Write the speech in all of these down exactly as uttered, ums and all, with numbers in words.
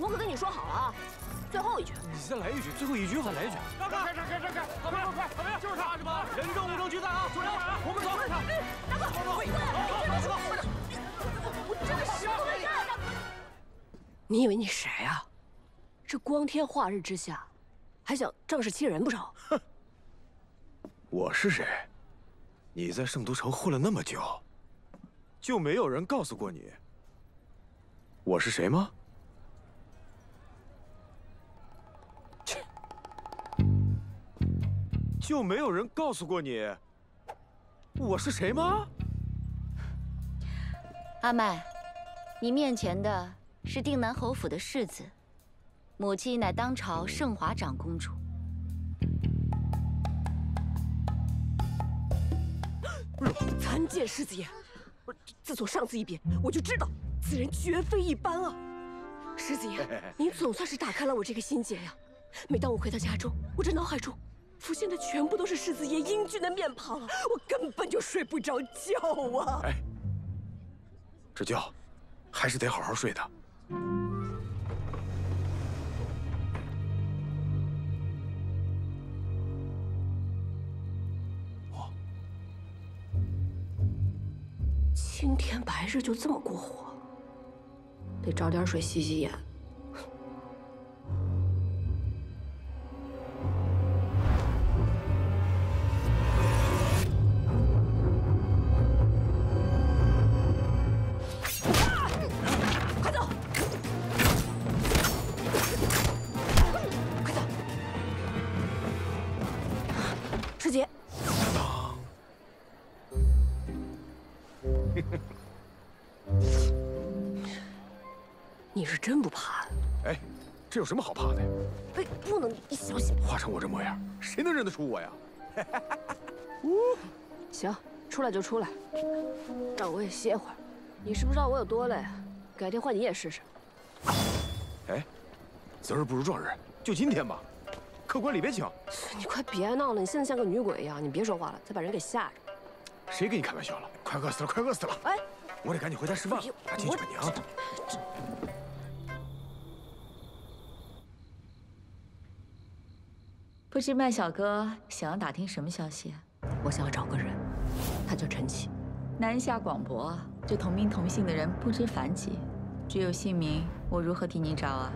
我可跟你说好了啊，最后一句。 你再来一句，最后一句，再来一句。 让开，让开，让开！快快快，怎么样？就是他，是吧？人证物证俱在啊！主任，我们走。 大哥，大哥，回来！我真的是不会干。你以为你谁啊？这光天化日之下，还想仗势欺人不成？ 哼！我是谁？你在圣都城混了那么久，就没有人告诉过你我是谁吗？切！就没有人告诉过你我是谁吗？ 阿麦，你面前的是定南侯府的世子，母亲乃当朝圣华长公主。 参见世子爷。自从上次一别，我就知道此人绝非一般啊！世子爷，您总算是打开了我这个心结呀。每当我回到家中，我这脑海中浮现的全部都是世子爷英俊的面庞啊，我根本就睡不着觉啊！ 哎，这觉还是得好好睡的。 青天白日就这么过活，得找点水洗洗眼。啊！快走！快走！师姐。 你是真不怕？ 哎，这有什么好怕的呀？ 哎，不能一小心。 化成我这模样，谁能认得出我呀？ 行，出来就出来，让我也歇会儿。你是不知道我有多累，改天换你也试试。 哎，择日不如撞日，就今天吧。客官里别请。 你快别闹了，你现在像个女鬼一样，你别说话了，再把人给吓着。 谁跟你开玩笑了？快饿死了，快饿死了！ 哎， 我得赶紧回家吃饭了，赶紧去吧娘。 不知麦小哥想要打听什么消息？ 我想要找个人，他叫陈启。 南下广博，这同名同姓的人不知凡几，只有姓名，我如何替你找啊？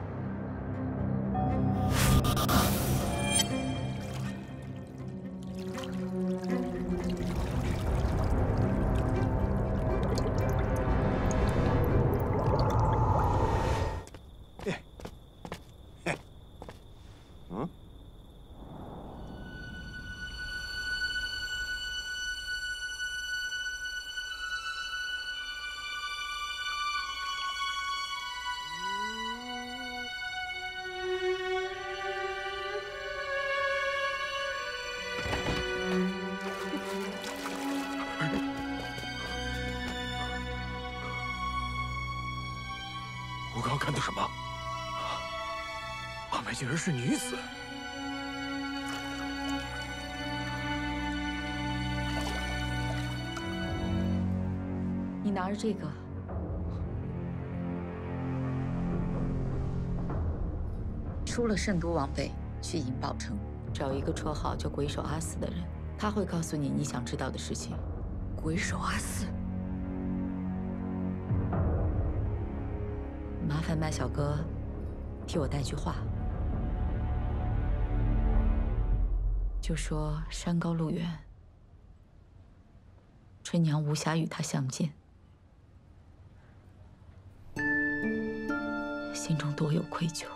哎，哎，嗯。 我刚刚看到什么？阿麦竟然是女子！ 你拿着这个，出了圣都往北，去银宝城，找一个绰号叫鬼手阿四的人，他会告诉你你想知道的事情。 鬼手阿四。 麻烦麦小哥替我带句话，就说山高路远，春娘无暇与他相见，心中多有愧疚。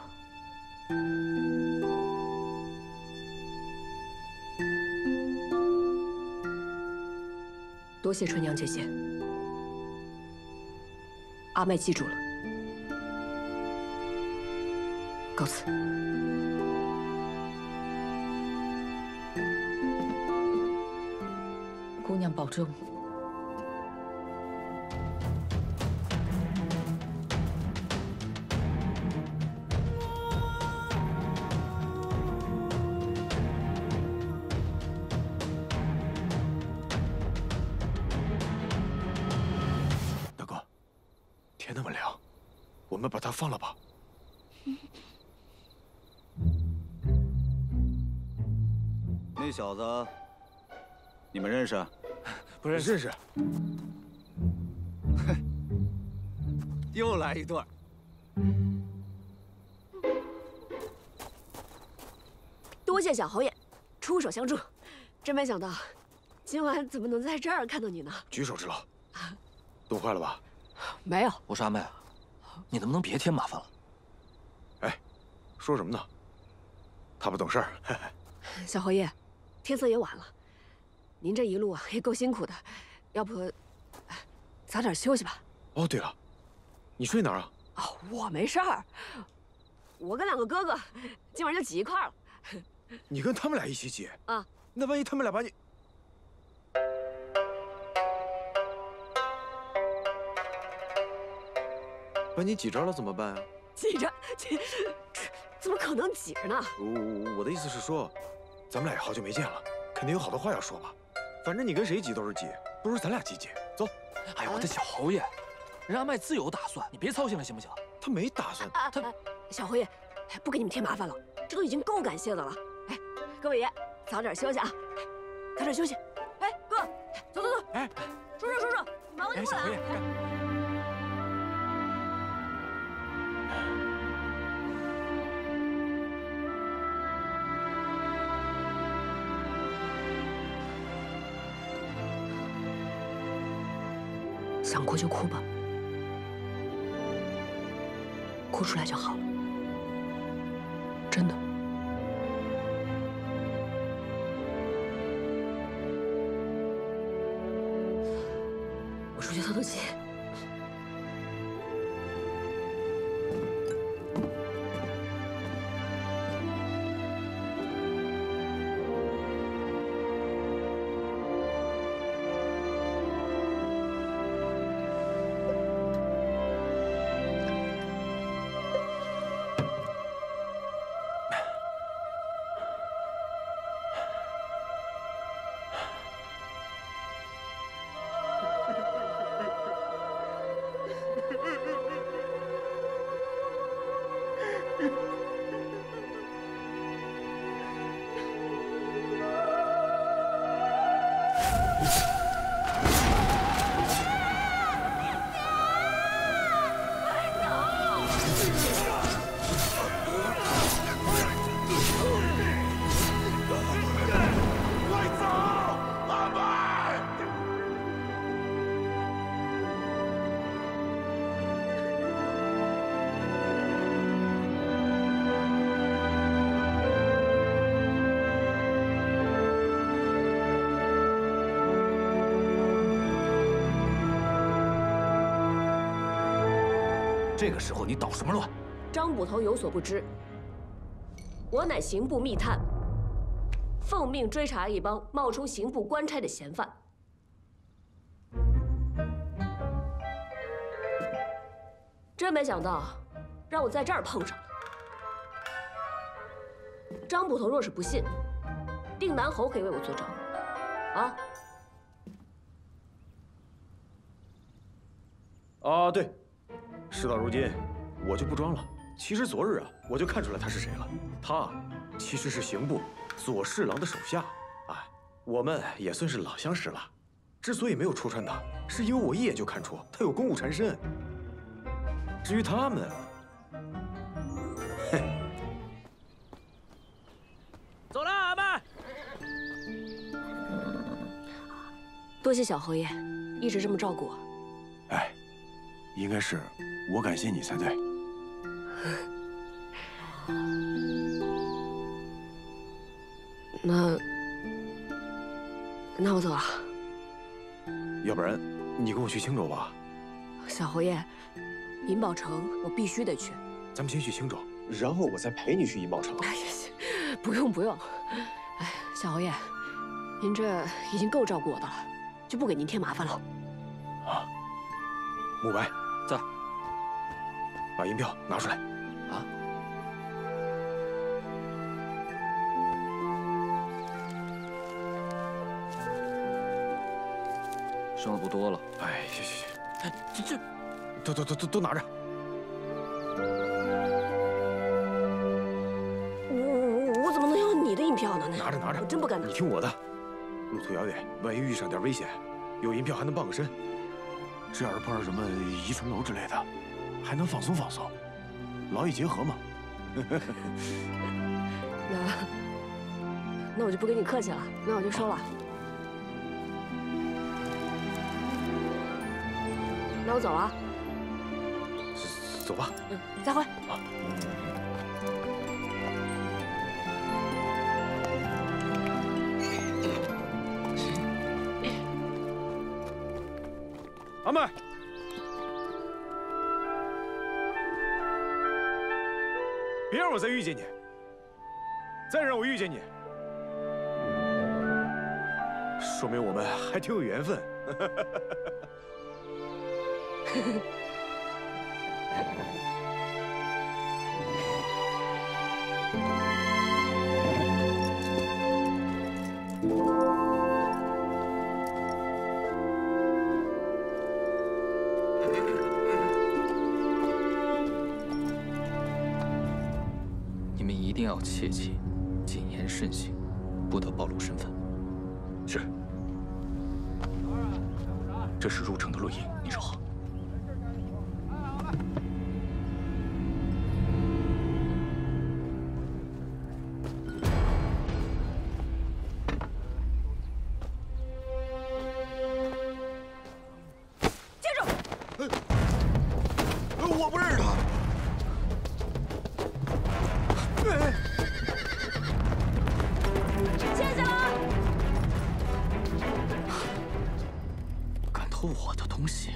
多谢春娘姐姐，阿麦记住了。 告辞。 姑娘保重。 大哥，天那么凉，我们把他放了吧。 那小子，你们认识？ 不认识。认识。 又来一段。 多谢小侯爷出手相助，真没想到，今晚怎么能在这儿看到你呢？ 举手之劳。冻坏了吧？ 没有。 我说阿妹，你能不能别添麻烦了？ 哎，说什么呢？他不懂事儿。 小侯爷，天色也晚了，您这一路啊也够辛苦的，要不早点休息吧。 哦，对了，你睡哪儿啊？ 哦，我没事儿，我跟两个哥哥今晚就挤一块儿了。 你跟他们俩一起挤啊？ 那万一他们俩把你……把你挤着了怎么办啊？ 挤着挤，怎么可能挤着呢？ 我我的意思是说，咱们俩也好久没见了，肯定有好多话要说吧。反正你跟谁挤都是挤，不如咱俩挤挤。走。 哎呀，我的小侯爷，人阿麦自有打算，你别操心了，行不行？ 他没打算。 啊、他小侯爷，不给你们添麻烦了，这都已经够感谢的了。哎，各位爷，早点休息啊，早点休息。哎，哥，走走走。 哎， 叔叔叔叔，麻烦你过来。想哭就哭吧，哭出来就好了，真的。我出去透透气。 这个时候你捣什么乱？ 张捕头有所不知，我乃刑部密探，奉命追查一帮冒充刑部官差的嫌犯。真没想到，让我在这儿碰上了。张捕头若是不信，定南侯可以为我作证。啊？ 啊，对。事到如今，我就不装了。其实昨日啊，我就看出来他是谁了。他其实是刑部左侍郎的手下。哎，我们也算是老相识了。之所以没有戳穿他，是因为我一眼就看出他有公务缠身。至于他们，哼。 走了，阿麦。 多谢小侯爷，一直这么照顾我。 哎，应该是。我感谢你才对。 那那我走了。 要不然你跟我去青州吧。 小侯爷，银宝城我必须得去。 咱们先去青州，然后我再陪你去银宝城。 哎呀，不用不用。哎，小侯爷，您这已经够照顾我的了，就不给您添麻烦了。 啊，慕白在。 把银票拿出来。 啊！剩的不多了。 哎，行行行， 哎，这这， 都都都都都拿着。 你的银票呢？ 拿着拿着， 我真不敢拿。 你听我的，路途遥远，万一遇上点危险，有银票还能傍个身。这要是碰上什么遗春楼之类的，还能放松放松，劳逸结合嘛。 那那我就不跟你客气了，那我就收了。那我走了。 走吧。 嗯，再会。 啊。阿妹，别让我再遇见你，再让我遇见你，说明我们还挺有缘分。 你们一定要切记，谨言慎行，不得暴露身份。 是。这是入城的录音，你收好。 接住！ 我不认识他。 谢谢了。 敢偷我的东西？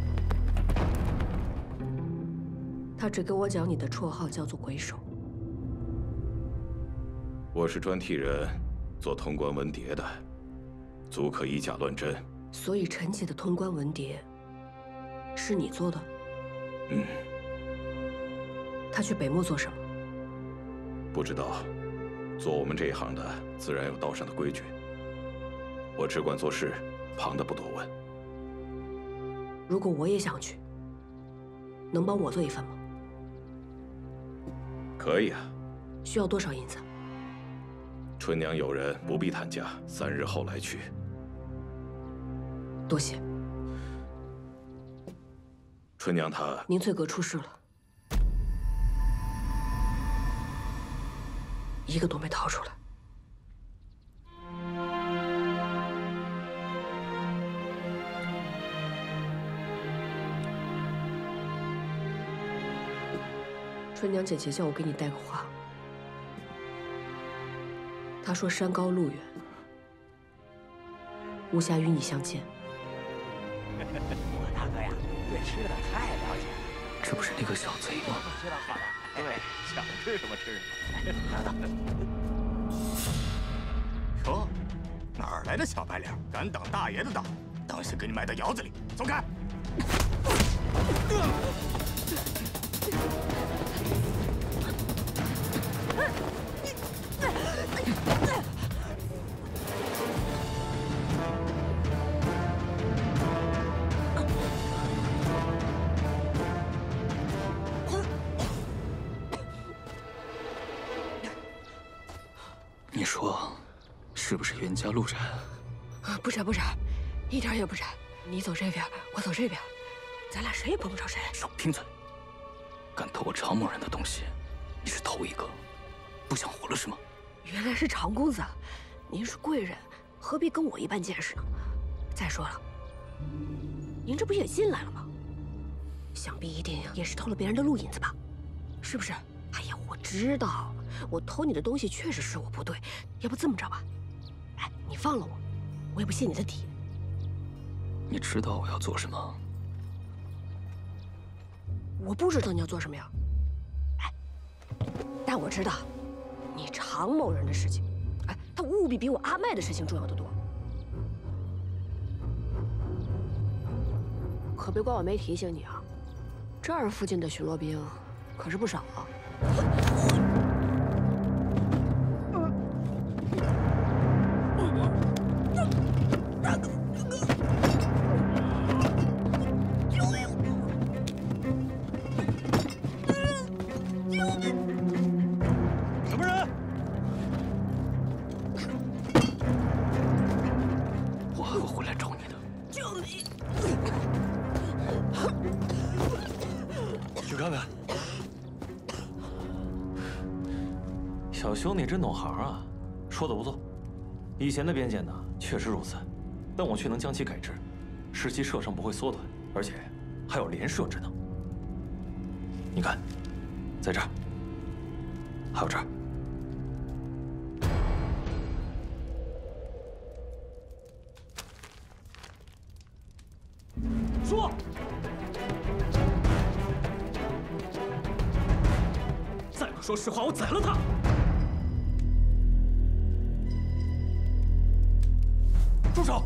他只跟我讲你的绰号叫做鬼手。 我是专替人做通关文牒的，足可以假乱真。 所以陈姐的通关文牒是你做的？ 嗯。 他去北漠做什么？ 不知道。 做我们这一行的，自然有道上的规矩。我只管做事，旁的不多问。 如果我也想去，能帮我做一份吗？ 可以啊。 需要多少银子？ 春娘有人，不必谈价，三日后来取。 多谢。 春娘她…… 宁翠阁出事了。 一个都没逃出来。春娘姐姐叫我给你带个话，她说山高路远，无暇与你相见。 我大哥呀，对吃的太了解了。 这不是那个小贼吗？ 知道好的。 对，想吃什么吃什么。 说，哪儿来的小白脸，敢挡大爷的道？当心给你埋到窑子里！走开！ 你说，是不是袁家陆斩？ 啊，不斩不斩，一点也不斩。你走这边，我走这边，咱俩谁也碰不着谁。 少贫嘴！敢偷我常某人的东西，你是头一个。不想活了是吗？ 原来是常公子，您是贵人，何必跟我一般见识呢？再说了，您这不也进来了吗？想必一定也是偷了别人的路引子吧？是不是？哎呀，我知道。 我偷你的东西确实是我不对，要不这么着吧？哎，你放了我，我也不泄你的底。 你知道我要做什么？ 我不知道你要做什么呀。哎，但我知道，你常某人的事情，哎，他务必比我阿麦的事情重要的多。可别怪我没提醒你啊，这儿附近的巡逻兵可是不少啊。 什么人？ 小兄，你真懂行啊，说的不错。以前的边界呢，确实如此，但我却能将其改制，使其射程不会缩短，而且还有连射之能。你看，在这儿，还有这儿。 说。 再不说实话，我宰了他！住手！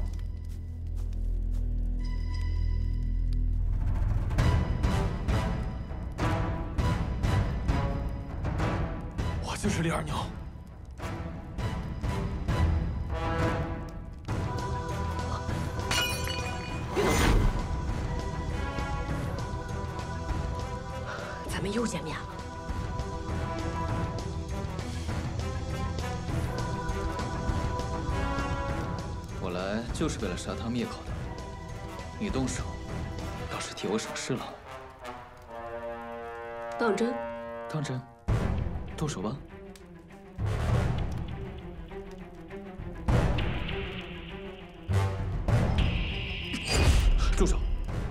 我就是李二牛。 别动！咱们又见面了。 我来就是为了杀他灭口的。你动手，倒是替我省事了。 当真？ 当真。动手吧。住手！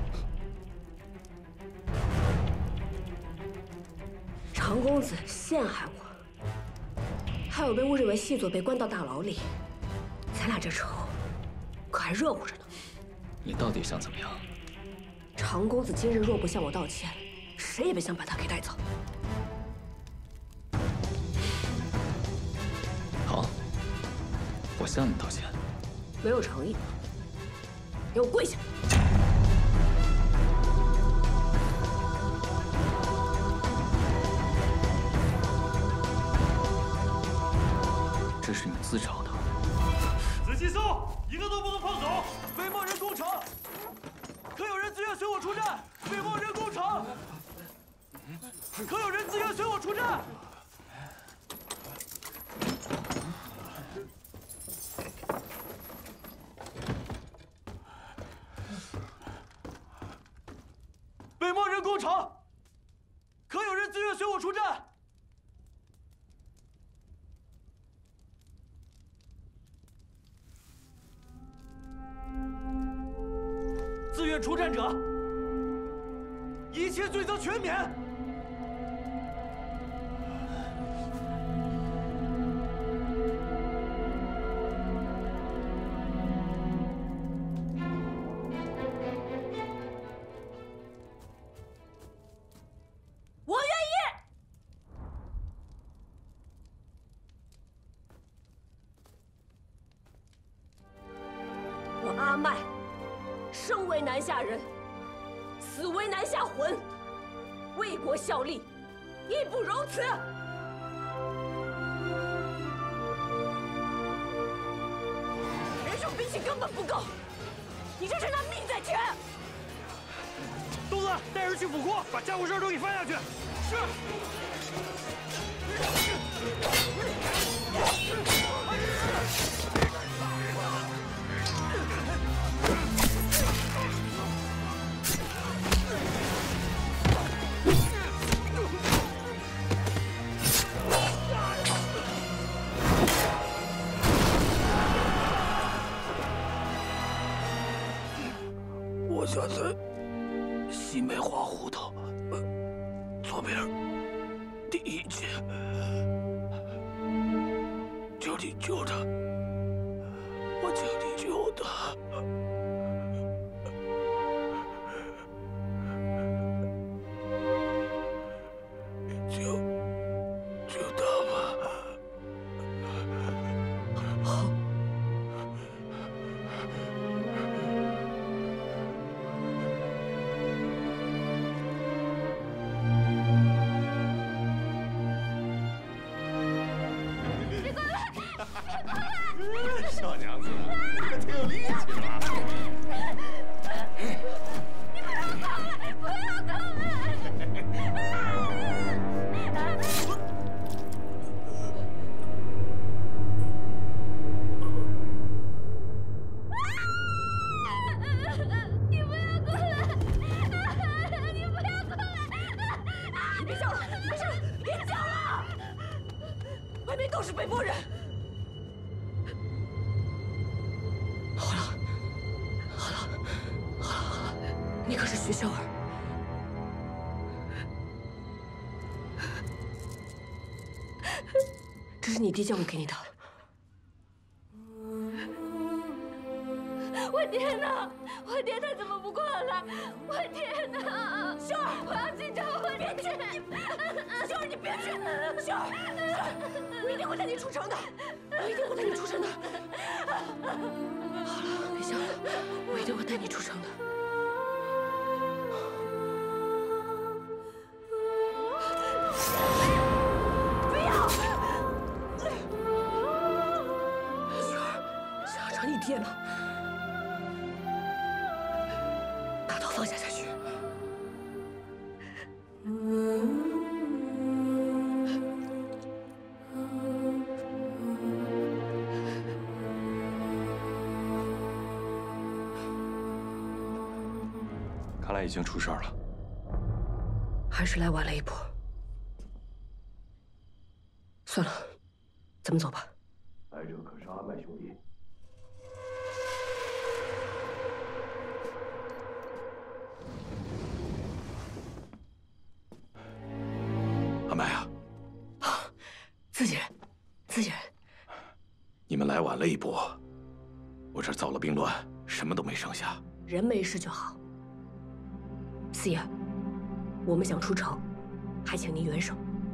长公子陷害我，还有被误认为细作被关到大牢里，咱俩这仇。 可还热乎着呢！ 你到底想怎么样？ 长公子今日若不向我道歉，谁也别想把他给带走。 好，我向你道歉。 没有诚意，给我跪下！ 这是你们自找的。 仔细搜。 一个都不能放走！北漠人攻城，可有人自愿随我出战？北漠人攻城，可有人自愿随我出战？北漠人攻城，可有人自愿随我出战？ 自愿出战者，一切罪责全免。 我愿意。我阿麦。 生为南下人，死为南下魂，为国效力，义不容辞。人手兵器根本不够，你这是拿命在填。 东子，带人去府库，把家伙事都给翻下去。是。 我家在西梅花胡同左边第一间，求你救他，我求你救他。救救他吧！ 好。 小娘子，可挺有力气的嘛！ 你不要过来！不要过来！你不要过来！你不要过来！别叫了，没事，别叫了。外面是徐秀儿，这是你爹叫我给你的。 我爹呢？我爹他怎么不过来？我爹呢？秀儿，我要去找我爹！别去！秀儿，你别去！秀儿，秀儿， 我一定会带你出城的，我一定会带你出城的。好了，别笑了，我一定会带你出城的。 不要！ 秀儿，想要找你爹呢。把刀放下再去。 看来已经出事儿了， 还是来晚了一步。算了，咱们走吧。 来者可是阿麦兄弟。 阿麦啊， 自己人，自己人。 你们来晚了一步，我这遭了兵乱，什么都没剩下。 人没事就好。四爷，我们想出城，还请您援手。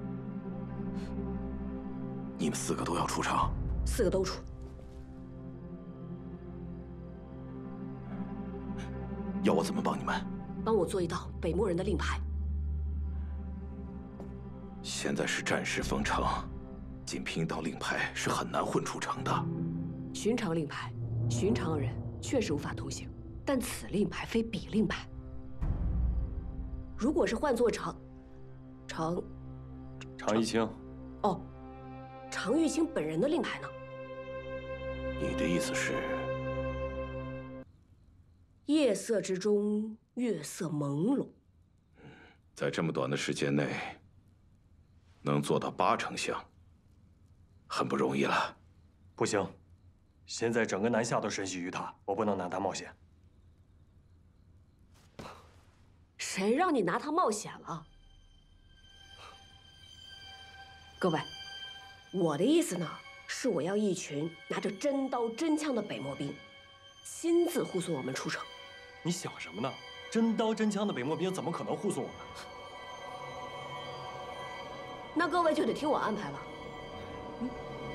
你们四个都要出城？ 四个都出。 要我怎么帮你们？ 帮我做一道北漠人的令牌。 现在是战事封城，仅凭一道令牌是很难混出城的。 寻常令牌，寻常人确实无法通行，但此令牌非彼令牌。如果是换作常，常， 常玉清。 哦，常玉清本人的令牌呢？ 你的意思是？ 夜色之中，月色朦胧。 在这么短的时间内，能做到八成像，很不容易了。 不行，现在整个南下都深系于他，我不能拿他冒险。 谁让你拿他冒险了？各位，我的意思呢，是我要一群拿着真刀真枪的北漠兵，亲自护送我们出城。 你想什么呢？真刀真枪的北漠兵怎么可能护送我们？ 那各位就得听我安排了。嗯。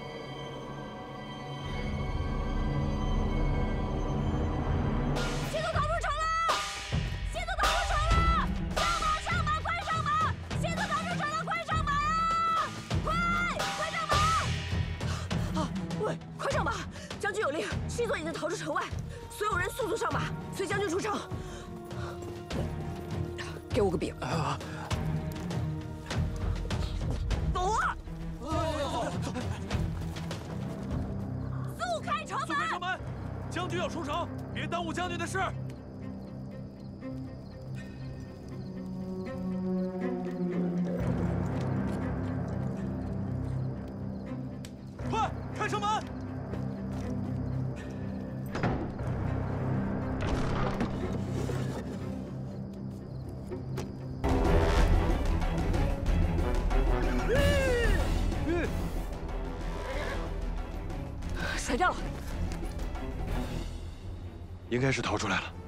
谢总逃出城了！谢总逃出城了！上马上马，快上马！谢总逃出城了，快上马呀！快快上马！ 啊，喂，快上马！将军有令，西佐已经逃出城外，所有人速速上马，随将军出城。给我个饼。啊速开城门！ 速开城门！将军要出城，别耽误将军的事。快开城门！ 甩掉了。 应该是逃出来了。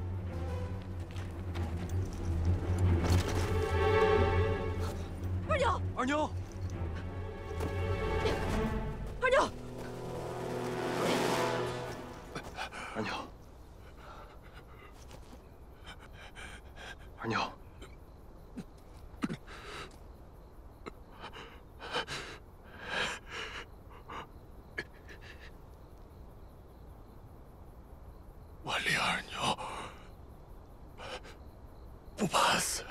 二牛， 二牛， 二牛， 二牛，二牛。 我李二牛不怕死，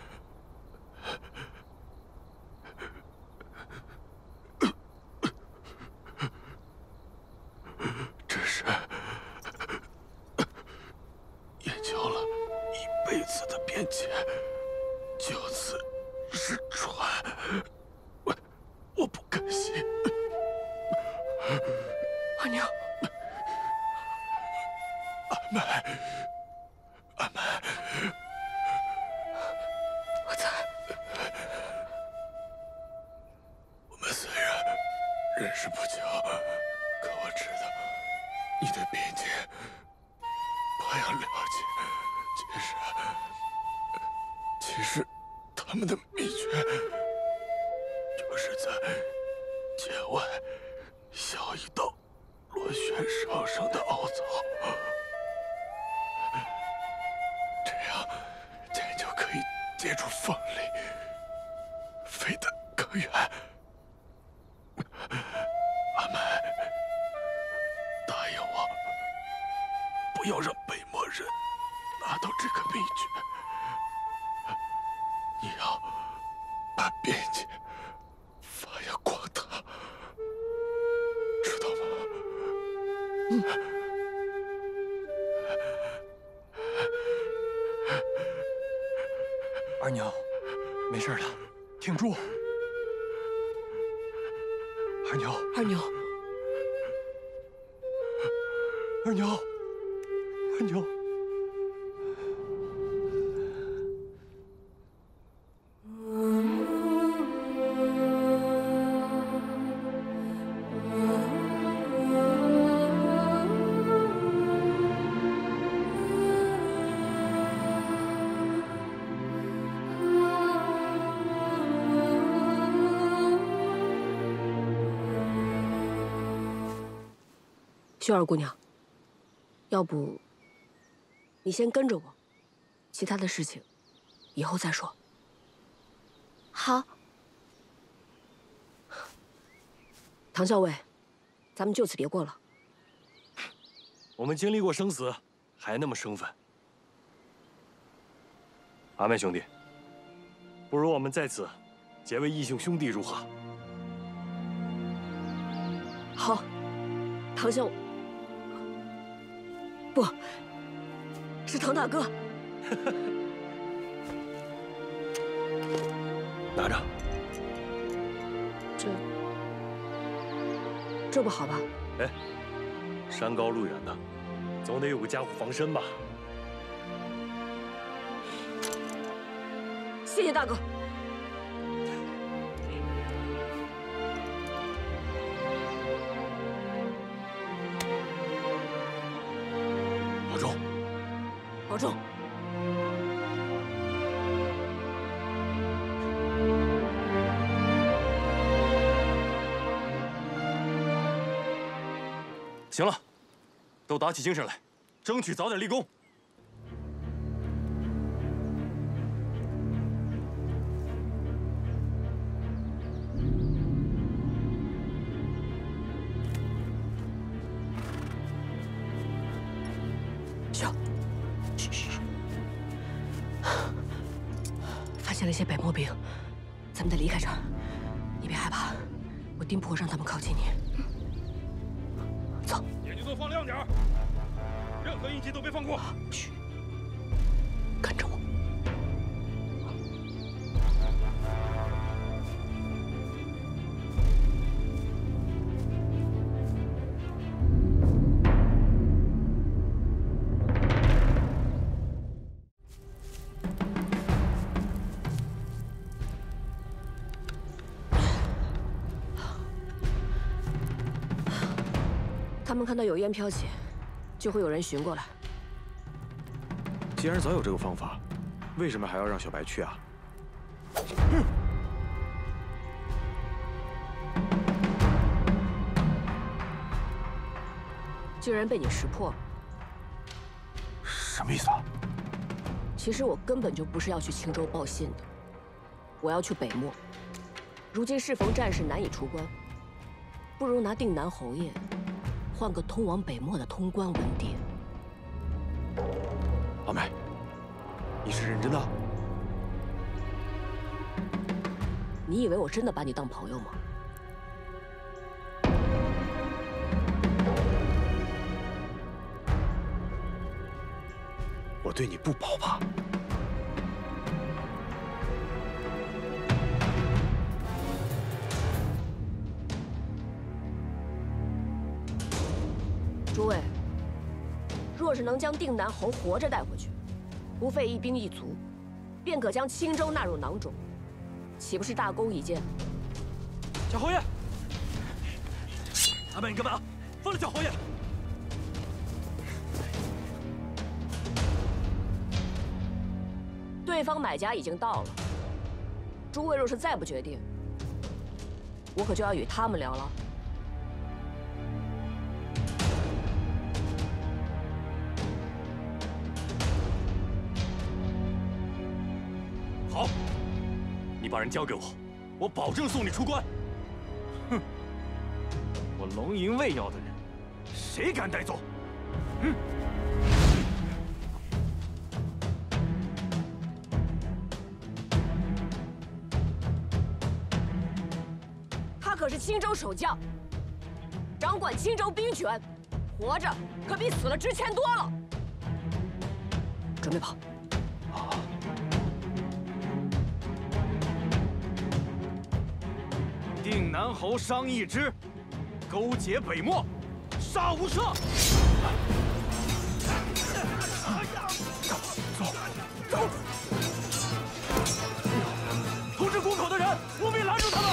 只是也交了一辈子的边界，就此失传，我我不甘心。 二牛。 阿麦，阿麦， 识不久，可我知道你对边界颇有了解。其实，其实他们的秘诀就是在界外削一道螺旋上升的凹槽，这样箭就可以借助风力飞得更远。阿麦，答应我，不要让北漠人拿到这个秘诀。你要把边界发扬光大，知道吗？嗯。 二娘，没事的，挺住。二娘， 二娘， 二娘，二娘。 秀儿姑娘，要不你先跟着我，其他的事情以后再说。 好。 唐校尉，咱们就此别过了。 我们经历过生死，还那么生分。阿麦兄弟，不如我们在此结为义兄兄弟如何？ 好，唐校。不，是唐大哥。 拿着。 这这不好吧？ 哎，山高路远的，总得有个家伙防身吧。 谢谢大哥。 保重， 保重。 行了，都打起精神来，争取早点立功。 小，嘘嘘。发现了一些北漠兵，咱们得离开这儿。你别害怕，我定不会让他们靠近你。走， 眼睛都放亮点儿，任何印记都别放过。 嘘，跟着我。他们看到有烟飘起，就会有人寻过来。 既然早有这个方法，为什么还要让小白去啊？ 嗯、竟然被你识破了， 什么意思啊？ 其实我根本就不是要去青州报信的，我要去北漠。如今适逢战事难以出关，不如拿定南侯爷换个通往北漠的通关文牒。 阿麦，你是认真的？ 你以为我真的把你当朋友吗？ 我对你不薄吧？ 诸位，若是能将定南侯活着带回去，不费一兵一卒，便可将青州纳入囊中，岂不是大功一件？ 小侯爷， 阿妹，你干嘛？放了小侯爷！ 对方买家已经到了，诸位若是再不决定，我可就要与他们聊了。 好，你把人交给我，我保证送你出关。哼，我龙营卫要的人，谁敢带走？嗯。 可是青州守将，掌管青州兵权，活着可比死了值钱多了。准备跑！ 啊！ 定南侯商议之，勾结北漠，杀无赦。 走，走！ 通知谷口的人，务必拦住他们。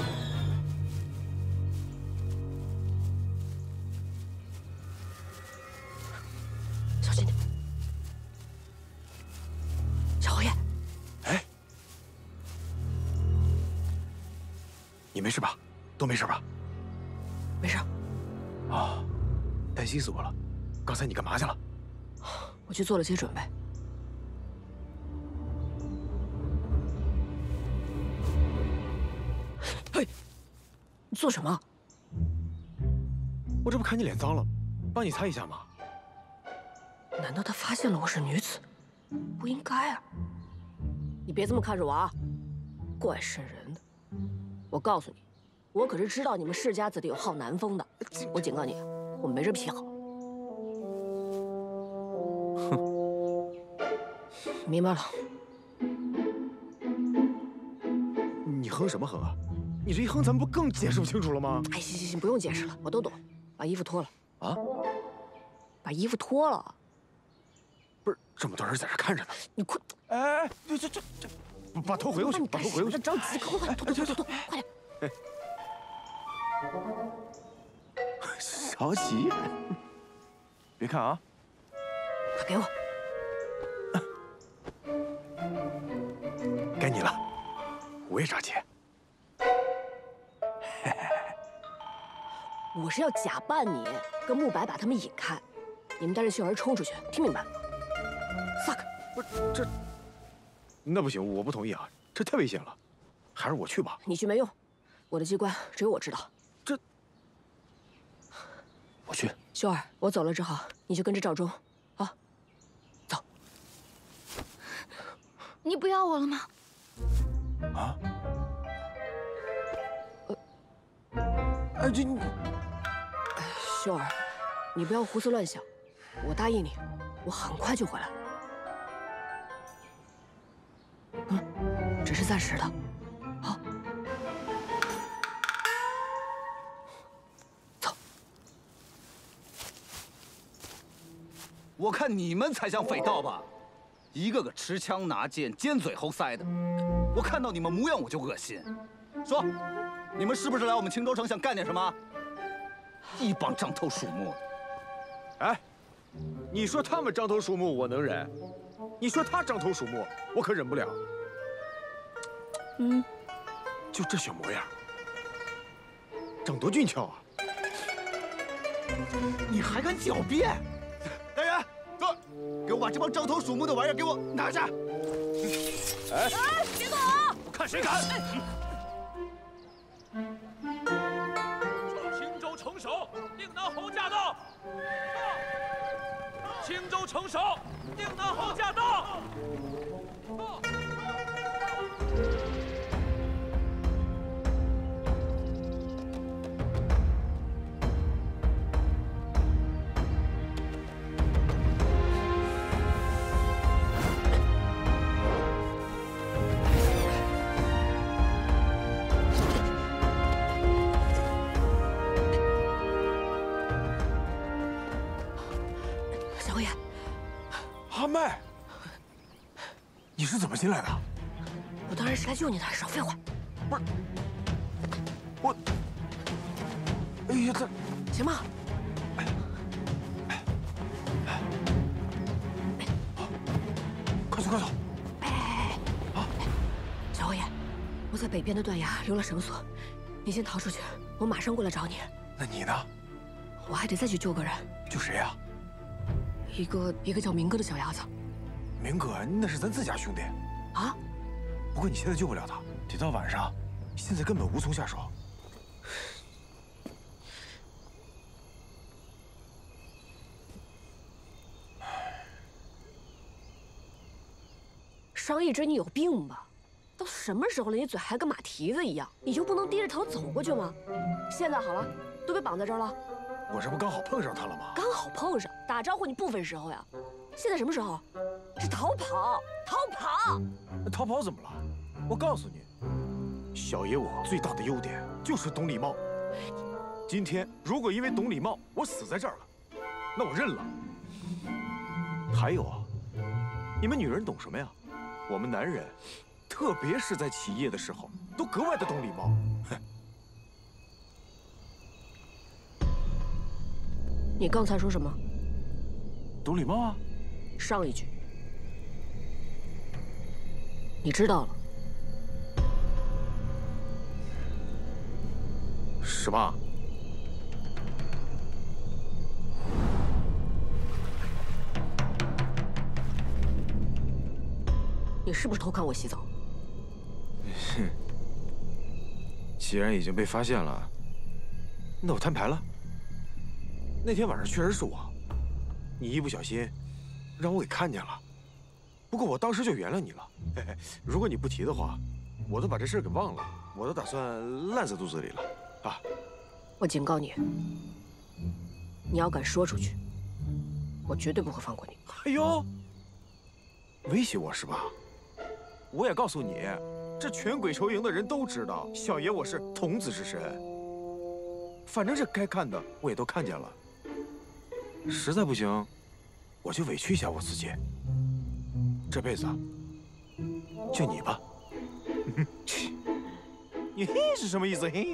你没事吧？都没事吧？ 没事。 啊，担心死我了。刚才你干嘛去了？ 我去做了些准备。嘿，你做什么？ 我这不看你脸脏了，帮你擦一下吗？ 难道他发现了我是女子？不应该啊！你别这么看着我啊，怪瘆人的。 我告诉你，我可是知道你们世家子弟有好男风的。我警告你，我没这癖好。哼，明白了。 你哼什么哼啊？你这一哼，咱们不更解释不清楚了吗？ 哎，行行行，不用解释了，我都懂。把衣服脱了。 啊？ 把衣服脱了。 不是，这么多人在这看着呢。 你快！ 哎，这这这这。 把头回过去，把头回过去。 着急，快快快，脱脱脱脱，快点！ 小喜，别看啊！ 快给我！ 该你了，我也着急。 我是要假扮你，跟慕白把他们引开，你们带着秀儿冲出去，听明白了吗？撒开！ 不是这。 那不行，我不同意啊！这太危险了，还是我去吧。 你去没用，我的机关只有我知道。 这，我去。 秀儿，我走了之后，你就跟着赵忠，啊，走。 你不要我了吗？ 啊？呃，哎，这你， 秀儿，你不要胡思乱想，我答应你，我很快就回来。 嗯，只是暂时的，好，走。 我看你们才像匪盗吧，一个个持枪拿剑、尖嘴猴腮的，我看到你们模样我就恶心。说，你们是不是来我们青州城想干点什么？一帮獐头鼠目的。 哎，你说他们獐头鼠目，我能忍；你说他獐头鼠目，我可忍不了。 嗯， 就这小模样，长多俊俏啊！ 你还敢狡辩？来人，走，给我把这帮獐头鼠目的玩意儿给我拿下！ 哎， 哎，别动！ 我看谁敢！青州城守定南侯驾到！青州城守定南侯驾到！ 阿麦，你是怎么进来的？ 我当然是来救你的，少废话。 不是，我哎呀，这行吗？ 快走快走！ 哎哎哎！啊，小侯爷，我在北边的断崖留了绳索，你先逃出去，我马上过来找你。 那你呢？ 我还得再去救个人。 救谁呀？ 一个一个叫明哥的小伢子。 明哥，那是咱自家兄弟。 啊？ 不过你现在救不了他，得到晚上，现在根本无从下手。 商一之，你有病吧？都什么时候了，你嘴还跟马蹄子一样？你就不能低着头走过去吗？现在好了，都被绑在这儿了。 我这不刚好碰上他了吗？ 刚好碰上，打招呼你不分时候呀？现在什么时候？是逃跑，逃跑！ 逃跑怎么了？我告诉你，小爷我最大的优点就是懂礼貌。今天如果因为懂礼貌我死在这儿了，那我认了。还有啊，你们女人懂什么呀？ 我们男人，特别是在起夜的时候，都格外的懂礼貌。 你刚才说什么？ 懂礼貌啊！ 上一句，你知道了。 什么？ 你是不是偷看我洗澡？ 哼，既然已经被发现了，那我摊牌了。那天晚上确实是我，你一不小心让我给看见了。不过我当时就原谅你了。嘿嘿，如果你不提的话，我都把这事儿给忘了，我都打算烂在肚子里了。啊！ 我警告你，你要敢说出去，我绝对不会放过你。 哎呦，威胁我是吧？ 我也告诉你，这全鬼仇营的人都知道，小爷我是童子之身。反正这该看的我也都看见了。实在不行，我就委屈一下我自己。这辈子就你吧。你嘿是什么意思？嘿。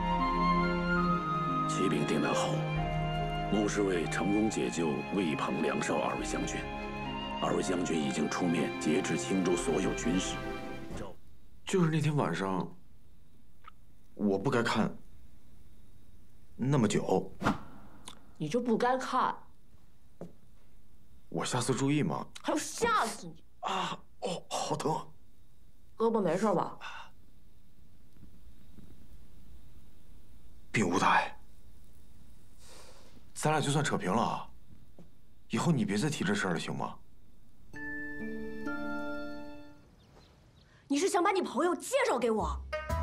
启禀定南侯，穆侍卫成功解救魏庞、梁绍二位将军。 二位将军已经出面节制青州所有军士。 就是那天晚上，我不该看那么久。 你就不该看。 我下次注意嘛。 还有吓死你！ 啊！哦，好疼。 胳膊没事吧？ 并无大碍。咱俩就算扯平了啊。以后你别再提这事儿了，行吗？ 你是想把你朋友介绍给我？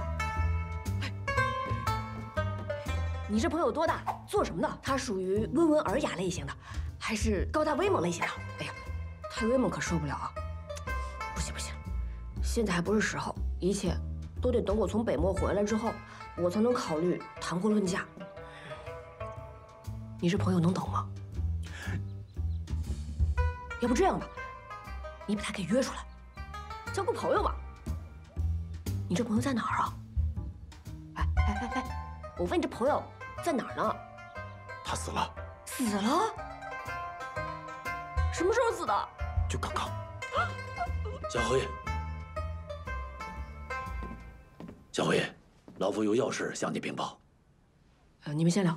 你这朋友多大？做什么的？他属于温文尔雅类型的，还是高大威猛类型的？哎呀，太威猛可受不了啊！不行不行，现在还不是时候，一切都得等我从北漠回来之后，我才能考虑谈婚论嫁。你这朋友能等吗？要不这样吧，你把他给约出来，交个朋友嘛。 你这朋友在哪儿啊？哎哎哎哎，我问你这朋友在哪儿呢？ 他死了。 死了？什么时候死的？ 就刚刚。 小侯爷，小侯爷，老夫有要事向你禀报。 呃，你们先聊。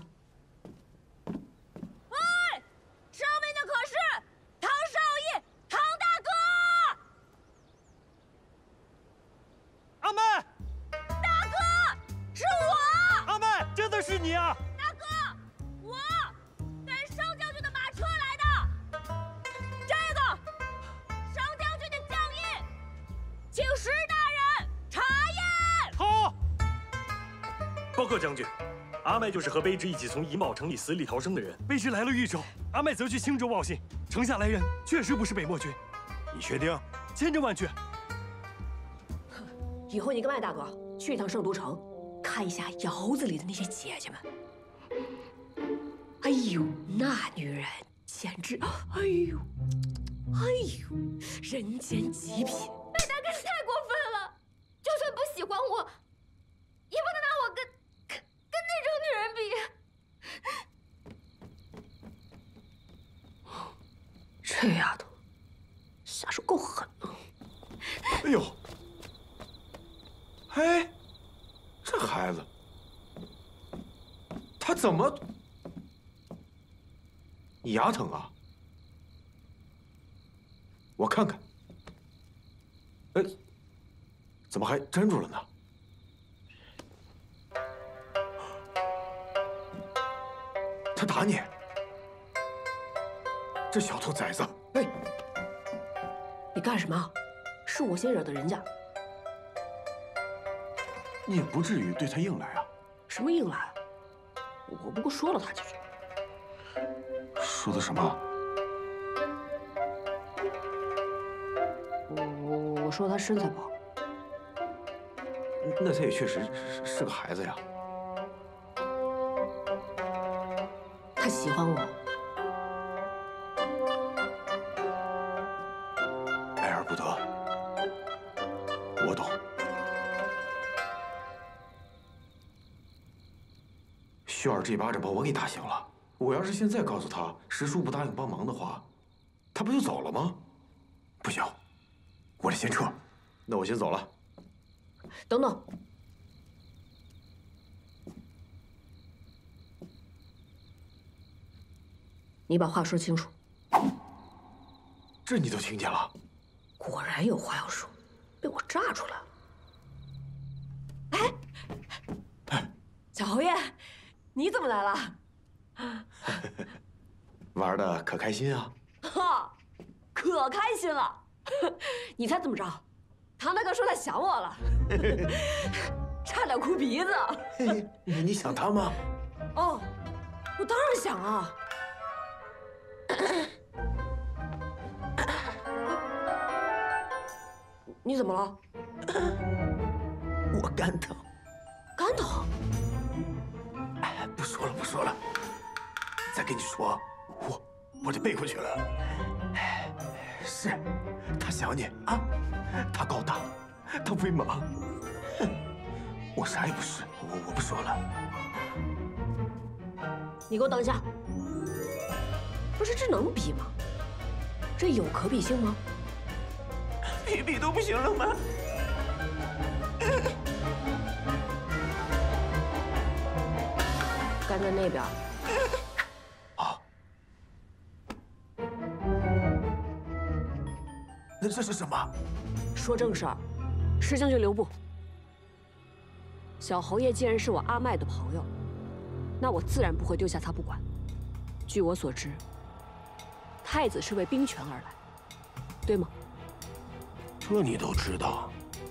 是你啊， 大哥！我带商将军的马车来的。这个商将军的将印，请石大人查验。 好。报告将军，阿麦就是和卑职一起从乙卯城里死里逃生的人。卑职来了豫州，阿麦则去青州报信。城下来人确实不是北漠军。 你确定？ 千真万确。 以后你跟麦大哥去一趟圣都城。 看一下窑子里的那些姐姐们，哎呦，那女人简直，哎呦，哎呦，人间极品。 麦大哥你太过分了，就算不喜欢我，也不能拿我跟跟跟那种女人比。 这丫头下手够狠啊！ 哎呦，哎，这孩子，他怎么？你牙疼啊？我看看。哎，怎么还粘住了呢？他打你！这小兔崽子！哎， 你干什么？是我先惹的人家。 你也不至于对他硬来啊！ 什么硬来？我不过说了他几句。 说的什么？ 我我我说他身材不好。 那他也确实是是个孩子呀。 他喜欢我。 爱而不得，我懂。旭儿这巴掌把我给打醒了。我要是现在告诉他石叔不答应帮忙的话，他不就走了吗？不行，我得先撤。那我先走了。 等等，你把话说清楚。 这你都听见了？ 果然有话要说，被我炸出来了。哎，小侯爷，你怎么来了？ 玩的可开心啊！ 哈，可开心了。你猜怎么着？唐大哥说他想我了，差点哭鼻子。 你你想他吗？ 哦，我当然想啊。你怎么了？ 我肝疼。 肝疼？ 哎，不说了，不说了。再跟你说，我我这背过去了。是，他想你啊，他高大，他威猛。哼，我啥也不是，我我不说了。 你给我等一下。不是这能比吗？这有可比性吗？ 比比都不行了吗？ 干在那边。 啊？那这是什么？ 说正事儿，石将军留步。小侯爷既然是我阿麦的朋友，那我自然不会丢下他不管。据我所知，太子是为兵权而来，对吗？ 这你都知道？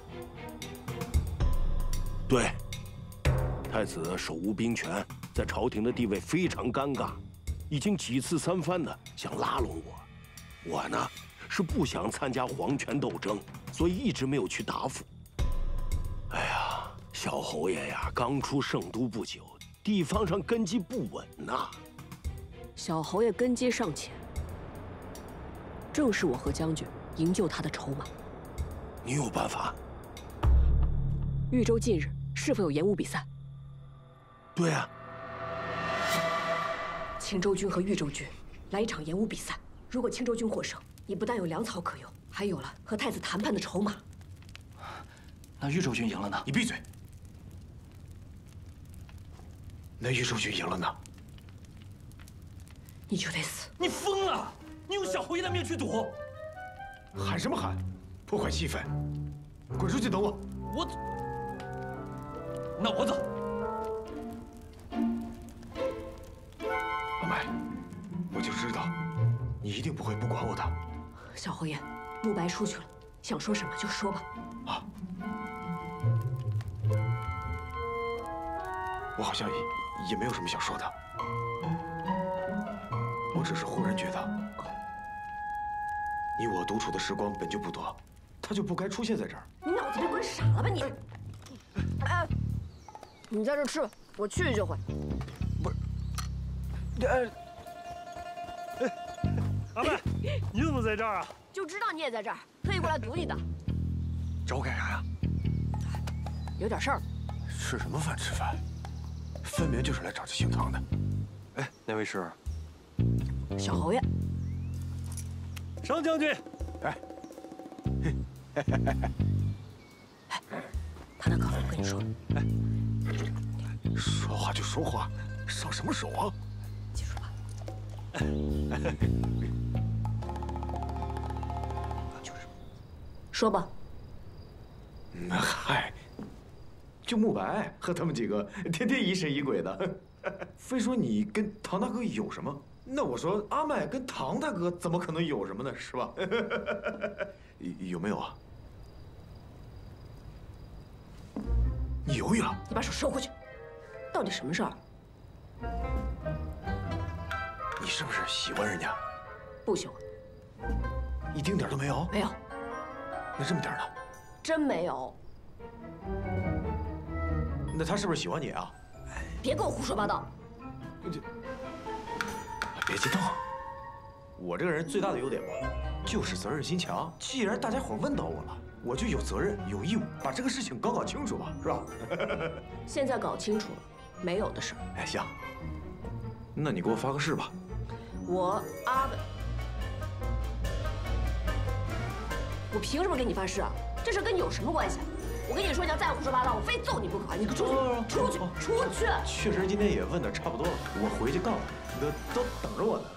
对，太子手无兵权，在朝廷的地位非常尴尬，已经几次三番的想拉拢我。我呢，是不想参加皇权斗争，所以一直没有去答复。哎呀，小侯爷呀，刚出圣都不久，地方上根基不稳呐。 小侯爷根基尚浅，正是我和将军营救他的筹码。 你有办法？ 豫州近日是否有演武比赛？ 对啊。 青州军和豫州军来一场演武比赛，如果青州军获胜，你不但有粮草可用，还有了和太子谈判的筹码。 那豫州军赢了呢？ 你闭嘴！那豫州军赢了呢？ 你就得死！ 你疯了！你用小侯爷的命去赌？ 喊什么喊？破坏气氛！滚出去等我！ 我……那我走。 阿麦，我就知道，你一定不会不管我的。 小侯爷，慕白出去了，想说什么就说吧。 啊。我好像也也没有什么想说的。我只是忽然觉得，你我独处的时光本就不多，他就不该出现在这儿。 你脑子被灌傻了吧你？哎，你在这吃，我去就回。 不是，呃， 阿麦，你怎么在这儿啊？ 就知道你也在这儿，特意过来堵你的。 找我干啥呀？ 有点事儿。 吃什么饭吃饭？分明就是来找这姓唐的。 哎，那位是？ 小侯爷。 商将军， 哎， 唐大哥，我跟你说， 哎，说话就说话，上什么手啊？ 记住吧。就是，说吧。 那嗨，就慕白和他们几个天天疑神疑鬼的，非说你跟唐大哥有什么。 那我说阿麦跟唐大哥怎么可能有什么呢？是吧？有没有啊？你犹豫了？ 你把手收回去！到底什么事儿？ 你是不是喜欢人家？ 不喜欢。 一丁点都没有？ 没有。 那这么点呢？ 真没有。 那他是不是喜欢你啊？ 别跟我胡说八道。 这。 别激动，我这个人最大的优点嘛，就是责任心强。既然大家伙问到我了，我就有责任、有义务把这个事情搞搞清楚吧，是吧？ 现在搞清楚了，没有的事儿。 哎，行，那你给我发个誓吧。 我阿伟，我凭什么给你发誓啊？这事跟你有什么关系啊？我跟你说，你要再胡说八道，我非揍你不可！你给我出去！出去！出去！ 确实，今天也问的差不多了，我回去告诉你。 都都等着我呢。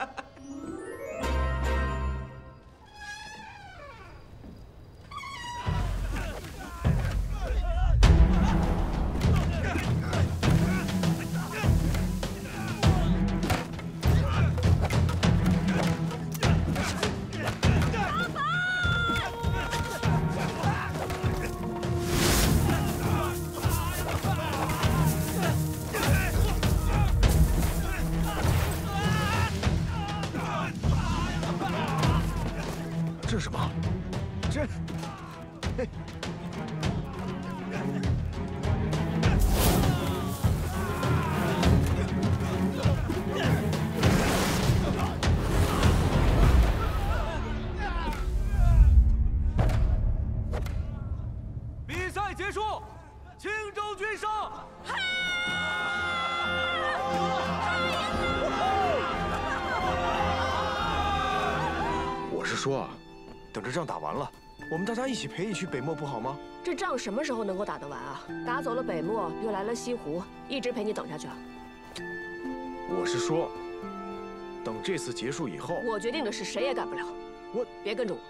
这是什么？这，嘿， 比赛结束，青州军胜！ 我是说啊。 等这仗打完了，我们大家一起陪你去北漠不好吗？ 这仗什么时候能够打得完啊？打走了北漠，又来了西湖，一直陪你等下去啊？ 我是说，等这次结束以后， 我决定的事谁也改不了。 我别跟着我。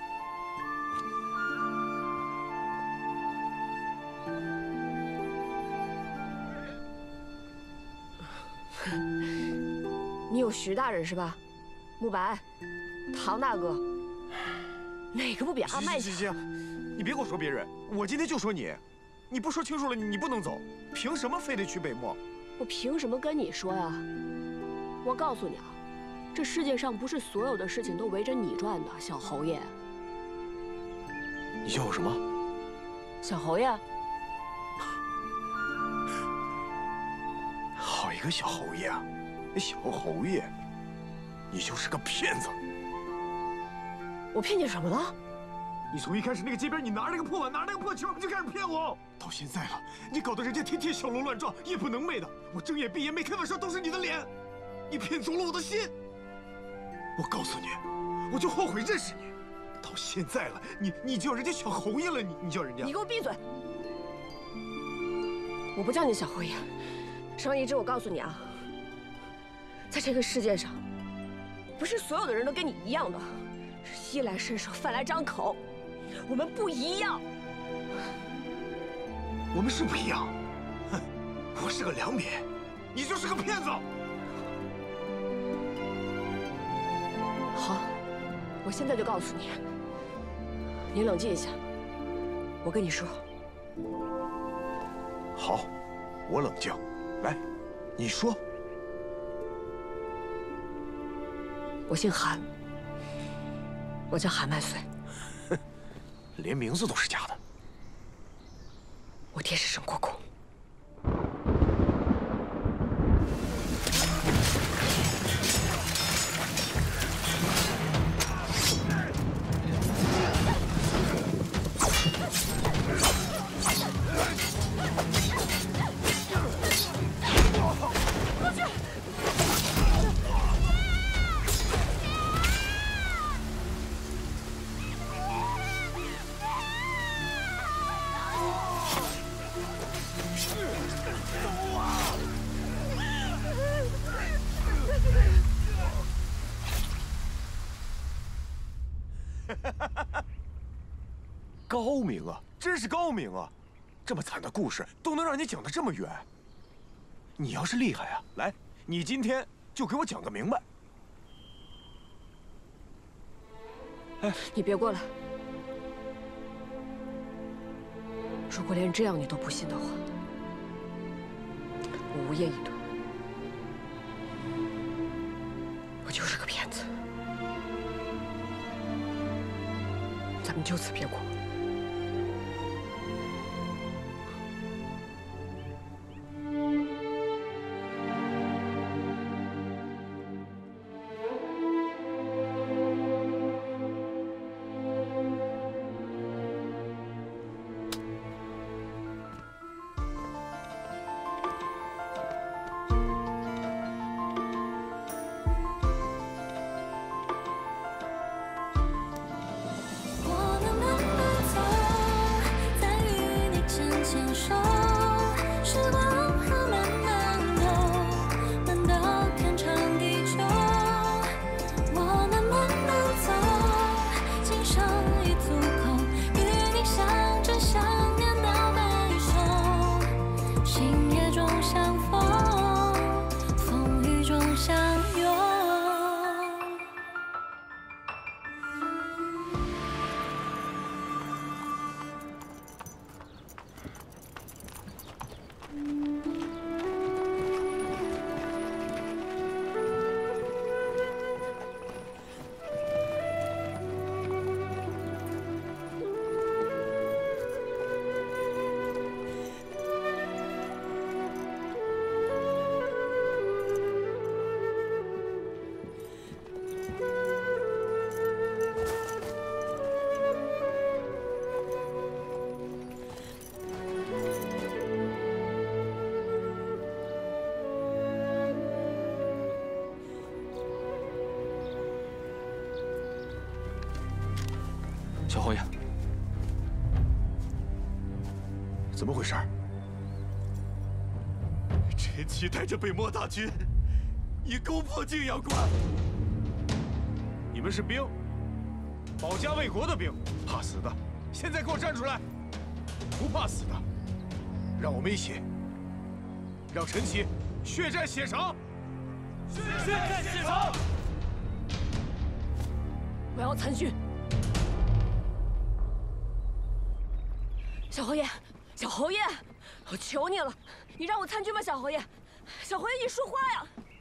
你有徐大人是吧？慕白，唐大哥。 哪个不比阿麦强？ 行行行，你别给我说别人，我今天就说你，你不说清楚了，你不能走，凭什么非得去北漠？ 我凭什么跟你说呀？我告诉你啊，这世界上不是所有的事情都围着你转的，小侯爷。 你叫我什么？ 小侯爷。 好一个小侯爷啊！小侯爷，你就是个骗子。 我骗你什么了？ 你从一开始那个街边，你拿着那个破碗，拿着那个破球，就开始骗我。到现在了，你搞得人家天天小鹿乱撞，夜不能寐的。我睁眼闭眼，每天晚上都是你的脸，你骗走了我的心。我告诉你，我就后悔认识你。到现在了，你你叫人家小侯爷了，你你叫人家。 你给我闭嘴！我不叫你小侯爷。商一之，我告诉你啊，在这个世界上，不是所有的人都跟你一样的。 衣来伸手，饭来张口，我们不一样。 我们是不一样。哼，我是个良民，你就是个骗子。 好，我现在就告诉你，你冷静一下。我跟你说。 好，我冷静。来，你说。 我姓韩。 我叫韩万岁， 哼，连名字都是假的。 我爹是沈国公。过去！ 高明啊，真是高明啊！这么惨的故事都能让你讲得这么远。你要是厉害啊，来，你今天就给我讲个明白。 哎，你别过来！如果连这样你都不信的话，我无言以对。我就是个骗子，咱们就此别过。 小侯爷， 怎么回事？ 陈奇带着北漠大军已攻破泾阳关。 你们是兵，保家卫国的兵，怕死的，现在给我站出来！不怕死的，让我们一起，让陈奇血债血偿！ 血债血偿！ 我要参军。小侯爷，小侯爷，我求你了，你让我参军吧，小侯爷。小侯爷，你说话呀！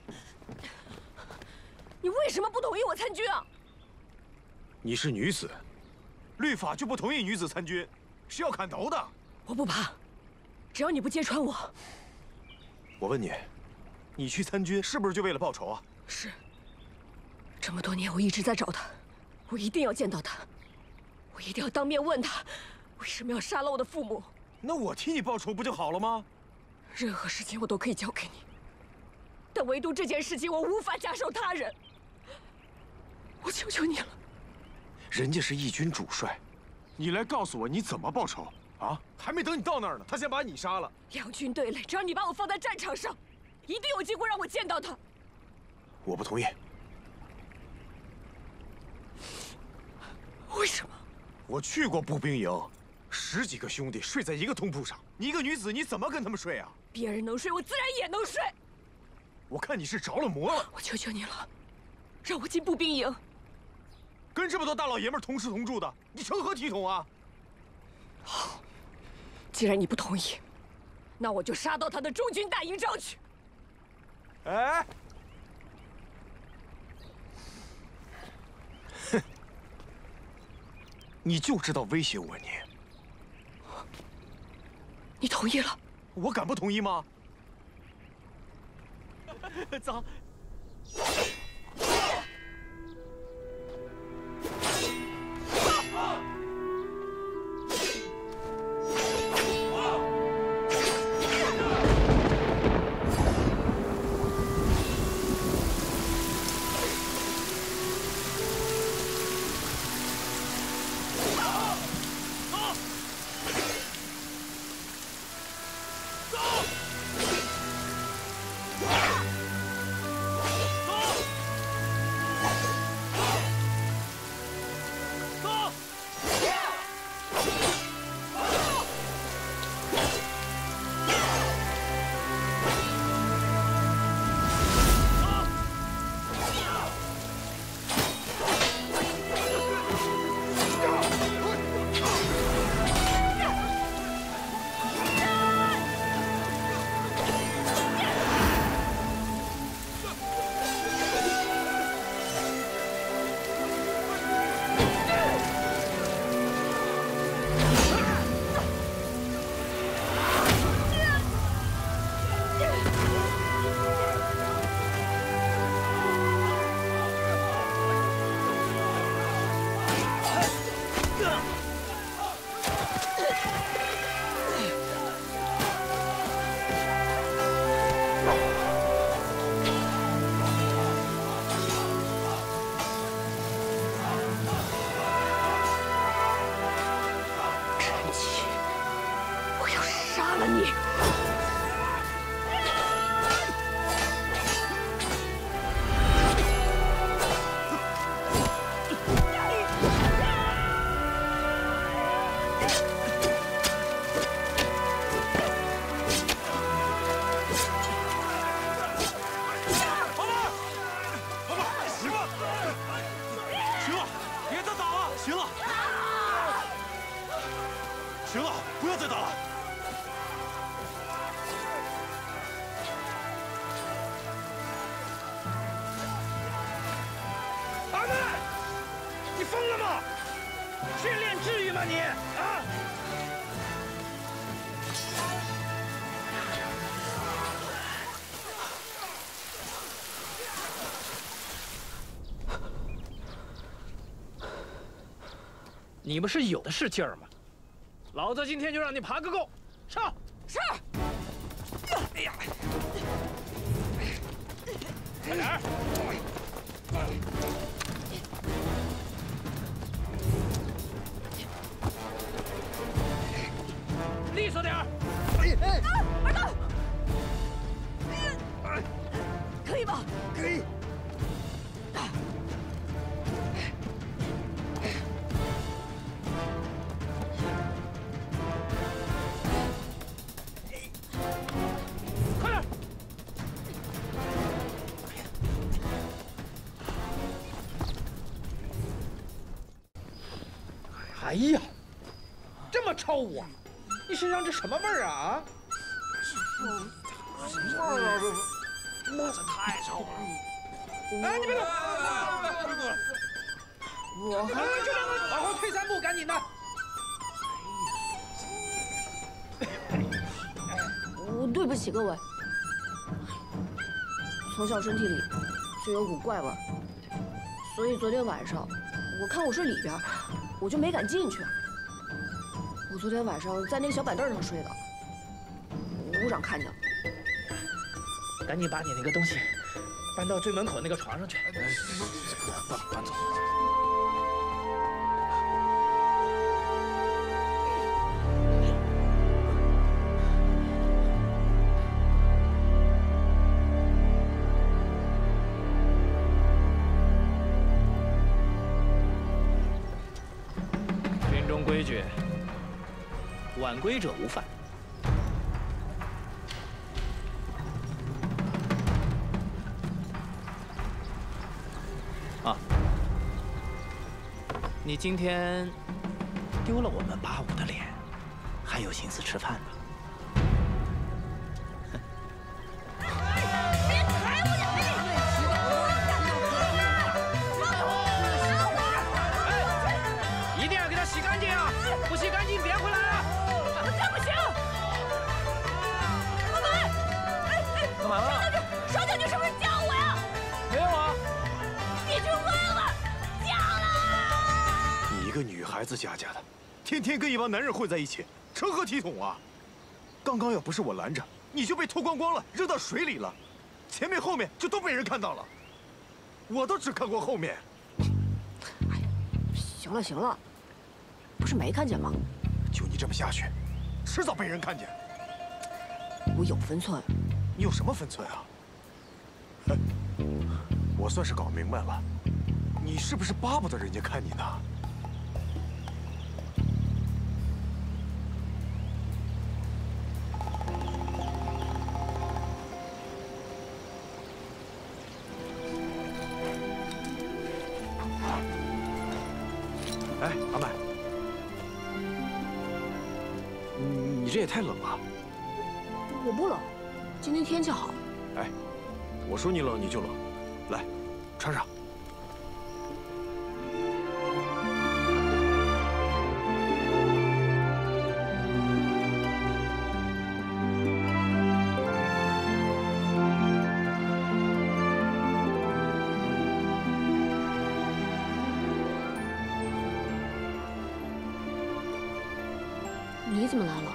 你为什么不同意我参军啊？ 你是女子，律法就不同意女子参军，是要砍头的。 我不怕，只要你不揭穿我。 我问你，你去参军是不是就为了报仇啊？ 是。这么多年我一直在找他，我一定要见到他，我一定要当面问他。为什么要杀了我的父母？ 那我替你报仇不就好了吗？ 任何事情我都可以交给你，但唯独这件事情我无法假手他人。我求求你了。 人家是义军主帅，你来告诉我你怎么报仇啊？还没等你到那儿呢，他先把你杀了。 两军对垒，只要你把我放在战场上，一定有机会让我见到他。 我不同意。 为什么？ 我去过步兵营。十几个兄弟睡在一个通铺上，你一个女子你怎么跟他们睡啊？ 别人能睡，我自然也能睡。 我看你是着了魔了。 我求求你了，让我进步兵营。 跟这么多大老爷们同吃同住的，你成何体统啊？ 好，既然你不同意，那我就杀到他的中军大营帐去。 哎，哼，你就知道威胁我你。 你同意了？ 我敢不同意吗？ 走。 行了，不要再打了。 阿曼，你疯了吗？训练至于吗你？啊！ 你们是有的是劲儿吗？老子今天就让你爬个够！上！ 是。 哎呀！快点儿！利索点儿！ 哎哎，二哥，可以吧？ 可以。 哎呀，这么臭啊！你身上这什么味儿啊？啊？ 什么味儿啊？这这太臭了！ 哎，你别动！ 我还就让他往后退三步，赶紧的！ 我对不起各位，从小身体里就有股怪味儿，所以昨天晚上我看我是里边。 我就没敢进去。我昨天晚上在那个小板凳上睡的，屋长看见了。 赶紧把你那个东西搬到最门口那个床上去。 搬搬走。 规矩，晚归者无犯。啊，你今天丢了我们八五的脸，还有心思吃饭吗？ 一个女孩子家家的，天天跟一帮男人混在一起，成何体统啊！刚刚要不是我拦着，你就被脱光光了，扔到水里了，前面后面就都被人看到了。我都只看过后面。 哎呀，行了行了，不是没看见吗？ 就你这么下去，迟早被人看见。 我有分寸。 你有什么分寸啊？我算是搞明白了，你是不是巴不得人家看你呢？ 哎，阿麦，你你这也太冷了。 我不冷，今天天气好。 哎，我说你冷你就冷，来，穿上。 你怎么来了？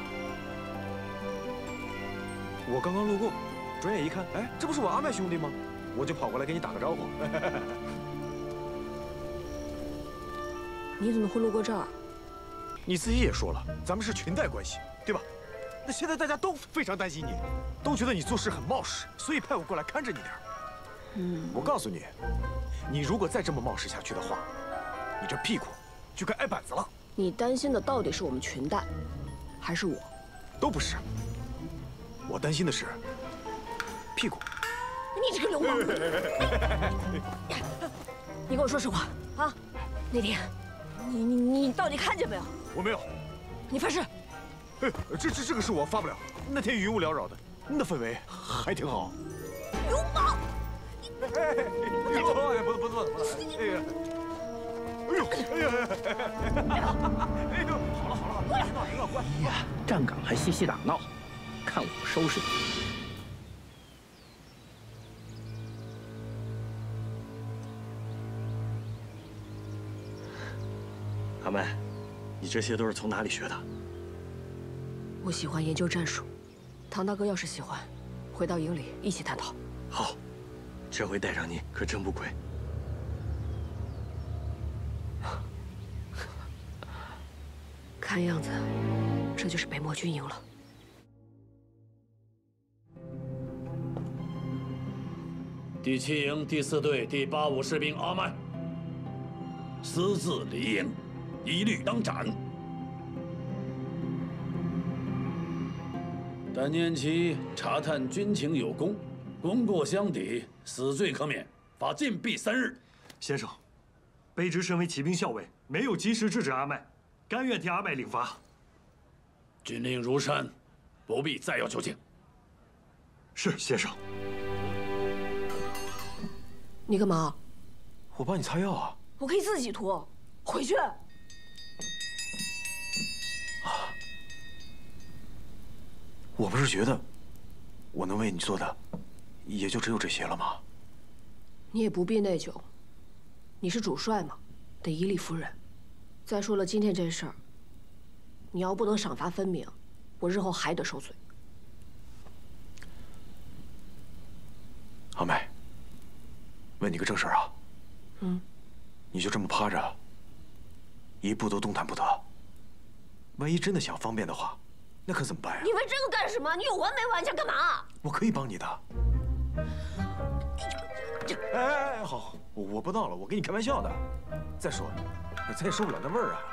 我刚刚路过，转眼一看，哎，这不是我阿麦兄弟吗？我就跑过来给你打个招呼。 你怎么会路过这儿？ 你自己也说了，咱们是裙带关系，对吧？那现在大家都非常担心你，都觉得你做事很冒失，所以派我过来看着你点儿。 嗯， 我告诉你，你如果再这么冒失下去的话，你这屁股就该挨板子了。 你担心的到底是我们裙带，还是我？ 都不是。我担心的是屁股。 你这个流氓！你跟我说实话啊！那天，你你你到底看见没有？ 我没有。 你发誓？ 哎，这这这个是我发不了。那天云雾缭绕的，那氛围还挺好。 流氓！ 哎哎哎！不不不不！哎呀！哎呦！哎呀！哎呦！好了好了， 过来！ 乖呀，站岗还嬉戏打闹，看我收拾你！ 阿麦，你这些都是从哪里学的？ 我喜欢研究战术，唐大哥要是喜欢，回到营里一起探讨。 好，这回带上你可真不亏。 看样子，这就是北漠军营了。 第七营第四队第八五士兵阿麦，私自离营，一律当斩。但念其查探军情有功，功过相抵，死罪可免，罚禁闭三日。 先生，卑职身为骑兵校尉，没有及时制止阿麦，甘愿替阿麦领罚。 军令如山，不必再要求情。 是，先生。 你干嘛？ 我帮你擦药啊。 我可以自己涂。回去。啊！ 我不是觉得，我能为你做的，也就只有这些了吗？ 你也不必内疚。你是主帅嘛，得以理服人。再说了，今天这事儿，你要不能赏罚分明，我日后还得受罪。 阿麦，问你个正事儿啊。 嗯。 你就这么趴着，一步都动弹不得。万一真的想方便的话，那可怎么办呀？ 你问这个干什么？你有完没完？想干嘛？ 我可以帮你的。哎哎哎，好，我我不闹了，我跟你开玩笑的。再说，咱也受不了那味儿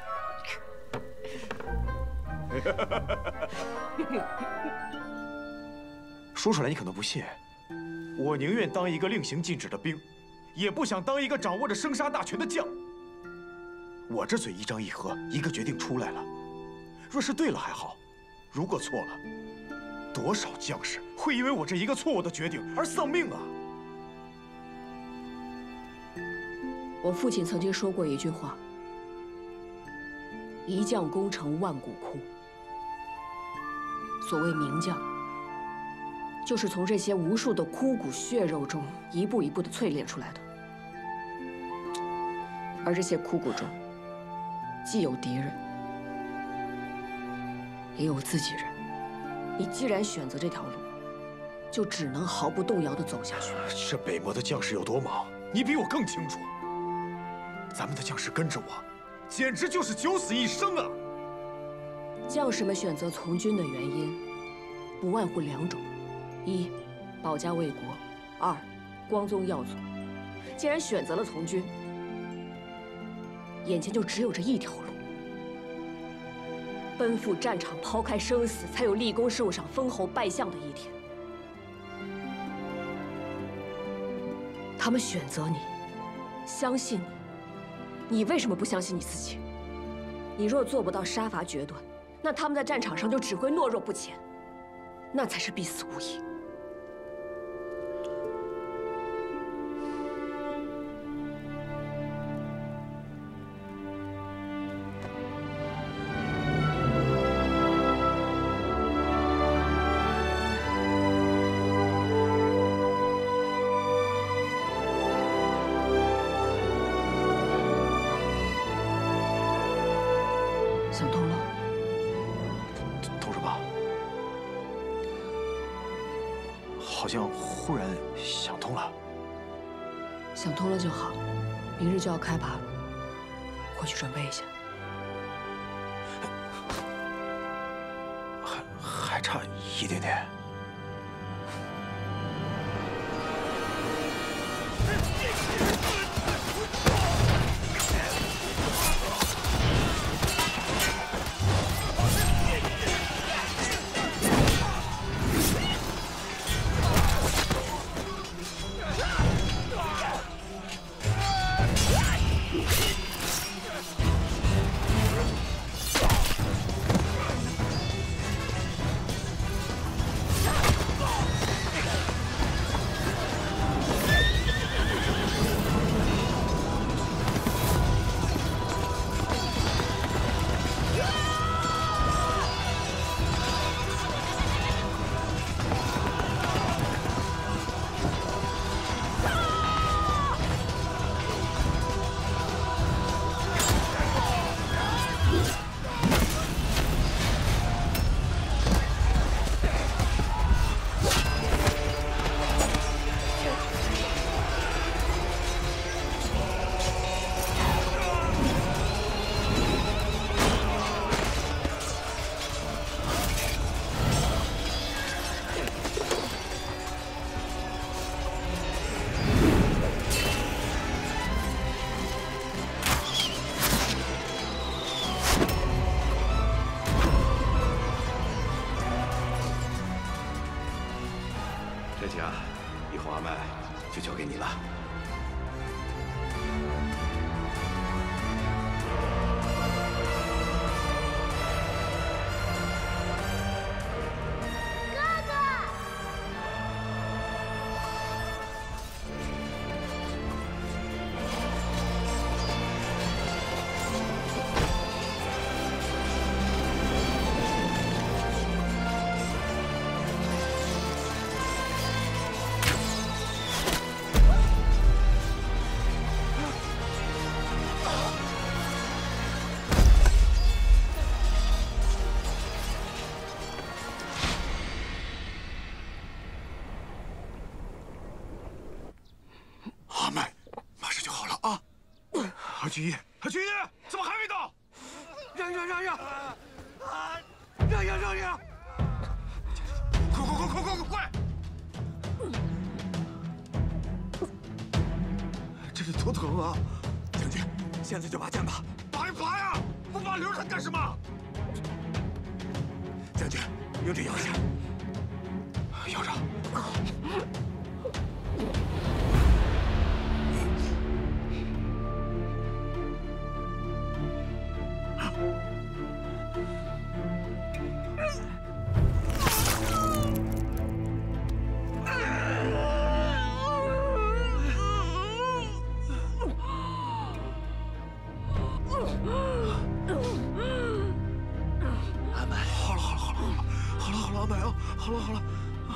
啊。说出来你可能不信，我宁愿当一个令行禁止的兵，也不想当一个掌握着生杀大权的将。我这嘴一张一合，一个决定出来了。若是对了还好，如果错了，多少将士会因为我这一个错误的决定而丧命啊！ 我父亲曾经说过一句话：“一将功成万骨枯。”所谓名将，就是从这些无数的枯骨血肉中一步一步的淬炼出来的。而这些枯骨中，既有敌人，也有自己人。你既然选择这条路，就只能毫不动摇地走下去。 这北漠的将士有多忙，你比我更清楚。咱们的将士跟着我，简直就是九死一生啊！ 将士们选择从军的原因，不外乎两种：一，保家卫国；二，光宗耀祖。既然选择了从军，眼前就只有这一条路。奔赴战场，抛开生死，才有立功受赏、封侯拜相的一天。他们选择你，相信你，你为什么不相信你自己？你若做不到杀伐决断，那他们在战场上就只会懦弱不前，那才是必死无疑。想通了？ 通什么？好像忽然想通了。 想通了就好，明日就要开拔了，回去准备一下。 还还差一点点。 曲艺，曲艺怎么还没到？让让让让！啊！让让让让！快快快快快快快！这里多疼啊！将军，现在就拔剑吧！拔一拔呀！不拔留着他干什么？将军，有点摇下，摇着。 阿麦，好了好了好了好了好了，阿麦啊，好了好了。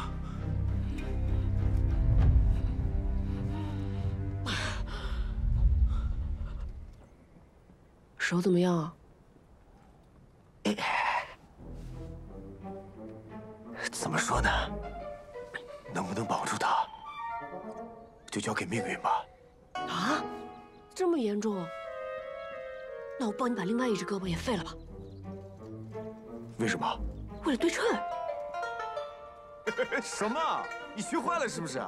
手怎么样啊？ 怎么说呢？能不能保住他，就交给命运吧。 啊，这么严重？那我帮你把另外一只胳膊也废了吧。 为什么？ 为了对称。 什么？你学坏了是不是？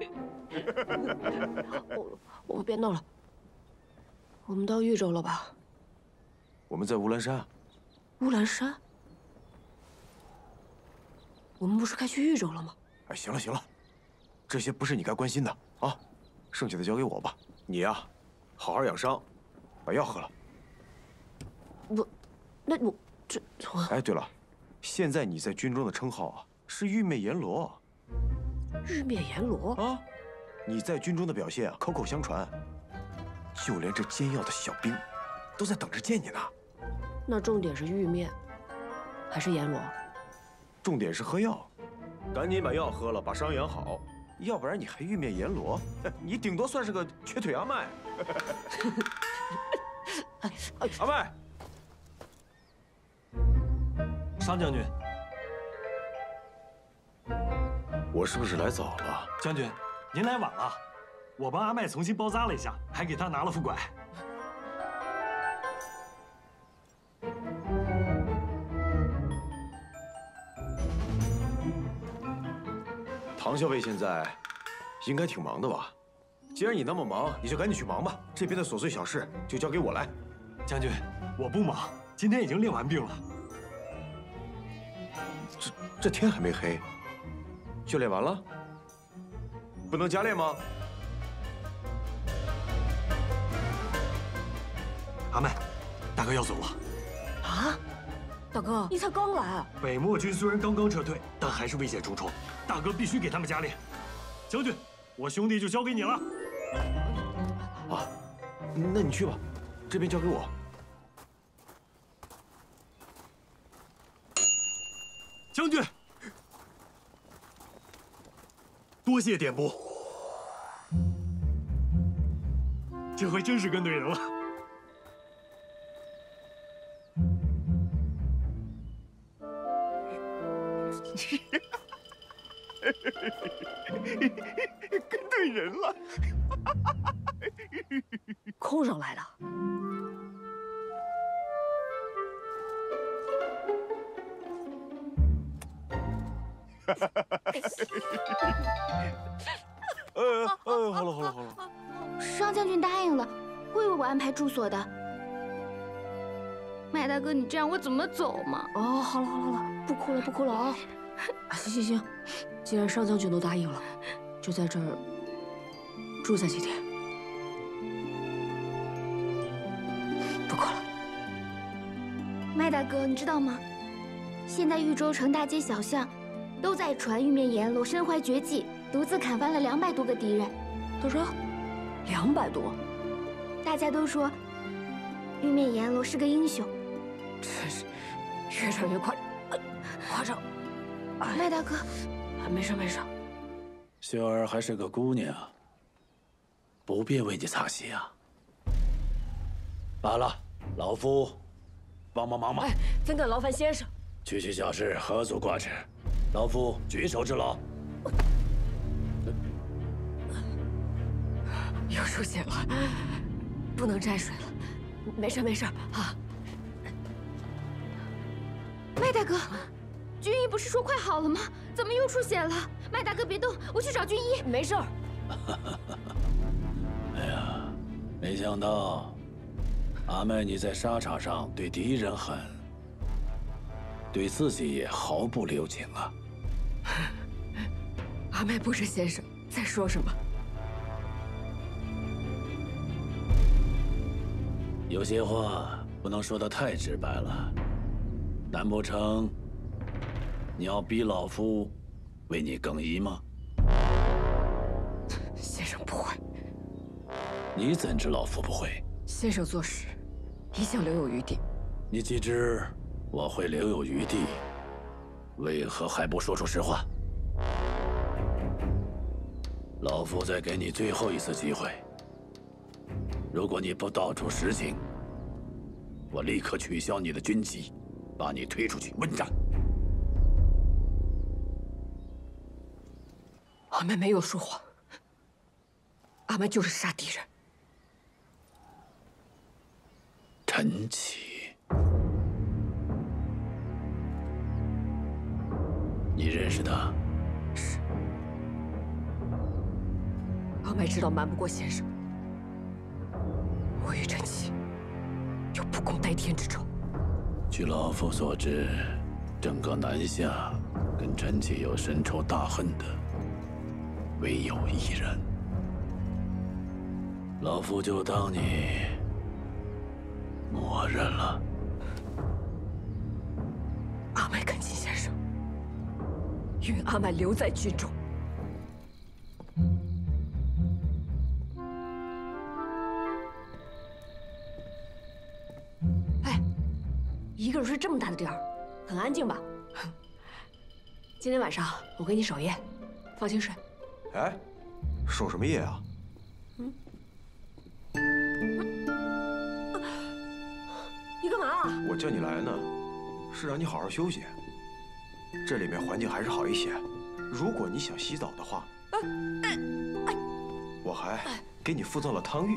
我我们别闹了，我们到豫州了吧？ 我们在乌兰山。 乌兰山？我们不是该去豫州了吗？ 哎，行了行了，这些不是你该关心的啊，剩下的交给我吧。你呀、啊，好好养伤，把药喝了。 我，那我这我…… 哎，对了，现在你在军中的称号啊是玉面阎罗。 玉面阎罗啊，你在军中的表现啊，口口相传，就连这煎药的小兵都在等着见你呢。 那重点是玉面，还是阎罗？ 重点是喝药，赶紧把药喝了，把伤养好，要不然你还玉面阎罗，你顶多算是个瘸腿阿麦。阿麦， 商将军， 我是不是来早了？ 将军，您来晚了，我帮阿麦重新包扎了一下，还给他拿了副拐。 唐校尉现在应该挺忙的吧？既然你那么忙，你就赶紧去忙吧。这边的琐碎小事就交给我来。 将军，我不忙，今天已经练完兵了。 这这天还没黑，就练完了？不能加练吗？ 阿麦，大哥要走了。 啊？ 大哥，你才刚来。 北漠军虽然刚刚撤退，但还是危险重重。大哥必须给他们加练。将军，我兄弟就交给你了。 啊，那你去吧，这边交给我。 将军，多谢点拨，这回真是跟对人了。 跟对人了， 空手来的。 呃呃，好了好了好了。 商将军答应了，会为我安排住所的。麦大哥，你这样我怎么走嘛？ 哦，好了好了好了，不哭了不哭了啊！行行行，既然商将军都答应了，就在这儿住下几天。不哭了。 麦大哥，你知道吗？现在豫州城大街小巷都在传玉面阎罗身怀绝技，独自砍翻了两百多个敌人。 多少？两百多。 大家都说玉面阎罗是个英雄。 真是越传越夸夸张。 麦大哥， 没事没事。 秀儿还是个姑娘，不便为你擦鞋啊。罢了，老夫帮帮忙吧。 哎，怎敢劳烦先生？ 区区小事，何足挂齿。老夫举手之劳。 又出血了。 不能沾水了，没事没事啊。 麦大哥，军医不是说快好了吗？怎么又出血了？麦大哥别动，我去找军医。 没事儿。 哎呀，没想到阿麦你在沙场上对敌人狠，对自己也毫不留情啊！ 阿麦不知先生在说什么？ 有些话不能说得太直白了，难不成你要逼老夫为你更衣吗？ 先生不会。 你怎知老夫不会？ 先生做事一向留有余地。 你既知我会留有余地，为何还不说出实话？老夫再给你最后一次机会，如果你不道出实情，我立刻取消你的军籍，把你推出去问斩。 阿麦没有说谎，阿麦就是杀敌人。 陈启，你认识他？ 是。阿麦知道瞒不过先生，我与陈启有不共戴天之仇。 据老夫所知，整个南下跟陈启有深仇大恨的，唯有一人。老夫就当你默认了。 阿麦恳请先生，允阿麦留在军中。哎，一个人睡这么大的地儿，很安静吧？今天晚上我给你守夜，放心睡。 哎，守什么夜啊？ 嗯。你干嘛啊？ 我叫你来呢，是让你好好休息。这里面环境还是好一些。如果你想洗澡的话， 哎哎， 我还给你附赠了汤浴。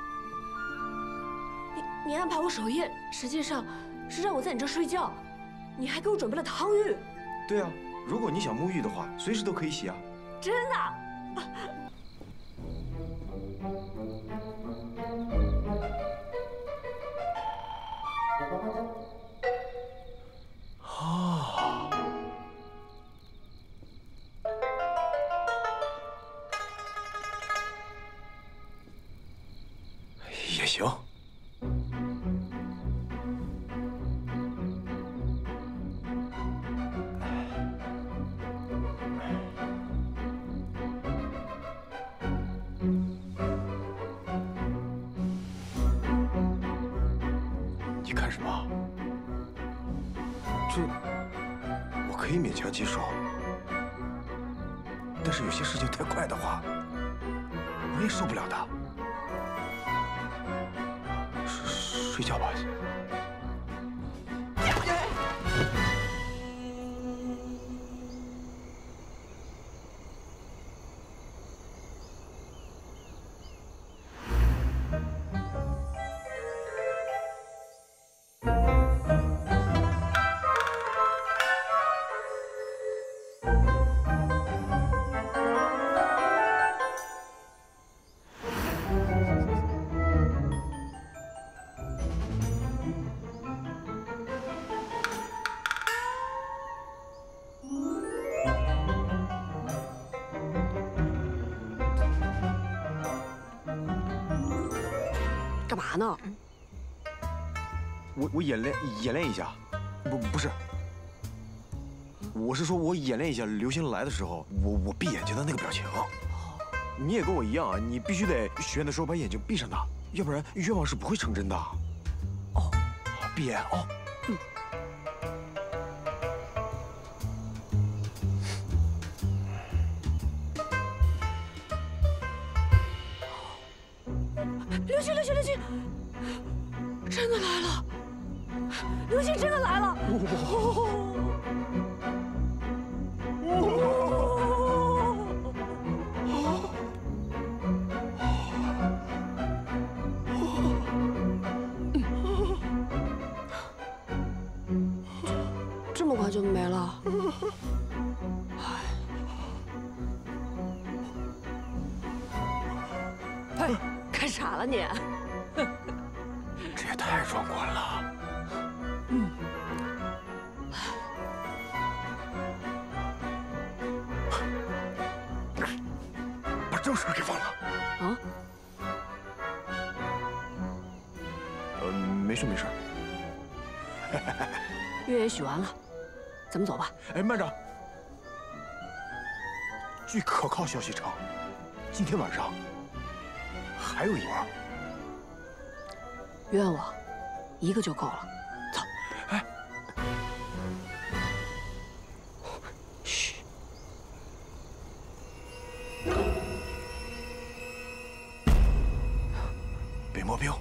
你你安排我守夜，实际上是让我在你这儿睡觉，你还给我准备了汤浴。 对啊，如果你想沐浴的话，随时都可以洗啊。 真的？ 啊，也行。你看什么？这我可以勉强接受，但是有些事情太快的话，我也受不了的。睡睡觉吧。 干嘛呢？ 我我演练演练一下，不不是，我是说我演练一下流星来的时候，我我闭眼睛的那个表情。你也跟我一样啊，你必须得许愿的时候把眼睛闭上的，要不然愿望是不会成真的。哦，好，闭眼哦。嗯。 流星，流星，流星，真的来了！流星真的来了！ 哎，看傻了你？ 这也太壮观了。 嗯。 把正事给忘了。 啊？ 呃，没事没事。 约也许完了，咱们走吧。 哎，慢着。据可靠消息称，今天晚上还有一波。 冤枉，一个就够了。走。 哎。 嘘。 北漠兵。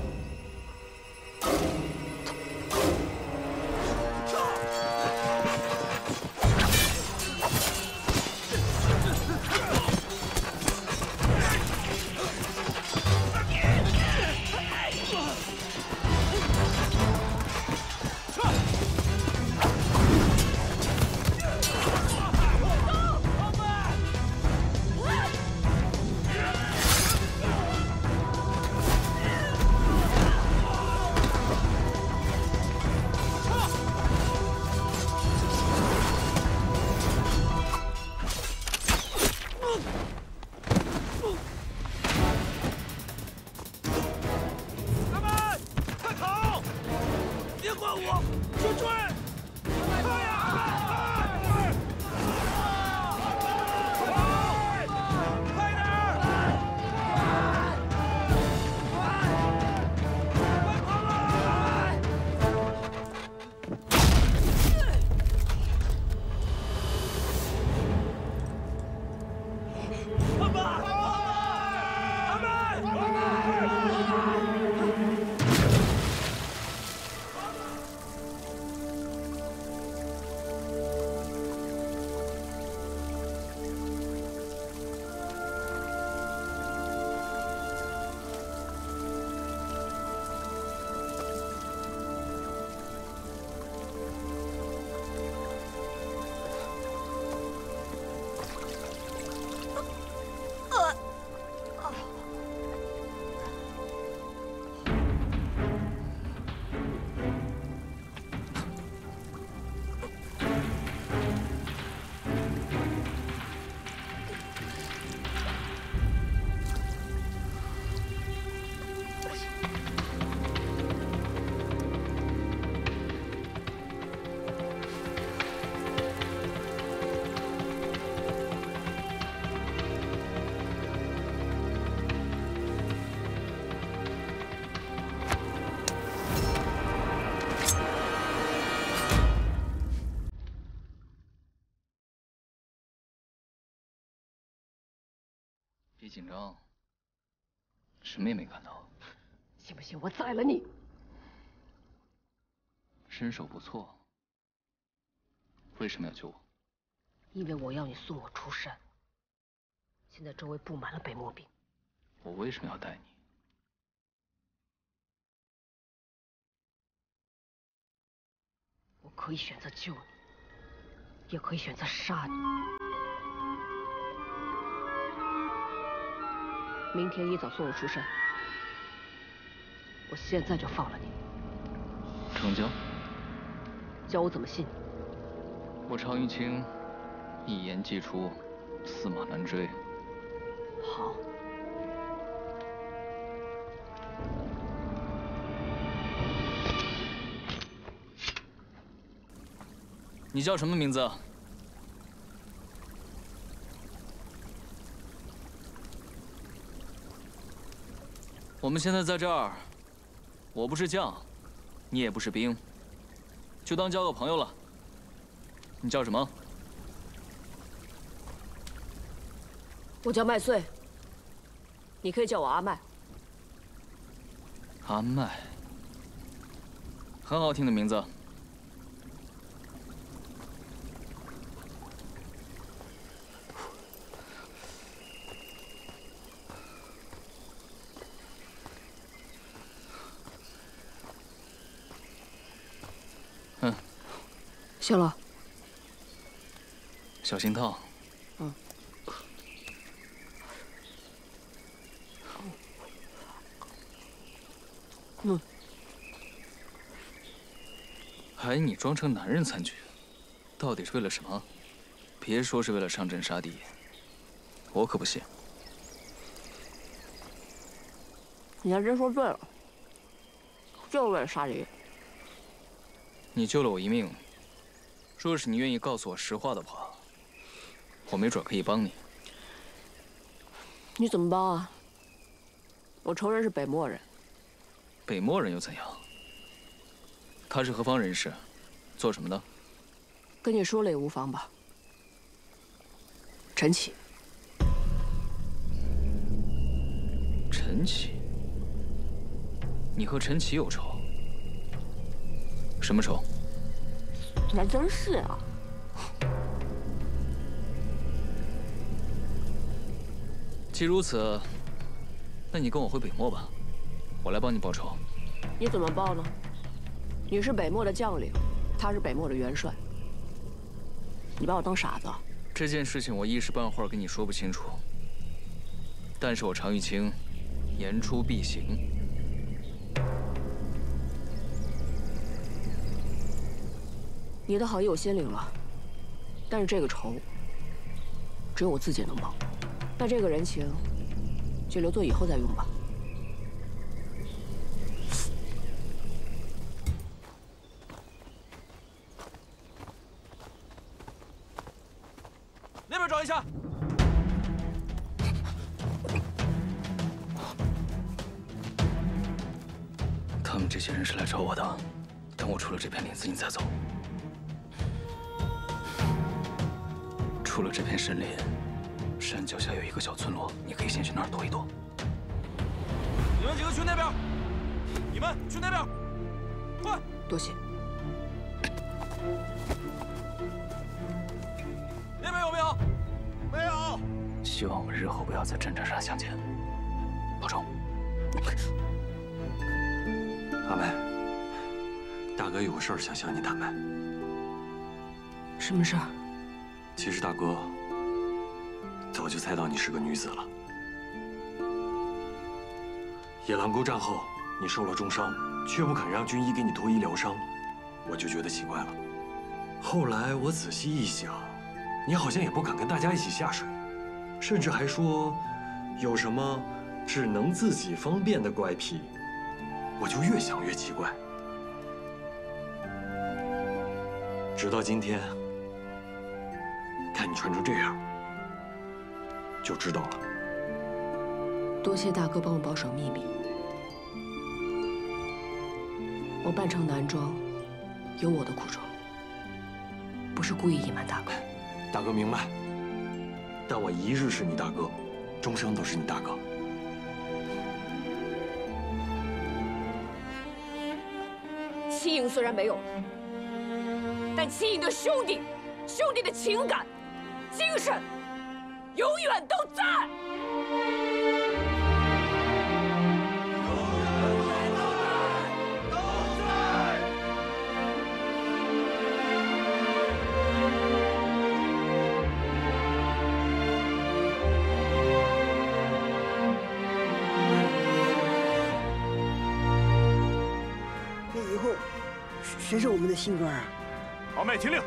别紧张，什么也没看到。 信不信我宰了你？ 身手不错，为什么要救我？ 因为我要你送我出山。现在周围布满了北漠兵。 我为什么要带你？ 我可以选择救你，也可以选择杀你。 明天一早送我出山，我现在就放了你。 成交。 教我怎么信你？ 我常玉清一言既出，驷马难追。 好。 你叫什么名字？ 我们现在在这儿，我不是将，你也不是兵，就当交个朋友了。你叫什么？ 我叫麦穗，你可以叫我阿麦。 阿麦，很好听的名字。 行了， 小心烫。 嗯。嗯。 还你装成男人参军，到底是为了什么？别说是为了上阵杀敌，我可不信。 你还真说对了，就是为了杀敌。 你救了我一命，若是你愿意告诉我实话的话，我没准可以帮你。 你怎么帮啊？我仇人是北漠人。 北漠人又怎样？他是何方人士？做什么的？ 跟你说了也无妨吧。陈启。 陈启？你和陈启有仇？什么仇？ 你还真是啊！ 既如此，那你跟我回北漠吧，我来帮你报仇。 你怎么报呢？你是北漠的将领，他是北漠的元帅，你把我当傻子？ 这件事情我一时半会儿跟你说不清楚，但是我常玉清言出必行。 你的好意我先领了，但是这个仇只有我自己能报，那这个人情就留作以后再用吧。 那边找一下。他们这些人是来找我的，等我出了这片林子，你再走。出了这片森林，山脚下有一个小村落，你可以先去那儿躲一躲。 你们几个去那边，你们去那边，快！ 多谢。 那边有没有？没有。 希望我们日后不要在战场上相见。保重。 阿梅，大哥有个事儿想向你坦白。 什么事儿？ 其实大哥早就猜到你是个女子了。野狼沟战后，你受了重伤，却不肯让军医给你脱衣疗伤，我就觉得奇怪了。后来我仔细一想，你好像也不敢跟大家一起下水，甚至还说有什么只能自己方便的怪癖，我就越想越奇怪。直到今天。看你穿成这样，就知道了。 多谢大哥帮我保守秘密。我扮成男装，有我的苦衷，不是故意隐瞒大哥。 大哥明白，但我一日是你大哥，终生都是你大哥。 戚颖虽然没有了，但戚颖的兄弟、兄弟的情感。精神永远都在。 那以后谁是我们的新官啊？ 敖妹，听令。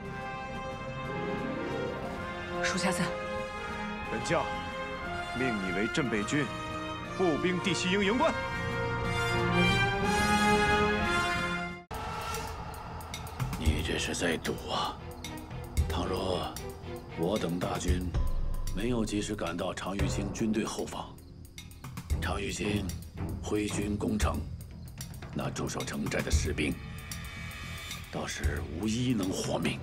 属下在。 本将命你为镇北军步兵第七营营官。 你这是在赌啊！倘若我等大军没有及时赶到常玉清军队后方，常玉清挥军攻城，那驻守城寨的士兵倒是无一能活命。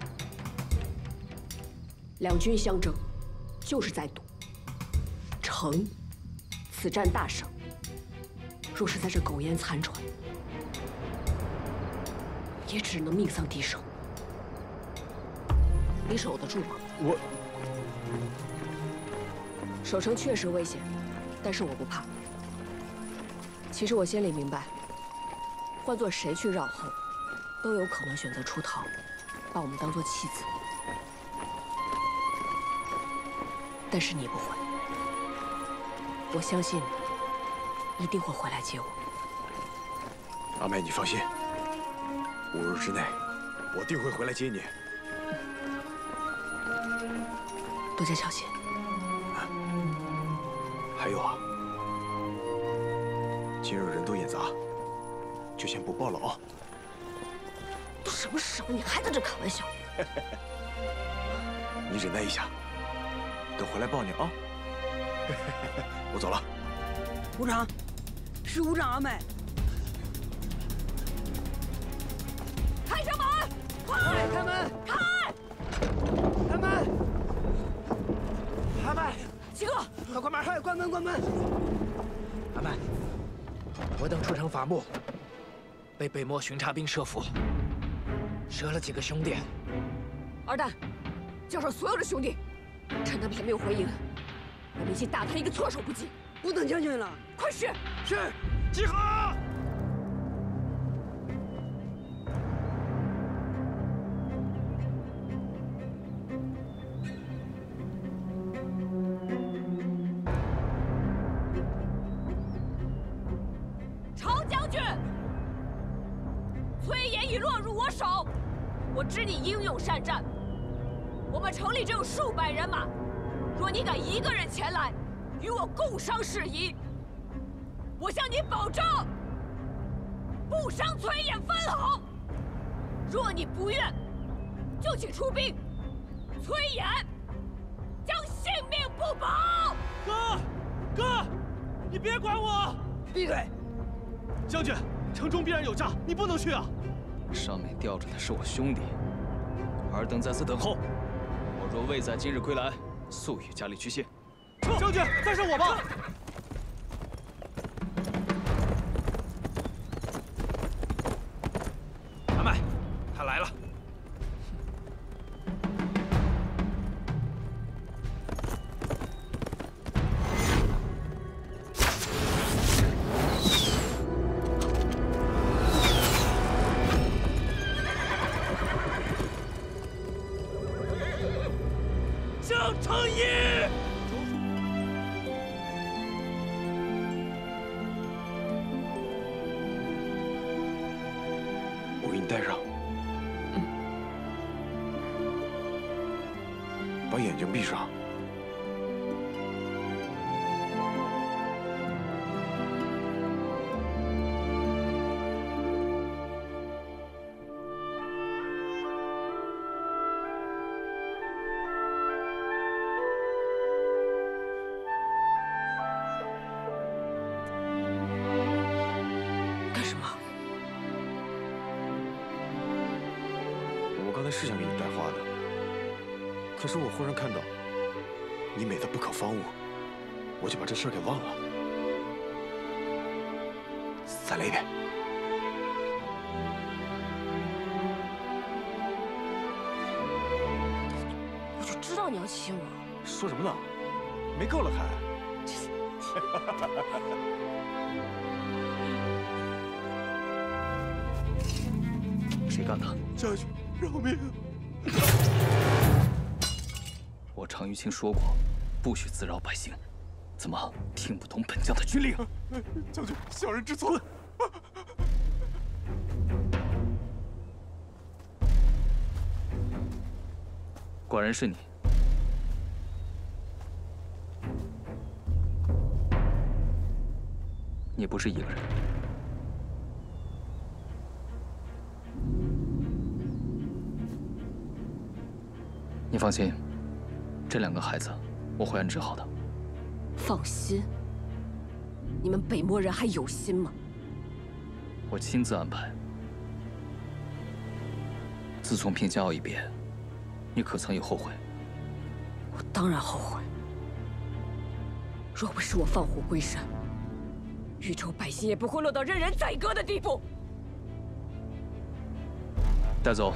两军相争，就是在赌。城，此战大胜。若是在这苟延残喘，也只能命丧敌手。你守得住吗？ 我守城确实危险，但是我不怕。其实我心里明白，换做谁去绕后，都有可能选择出逃，把我们当作弃子。 但是你不会。我相信你一定会回来接我。 阿妹，你放心，五日之内，我定会回来接你。 多加小心。 还有啊，今日人多眼杂，就先不报了啊。 都什么时候，你还在这开玩笑？ 你忍耐一下，等回来报你啊。我走了。 部长，是务长阿美。 开上门！快开门！ 开！ 开门！ 阿麦， 七哥， 快关门！ 快关门！关门！ 阿麦，我等出城伐木，被北漠巡查兵设伏，折了几个兄弟。 二蛋，叫上所有的兄弟，趁他们还没有回营，我们一起打他一个措手不及。 不等将军了， 快去！ 是， 集合！ 曹将军，崔琰已落入我手，我知你英勇善战。我们城里只有数百人马，若你敢一个人前来，与我共商事宜，我向你保证，不伤崔琰分毫。若你不愿，就请出兵，崔琰将性命不保。 哥，哥，你别管我！ 闭嘴！ 将军，城中必然有诈，你不能去啊！ 上面吊着的是我兄弟，尔等在此等候。我若未在今日归来，速与家里去谢。 将军，再上我吧！ 阿麦，他来了。 江城义。 我给你戴上。把眼睛闭上。是想给你带花的，可是我忽然看到你美得不可方物，我就把这事儿给忘了。再来一遍。 我就知道你要亲我。 说什么呢？没够了还？ 谁干的？ 将军。饶命！ 我常于卿说过，不许自扰百姓。怎么听不懂本将的军令？ 将军，小人知错。 果然是你。你不是一个人。你放心，这两个孩子我会安置好的。 放心？你们北漠人还有心吗？ 我亲自安排。自从平江澳一别，你可曾有后悔？ 我当然后悔。若不是我放虎归山，豫州百姓也不会落到任人宰割的地步。 带走。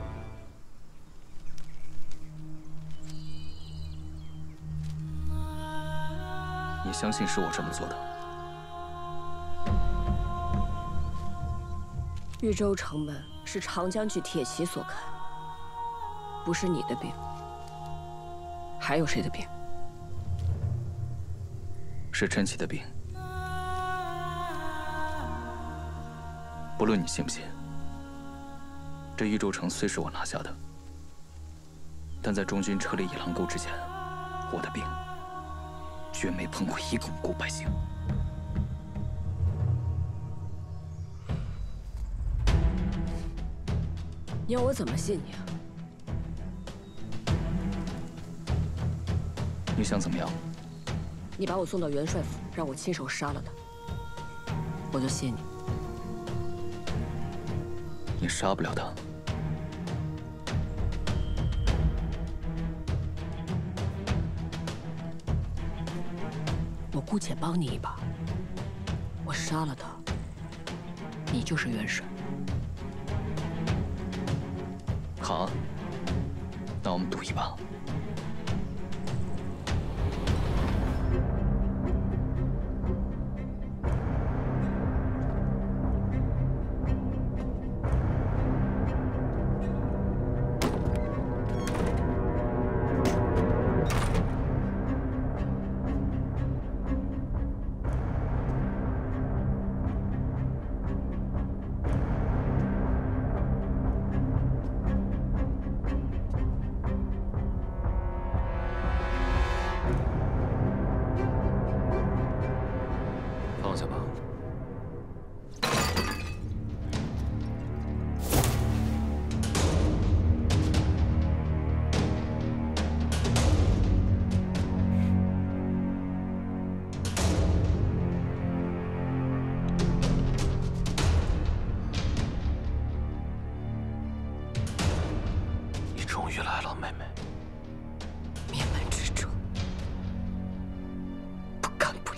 你相信是我这么做的？ 豫州城门是长将军铁骑所开，不是你的病。还有谁的病？ 是陈启的病。不论你信不信，这玉州城虽是我拿下的，但在中军撤离野狼沟之前，我的兵绝没碰过一个无辜百姓。 你要我怎么信你啊？ 你想怎么样？ 你把我送到元帅府，让我亲手杀了他，我就信你。 你杀不了他。 我姑且帮你一把，我杀了他，你就是元帅。 好，那我们赌一把。放下吧。你终于来了，妹妹。 灭门之者，不敢不来。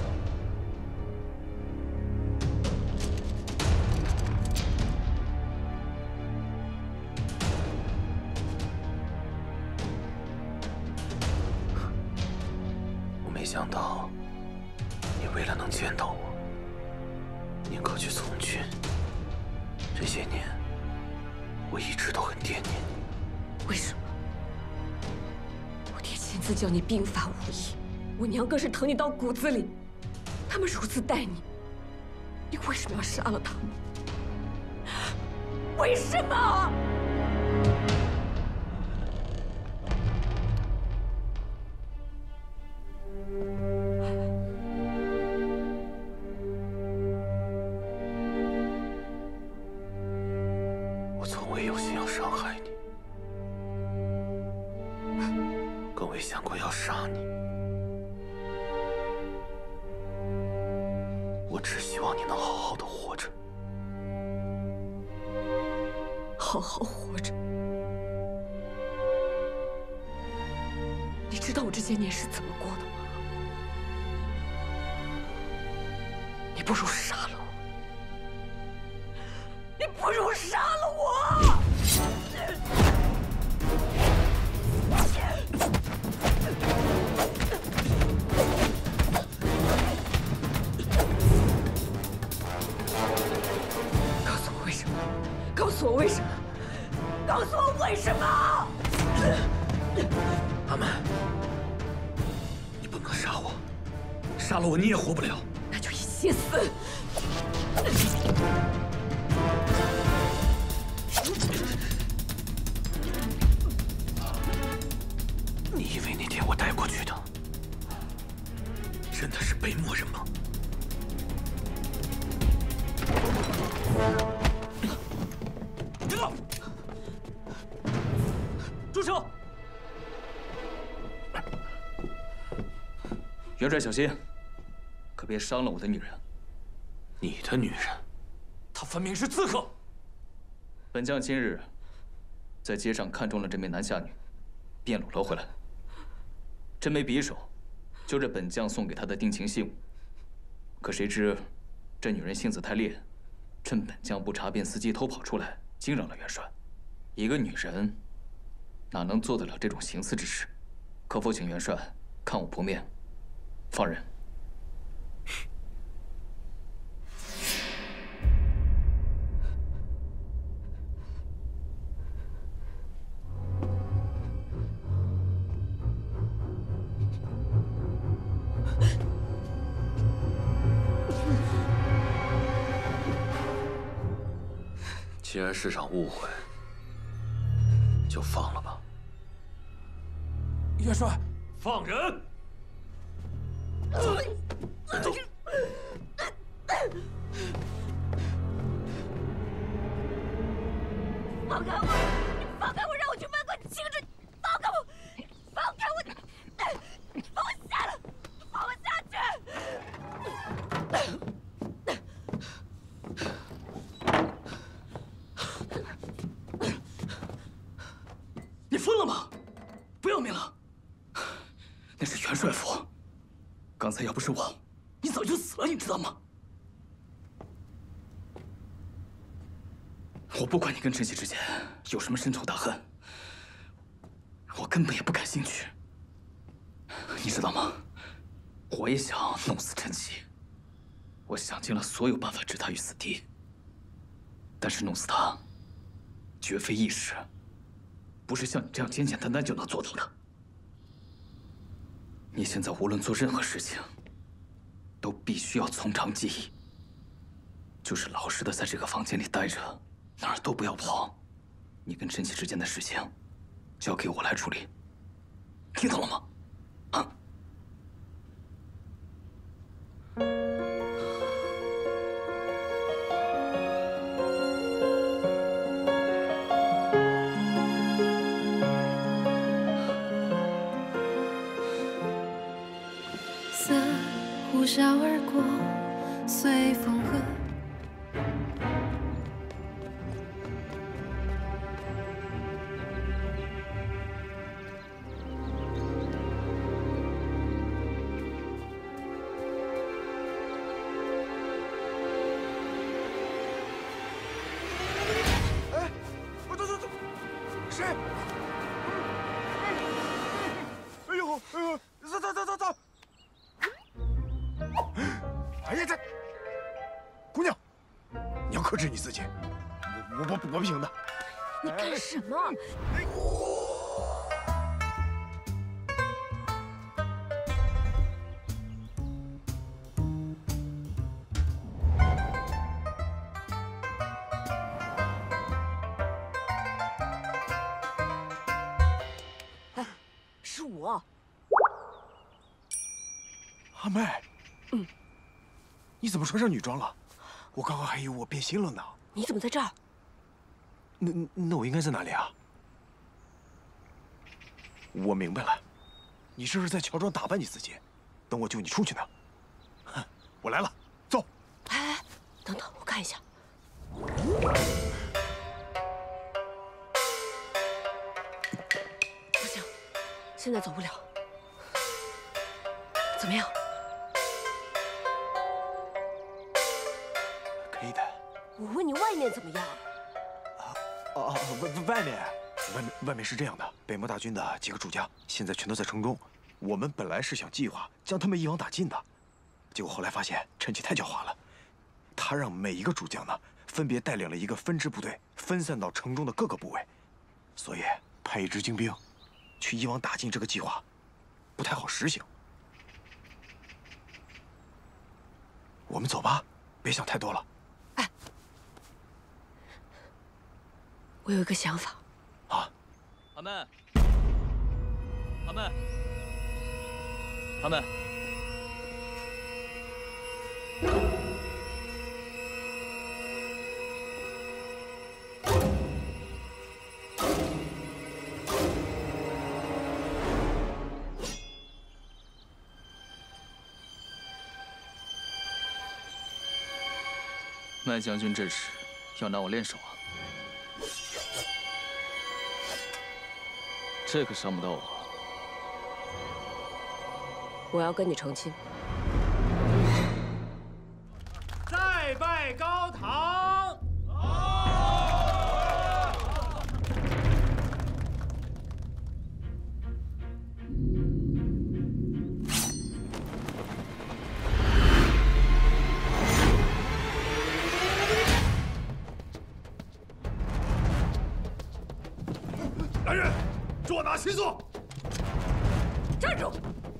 我没想到，你为了能见到我，宁可去从军。这些年，我一直都很惦念你。 为什么？我爹亲自教你兵法武艺，我娘更是疼你到骨子里。他们如此待你，你为什么要杀了他们？为什么？ 我从未有心要伤害你，更未想过要杀你。我只希望你能好好的活着， 好好活着。你知道我这些年是怎么过的吗？你不如杀了我，你不如杀了我！告诉我为什么？告诉我为什么？告诉我为什么？ 阿曼，你不能杀我，杀了我你也活不了。 那就一起死！ 你以为那天我带过去的真的是北漠人吗？ 别动！住手！元帅小心，可别伤了我的女人。你的女人？她分明是刺客。本将今日在街上看中了这名南下女，便掳了回来。这枚匕首就是本将送给她的定情信物。可谁知这女人性子太烈，趁本将不察便，伺机偷跑出来，惊扰了元帅。一个女人哪能做得了这种行刺之事？可否请元帅看我不面，放人？ 既然是场误会，就放了吧。 元帅， 放人！ 走。 放开我！你放开我，让我去问个清楚！放开我！放开我！放我下来！放我下去！你疯了吗？不要命了？那是元帅府，刚才要不是我，你早就死了，你知道吗？ 我不管你跟陈曦之间有什么深仇大恨，我根本也不感兴趣。你知道吗？我也想弄死陈曦，我想尽了所有办法置他于死地。但是弄死他，绝非易事，不是像你这样简简单单就能做到的。你现在无论做任何事情，都必须要从长计议，就是老实的在这个房间里待着。 哪儿都不要跑，你跟陈曦之间的事情，交给我来处理，听懂了吗？啊！ 色呼啸而过，随风和。 我不行的， 你干什么？哎，是我， 阿妹。 嗯， 你怎么穿上女装了？我刚刚还以为我变心了呢。 你怎么在这儿？ 那那我应该在哪里啊？我明白了，你这是在乔装打扮你自己，等我救你出去呢。哼，我来了，走。 哎，等等，我看一下。不行，现在走不了。怎么样？ 可以的。 我问你，外面怎么样？ 哦哦，外外面，外面外面是这样的，北漠大军的几个主将现在全都在城中。我们本来是想计划将他们一网打尽的，结果后来发现陈曦太狡猾了，他让每一个主将呢分别带领了一个分支部队，分散到城中的各个部位，所以派一支精兵去一网打尽这个计划不太好实行。我们走吧，别想太多了。 我有一个想法， 啊， 阿妹，阿妹，阿妹，麦将军这是要拿我练手啊？ 这可伤不到我。 我要跟你成亲。 再拜高堂。 来人，捉拿秦朔！ 站住！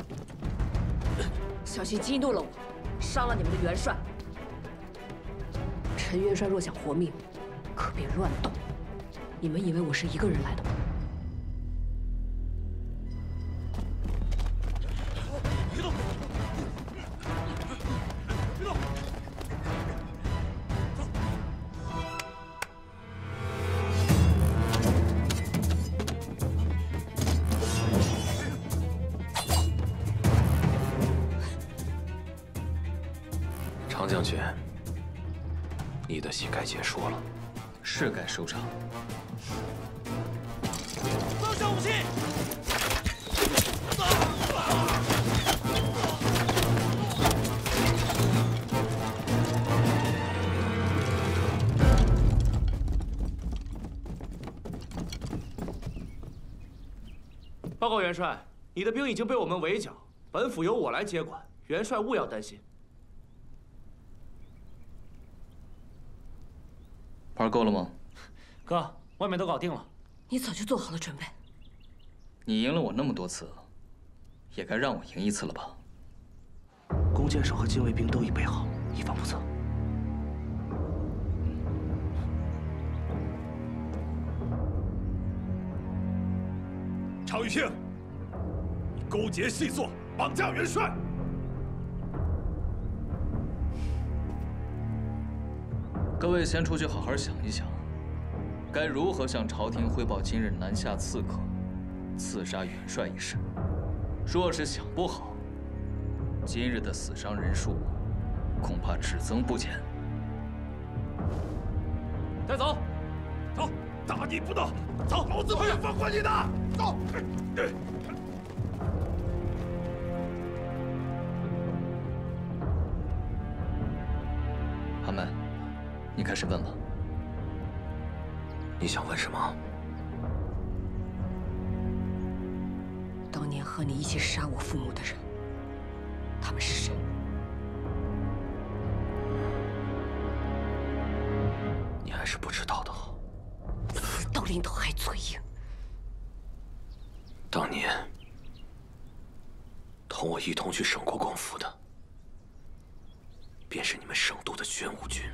小心激怒了我，伤了你们的元帅。陈元帅若想活命， 可别乱动！你们以为我是一个人来的吗？ 别动！别动！ 常将军，你的戏该结束了， 是该收场。 放下武器！ 报告元帅，你的兵已经被我们围剿，本府由我来接管，元帅勿要担心。 玩够了吗？ 哥，外面都搞定了。 你早就做好了准备。 你赢了我那么多次，也该让我赢一次了吧？ 弓箭手和禁卫兵都已备好，以防不测。 常玉清，你勾结细作，绑架元帅！ 各位先出去好好想一想，该如何向朝廷汇报今日南下刺客刺杀元帅一事。若是想不好，今日的死伤人数恐怕只增不减。 带走， 走，大逆不道！走，老子不会放过你的！走。 阿曼。 你开始问了。 你想问什么？ 当年和你一起杀我父母的人，他们是谁？ 你还是不知道的好。 死到临头还嘴硬。 当年同我一同去省国公府的，便是你们省都的宣武军。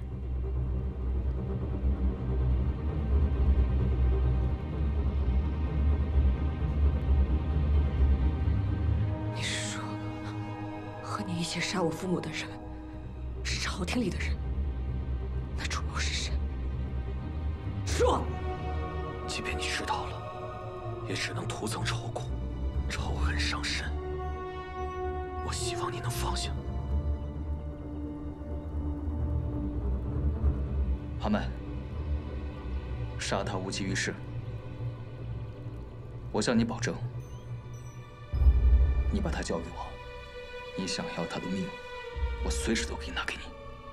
和你一起杀我父母的人，是朝廷里的人，那主谋是谁？说！ 即便你知道了，也只能徒增愁苦，仇恨伤身。我希望你能放下。 阿曼，杀他无济于事。我向你保证，你把他交给我。 你想要他的命，我随时都可以拿给你。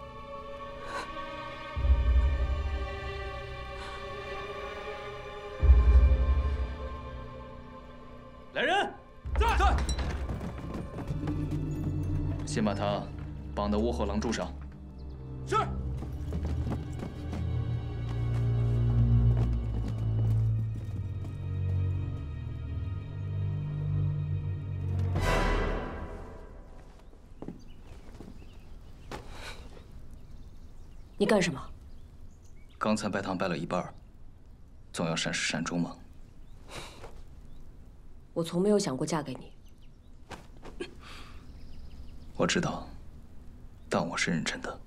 来人， 在在。先把他绑到窝后廊柱上。 是。 你干什么？ 刚才拜堂拜了一半，总要善始善终吗？ 我从没有想过嫁给你。 我知道，但我是认真的。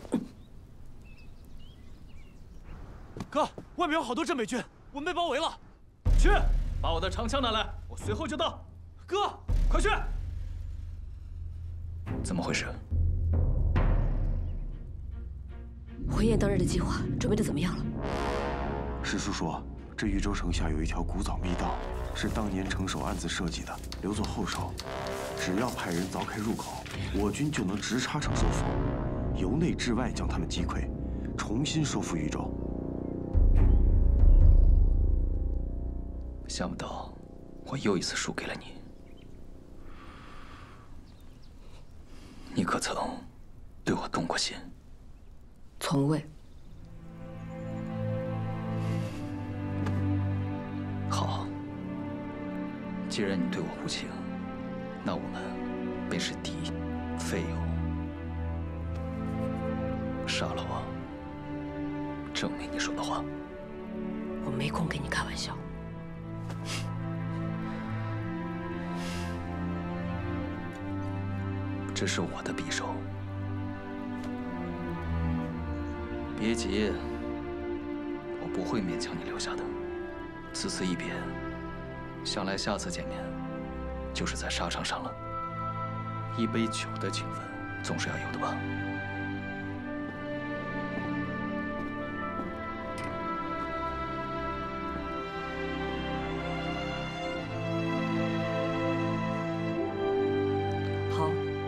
哥，外面有好多镇北军，我们被包围了。去，把我的长枪拿来，我随后就到。哥，快去！ 怎么回事？ 婚宴当日的计划准备的怎么样了？ 师叔说，这豫州城下有一条古早密道，是当年城守暗自设计的，留作后手。只要派人凿开入口，我军就能直插城收复，由内至外将他们击溃，重新收复豫州。 想不到，我又一次输给了你。你可曾对我动过心？ 从未。 好，既然你对我无情，那我们便是敌，非友。杀了我， 证明你说的话。 我没空跟你开玩笑。 这是我的匕首，别急，我不会勉强你留下的。此次一别，想来下次见面就是在沙场上了。一杯酒的情分总是要有的吧？ 好，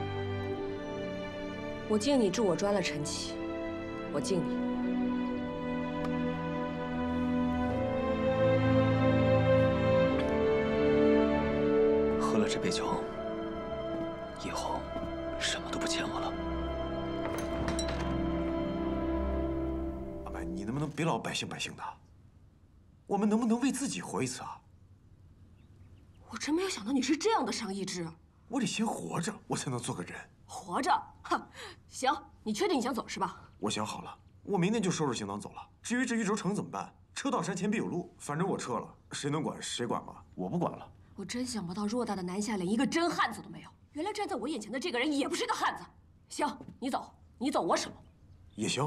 我敬你助我抓了陈启，我敬你。 喝了这杯酒，以后什么都不欠我了。 阿白，你能不能别老百姓百姓的？我们能不能为自己活一次啊？ 我真没有想到你是这样的上意志。 我得先活着，我才能做个人。 活着，哼，行，你确定你想走是吧？ 我想好了，我明天就收拾行囊走了。至于这玉州城怎么办？车到山前必有路，反正我撤了，谁能管谁管吧，我不管了。 我真想不到，偌大的南下连一个真汉子都没有。原来站在我眼前的这个人也不是个汉子。行，你走，你走我什么？ 也行。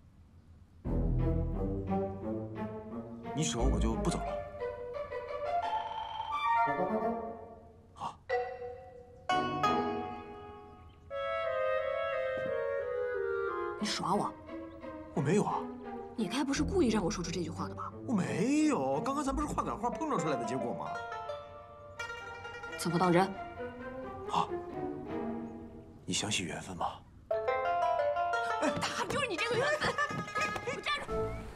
你守我就不走了。好。你耍我？ 我没有啊。 你该不是故意让我说出这句话的吧？ 我没有，刚刚咱不是话赶话碰撞出来的结果吗？ 怎么当真？ 好，你相信缘分吗？ 他就是你这个缘分！给我站住！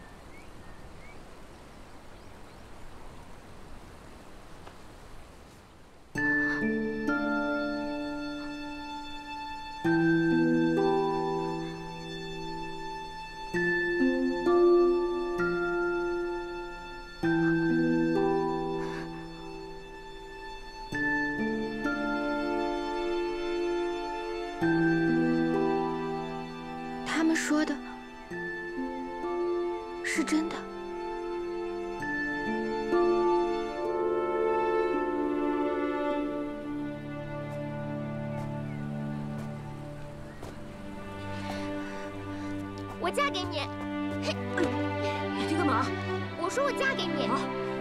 说的是真的。 我嫁给你。嘿， 你干嘛？ 我说我嫁给你。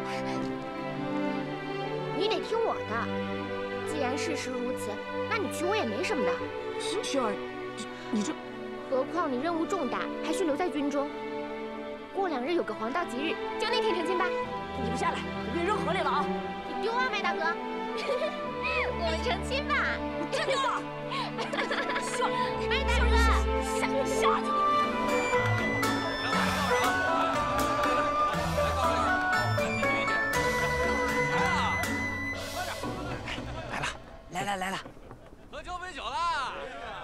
你得听我的。既然事实如此，那你娶我也没什么的。 雪儿，你这…… 何况你任务重大，还需留在军中。过两日有个黄道吉日，就那天成亲吧。 你不下来，我给你扔河里了啊！ 你丢啊，麦大哥！我们成亲吧！ 我真丢了！下， 麦大哥， 下下去！ 来了，来了，来了！ 喝交杯酒啦！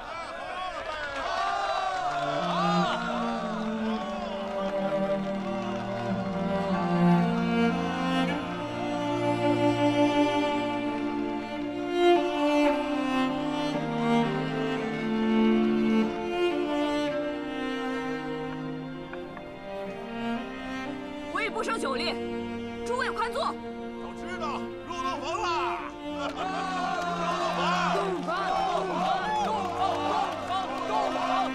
不胜酒力，诸位宽坐。 都知道入洞房啦！入洞房！ 洞房！洞房！洞房！洞房！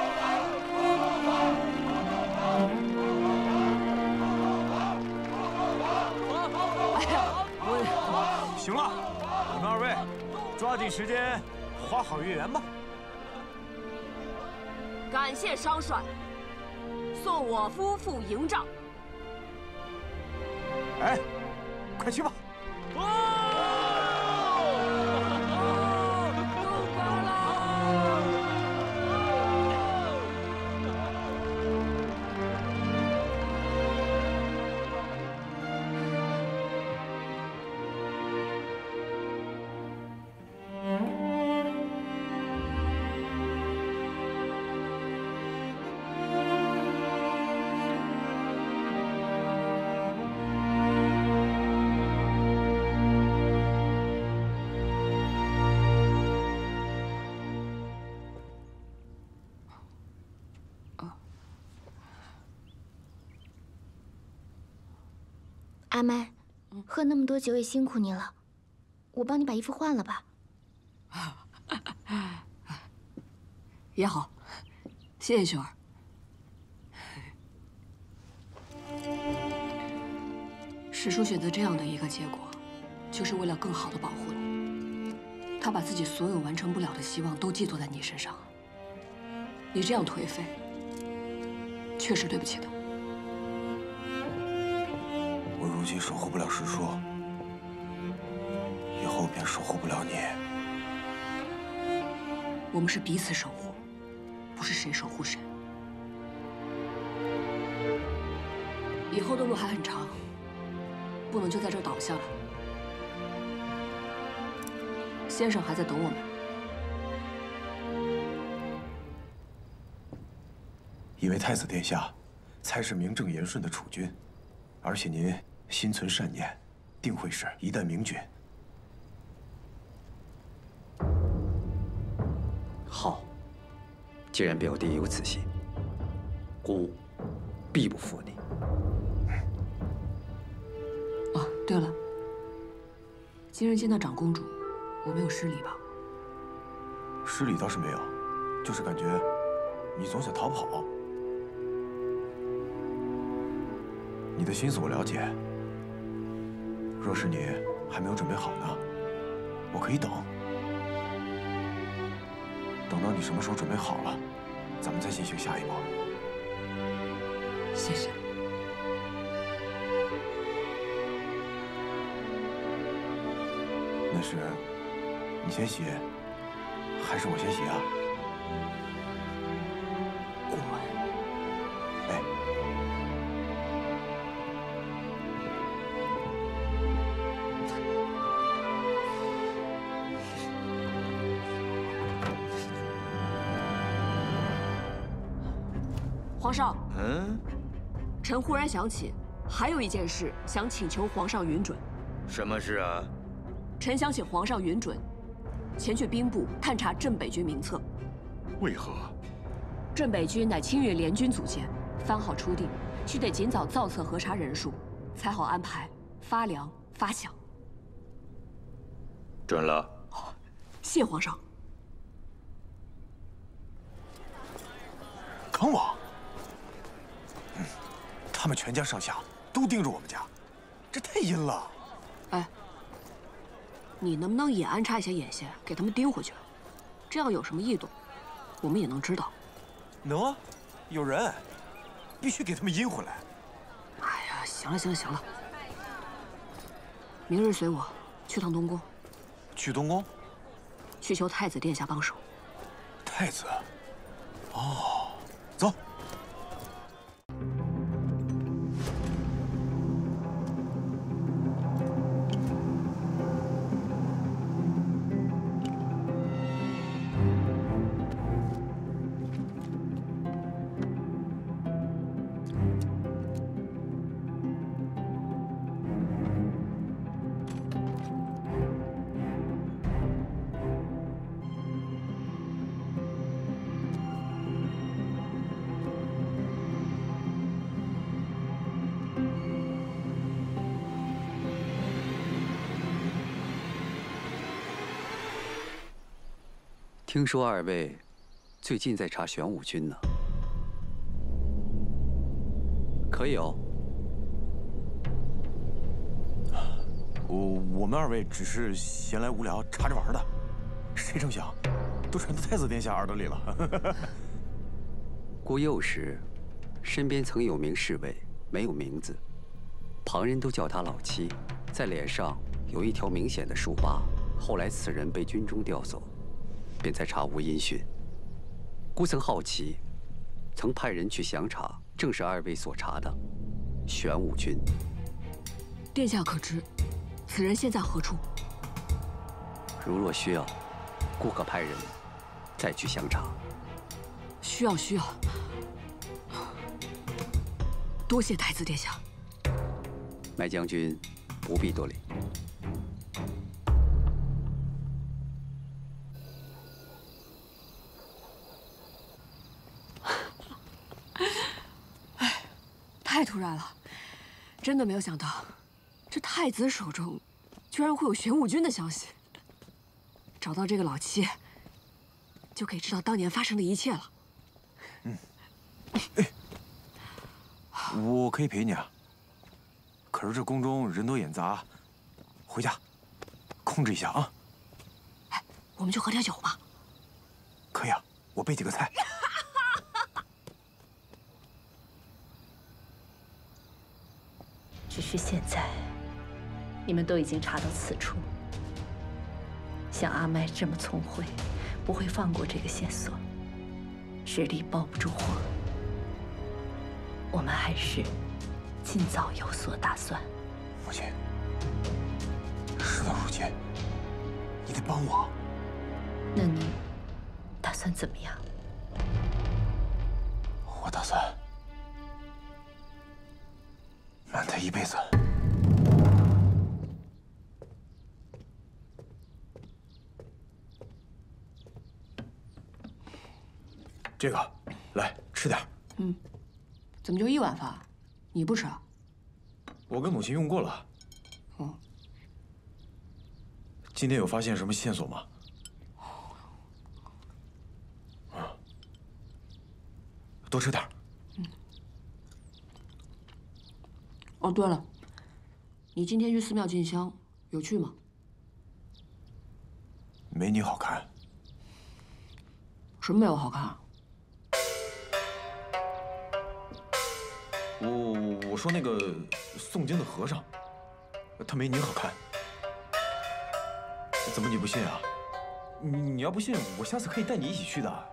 我行了，你们二位抓紧时间花好月圆吧。 感谢商帅送我夫妇迎帐。 哎，快去吧！ 阿麦，喝那么多酒也辛苦你了，我帮你把衣服换了吧。 也好，谢谢雪儿。师叔选择这样的一个结果，就是为了更好的保护你。他把自己所有完成不了的希望都寄托在你身上，你这样颓废，确实对不起他。 我如今守护不了师叔，以后便守护不了你。 我们是彼此守护，不是谁守护谁。以后的路还很长，不能就在这儿倒下了。先生还在等我们。 因为太子殿下才是名正言顺的储君，而且您心存善念，定会是一代明君。 好，既然表弟有此心，孤必不负你。 哦，对了，今日见到长公主，我没有失礼吧？ 失礼倒是没有，就是感觉你总想逃跑。你的心思我了解，若是你还没有准备好呢，我可以等。等到你什么时候准备好了，咱们再进行下一步。 谢谢。 那是你先洗，还是我先洗啊？ 滚！ 哎。 皇上， 嗯， 臣忽然想起，还有一件事想请求皇上允准。 什么事啊？ 臣想请皇上允准，前去兵部探查镇北军名册。 为何？ 镇北军乃清越联军组建，番号初定，须得尽早造册核查人数，才好安排发粮发饷。 准了。 谢皇上。 康王。嗯，他们全家上下都盯着我们家，这太阴了。 哎，你能不能也安插一些眼线，给他们盯回去？这样有什么异动，我们也能知道。 能啊，有人，必须给他们阴回来。 哎呀，行了行了行了，明日随我去趟东宫。 去东宫？ 去求太子殿下帮手。 太子？哦，走。 听说二位最近在查玄武军呢，可以哦。 我我们二位只是闲来无聊查着玩的，谁成想，都传到太子殿下耳朵里了。 过幼时，身边曾有名侍卫，没有名字，旁人都叫他老七，在脸上有一条明显的树疤。后来此人被军中调走，便才查无音讯。孤曾好奇，曾派人去详查，正是二位所查的玄武军。 殿下可知，此人现在何处？ 如若需要，孤可派人再去详查。 需要需要，多谢太子殿下。 麦将军不必多礼。 太突然了，真的没有想到， 这太子手中居然会有玄武军的消息，找到这个老七，就可以知道当年发生的一切了。 嗯，哎，我可以陪你啊。可是这宫中人多眼杂，回家控制一下啊。 哎，我们去喝点酒吧。 可以啊，我备几个菜。 只是现在，你们都已经查到此处。像阿麦这么聪慧，不会放过这个线索。日里包不住火，我们还是尽早有所打算。 母亲，事到如今，你得帮我。 那你打算怎么样？ 我打算瞒他一辈子。这个，来吃点。 嗯，怎么就一碗饭？你不吃啊？ 我跟母亲用过了。 哦。 今天有发现什么线索吗？啊，多吃点。 嗯。哦，对了，你今天去寺庙进香，有去吗？ 没你好看。 什么没有好看？ 我我我说那个诵经的和尚，他没你好看。怎么你不信啊？你你要不信，我下次可以带你一起去的。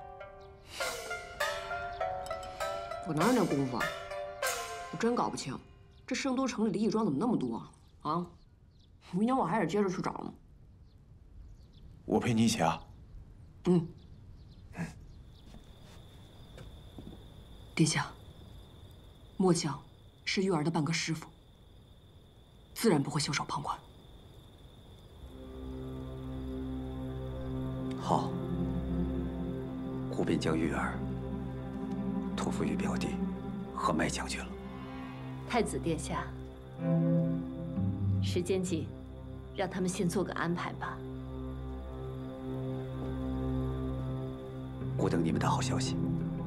我哪有那功夫啊？我真搞不清，这圣都城里的义庄怎么那么多啊？啊！明天我还得接着去找呢。 我陪你一起啊。 嗯。嗯。殿下。末将是玉儿的半个师傅，自然不会袖手旁观。 好，吾便将玉儿托付于表弟和麦将军了。 太子殿下，时间紧，让他们先做个安排吧。 我等你们的好消息。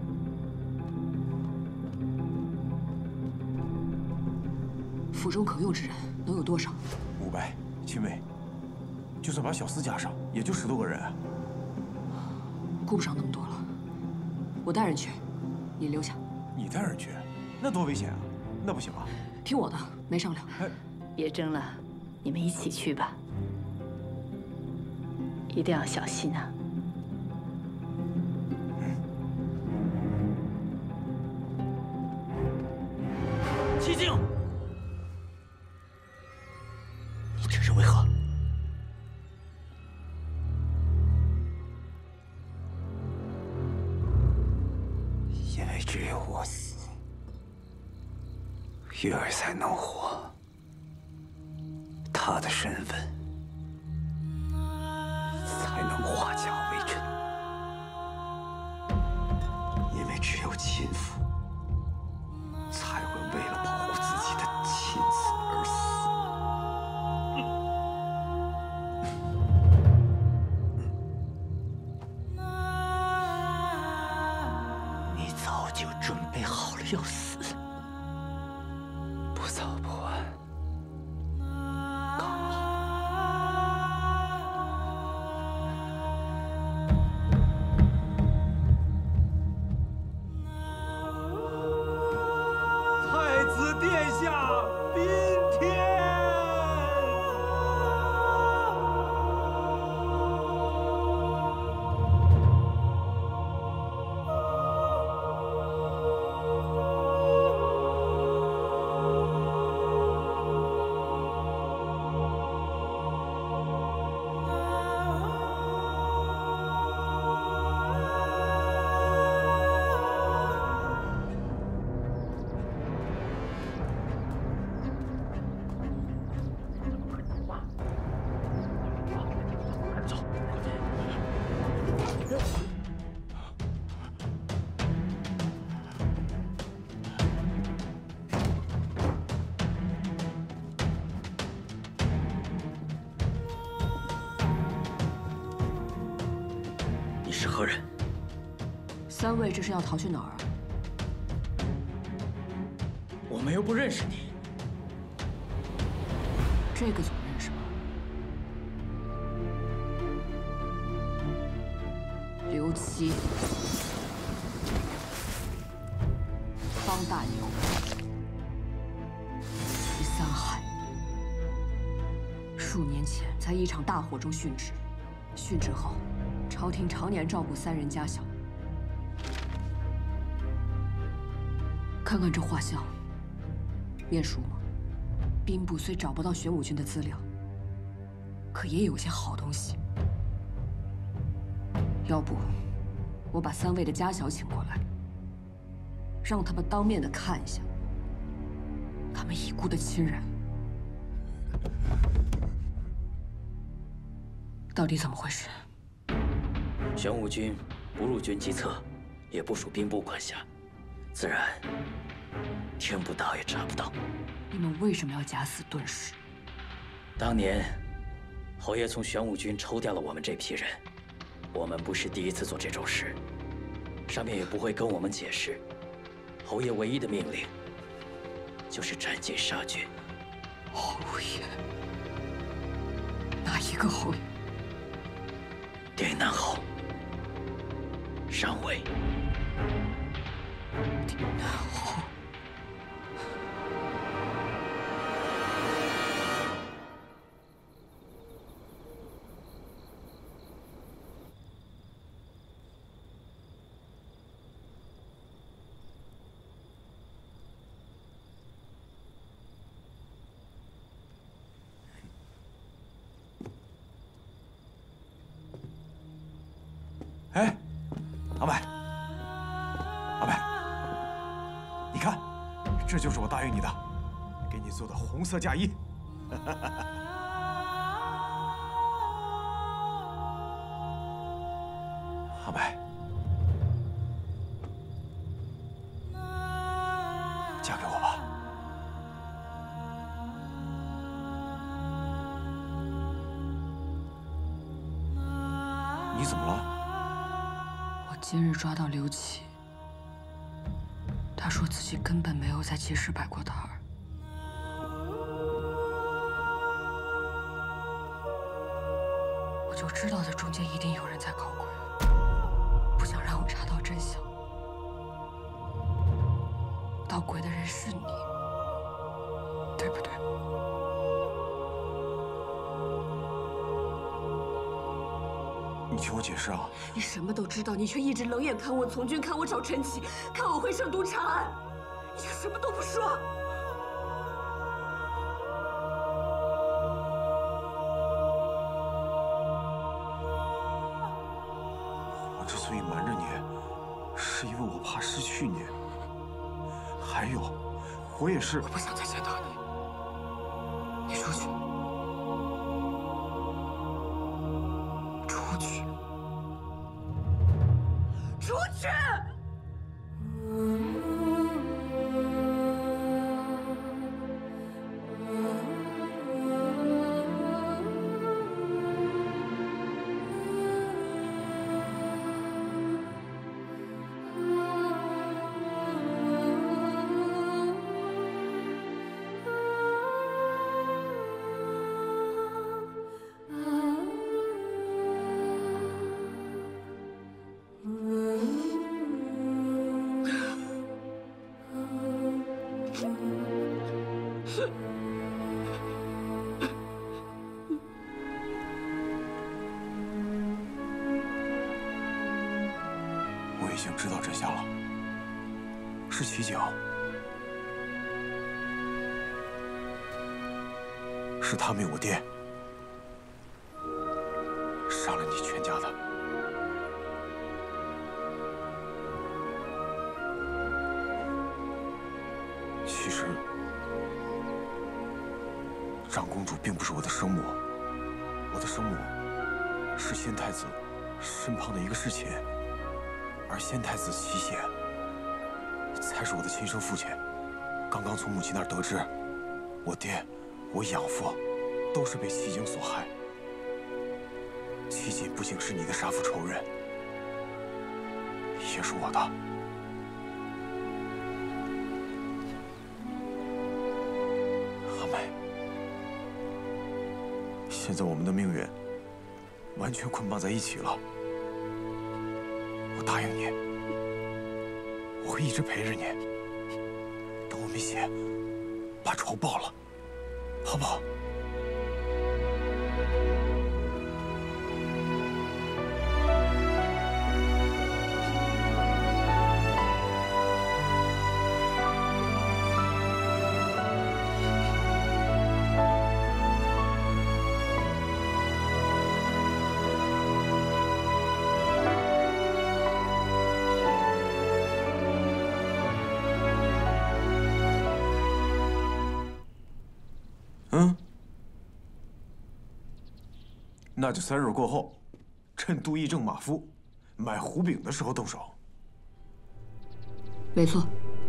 府中可用之人能有多少？ 五百，亲卫，就算把小厮加上，也就十多个人。 顾不上那么多了，我带人去，你留下。 你带人去，那多危险啊！那不行啊！ 听我的，没商量。 别争了，你们一起去吧，一定要小心啊！ 西境。 这是为何？ 因为只有我死，玉儿才能活。她的身份才能化假为真。因为只有亲父才会为了保护自己的亲子而死。早就准备好了要死，不早不晚，刚好。 太子殿下宾天。 何人？ 三位这是要逃去哪儿？ 我们又不认识你。 这个总认识吧？刘七、方大牛、徐三海，数年前在一场大火中殉职。殉职后，朝廷常年照顾三人家小。看看这画像，面熟吗？兵部虽找不到玄武军的资料，可也有些好东西。要不，我把三位的家小请过来，让他们当面的看一下他们已故的亲人到底怎么回事。 玄武军不入军机侧，也不属兵部管辖，自然天不到也查不到。 你们为什么要假死遁世？ 当年侯爷从玄武军抽调了我们这批人，我们不是第一次做这种事，上面也不会跟我们解释。侯爷唯一的命令就是斩尽杀绝。 侯爷？哪一个侯爷？ 滇南侯尚伟。 滇南侯。 哎，阿麦，阿麦，你看，这就是我答应你的，给你做的红色嫁衣。阿麦，嫁给我吧。你怎么了？ 今日抓到刘启，他说自己根本没有在集市摆过摊儿。我就知道这中间一定有人在搞鬼，不想让我查到真相。捣鬼的人是你，对不对？ 你听我解释啊！ 你什么都知道，你却一直冷眼看我从军，看我找陈启，看我会圣都查案，你却什么都不说。 我之所以瞒着你，是因为我怕失去你。还有，我也是…… 我不想再见到你，你出去。出去！ 我已经知道真相了，是齐景，是他灭我爹，杀了你全家的。其实，长公主并不是我的生母，我的生母是先太子身旁的一个侍妾。而先太子齐显才是我的亲生父亲。刚刚从母亲那儿得知，我爹、我养父都是被齐景所害。齐景不仅是你的杀父仇人， 血是我的。阿麦，现在我们的命运完全捆绑在一起了。我答应你，我会一直陪着你，等我们血把仇报了，好不好？ 嗯，那就三日过后，趁杜义正马夫买胡饼的时候动手。 没错。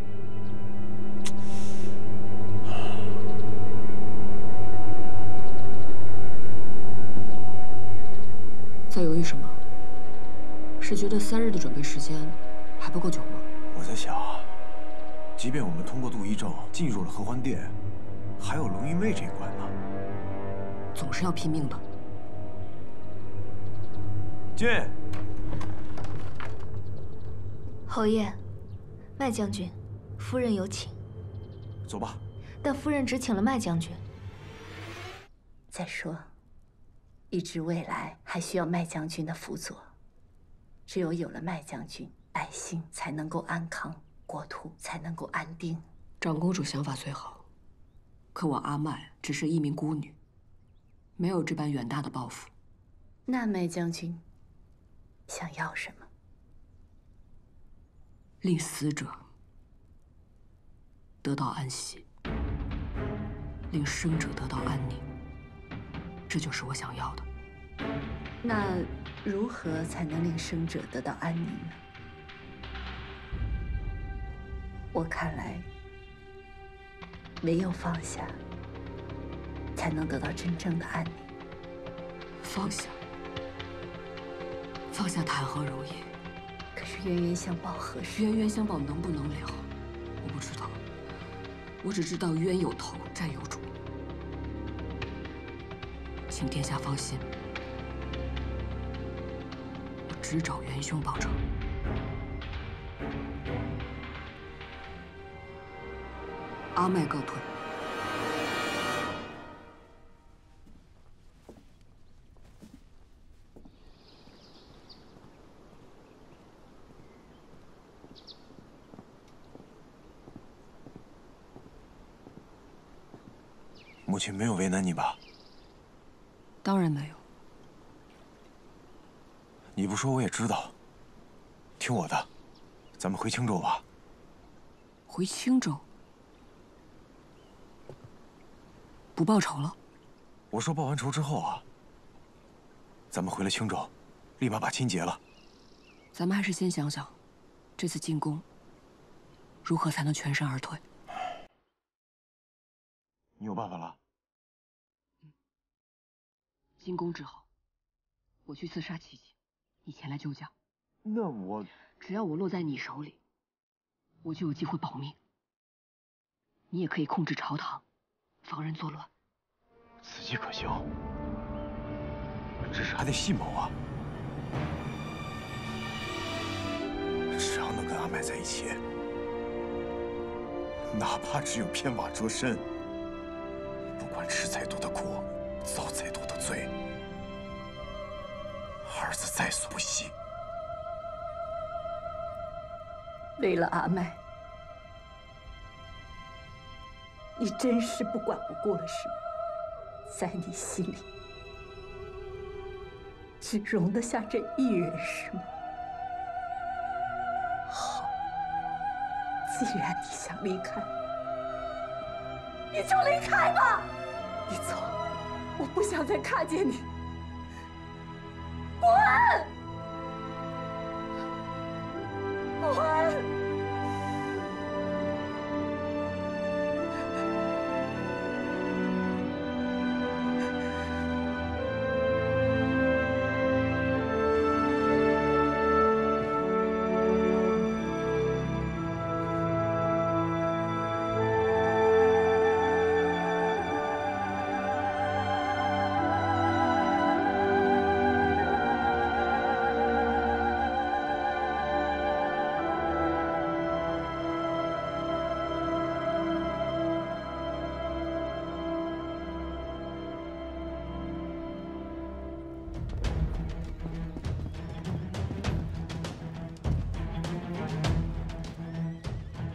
在犹豫什么？是觉得三日的准备时间还不够久吗？ 我在想，即便我们通过杜义正进入了合欢殿。 还有龙一妹这一关呢， 总是要拼命的。 进。 侯爷，麦将军，夫人有请。 走吧。 但夫人只请了麦将军。 再说，一直未来还需要麦将军的辅佐，只有有了麦将军，百姓才能够安康，国土才能够安定。 长公主想法最好。 可我阿麦只是一名孤女，没有这般远大的抱负。 那麦将军想要什么？ 令死者得到安息，令生者得到安宁，这就是我想要的。 那如何才能令生者得到安宁呢？我看来。 唯有放下，才能得到真正的安宁。 放下，放下谈何容易？ 可是冤冤相报何时？ 冤冤相报能不能了？我不知道，我只知道冤有头，债有主。请殿下放心，我只找元凶报仇。 阿麦告退。 母亲没有为难你吧？ 当然没有。 你不说我也知道。听我的，咱们回青州吧。 回青州？ 不报仇了？ 我说报完仇之后啊，咱们回了青州，立马把亲结了。 咱们还是先想想，这次进攻如何才能全身而退。 你有办法了？ 进攻之后，我去刺杀琪琪，你前来救驾。 那我只要我落在你手里，我就有机会保命。你也可以控制朝堂。 防人作乱， 此计可行，只是还得细谋啊。只要能跟阿麦在一起，哪怕只有片瓦遮身，不管吃再多的苦，遭再多的罪，儿子在所不惜。 为了阿麦。 你真是不管不顾了，是吗？在你心里，只容得下这一人，是吗？好，既然你想离开，你就离开吧。你走，我不想再看见你。滚！滚！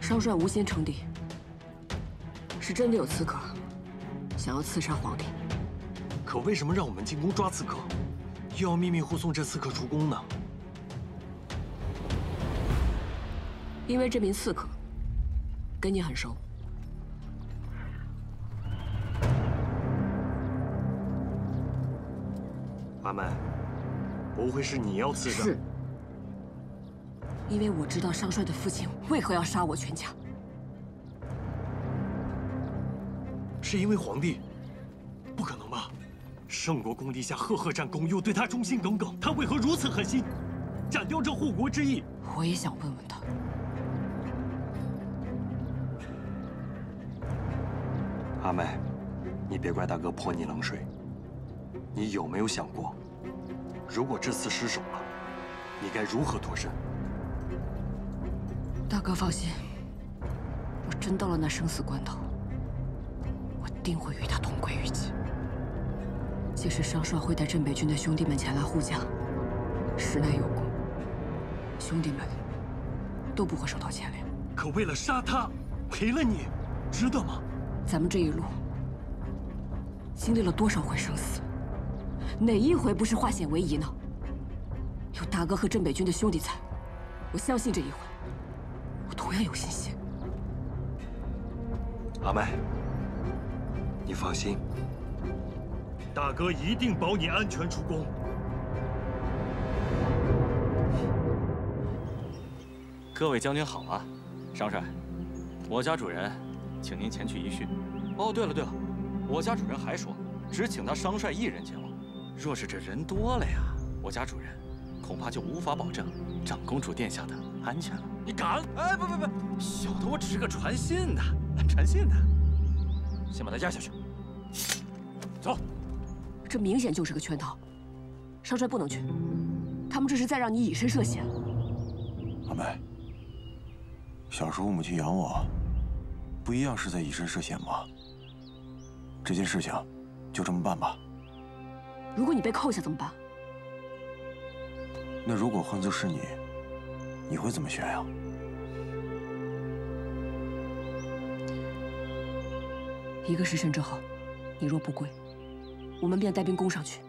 商帅无心称帝，是真的有刺客想要刺杀皇帝。 可为什么让我们进宫抓刺客，又要秘密护送这刺客出宫呢？ 因为这名刺客跟你很熟。 阿麦，不会是你要刺杀？ 是。因为我知道商帅的父亲为何要杀我全家。 是因为皇帝？不可能吧！圣国公帝下赫赫战功，又对他忠心耿耿，他为何如此狠心，斩掉这护国之意？ 我也想问问他。 阿麦，你别怪大哥泼你冷水。你有没有想过，如果这次失手了，你该如何脱身？ 大哥放心，若真到了那生死关头，我定会与他同归于尽。届时商帅会带镇北军的兄弟们前来护驾，实乃有功，兄弟们都不会受到牵连。 可为了杀他，赔了你，值得吗？ 咱们这一路经历了多少回生死，哪一回不是化险为夷呢？有大哥和镇北军的兄弟在，我相信这一回我同样有信心。 阿麦，你放心，大哥一定保你安全出宫。 各位将军好啊，商帅，我家主人请您前去一叙。哦，对了对了，我家主人还说，只请他商帅一人前往。若是这人多了呀，我家主人恐怕就无法保证长公主殿下的安全了。你敢？哎，不不不，小的我只是个传信的，传信的。先把他压下去。走。 这明显就是个圈套，商帅不能去，他们这是在让你以身涉险。 阿梅，小时候母亲养我，不一样是在以身涉险吗？这件事情就这么办吧。 如果你被扣下怎么办？ 那如果换作是你，你会怎么选呀？ 一个时辰之后，你若不归，我们便带兵攻上去。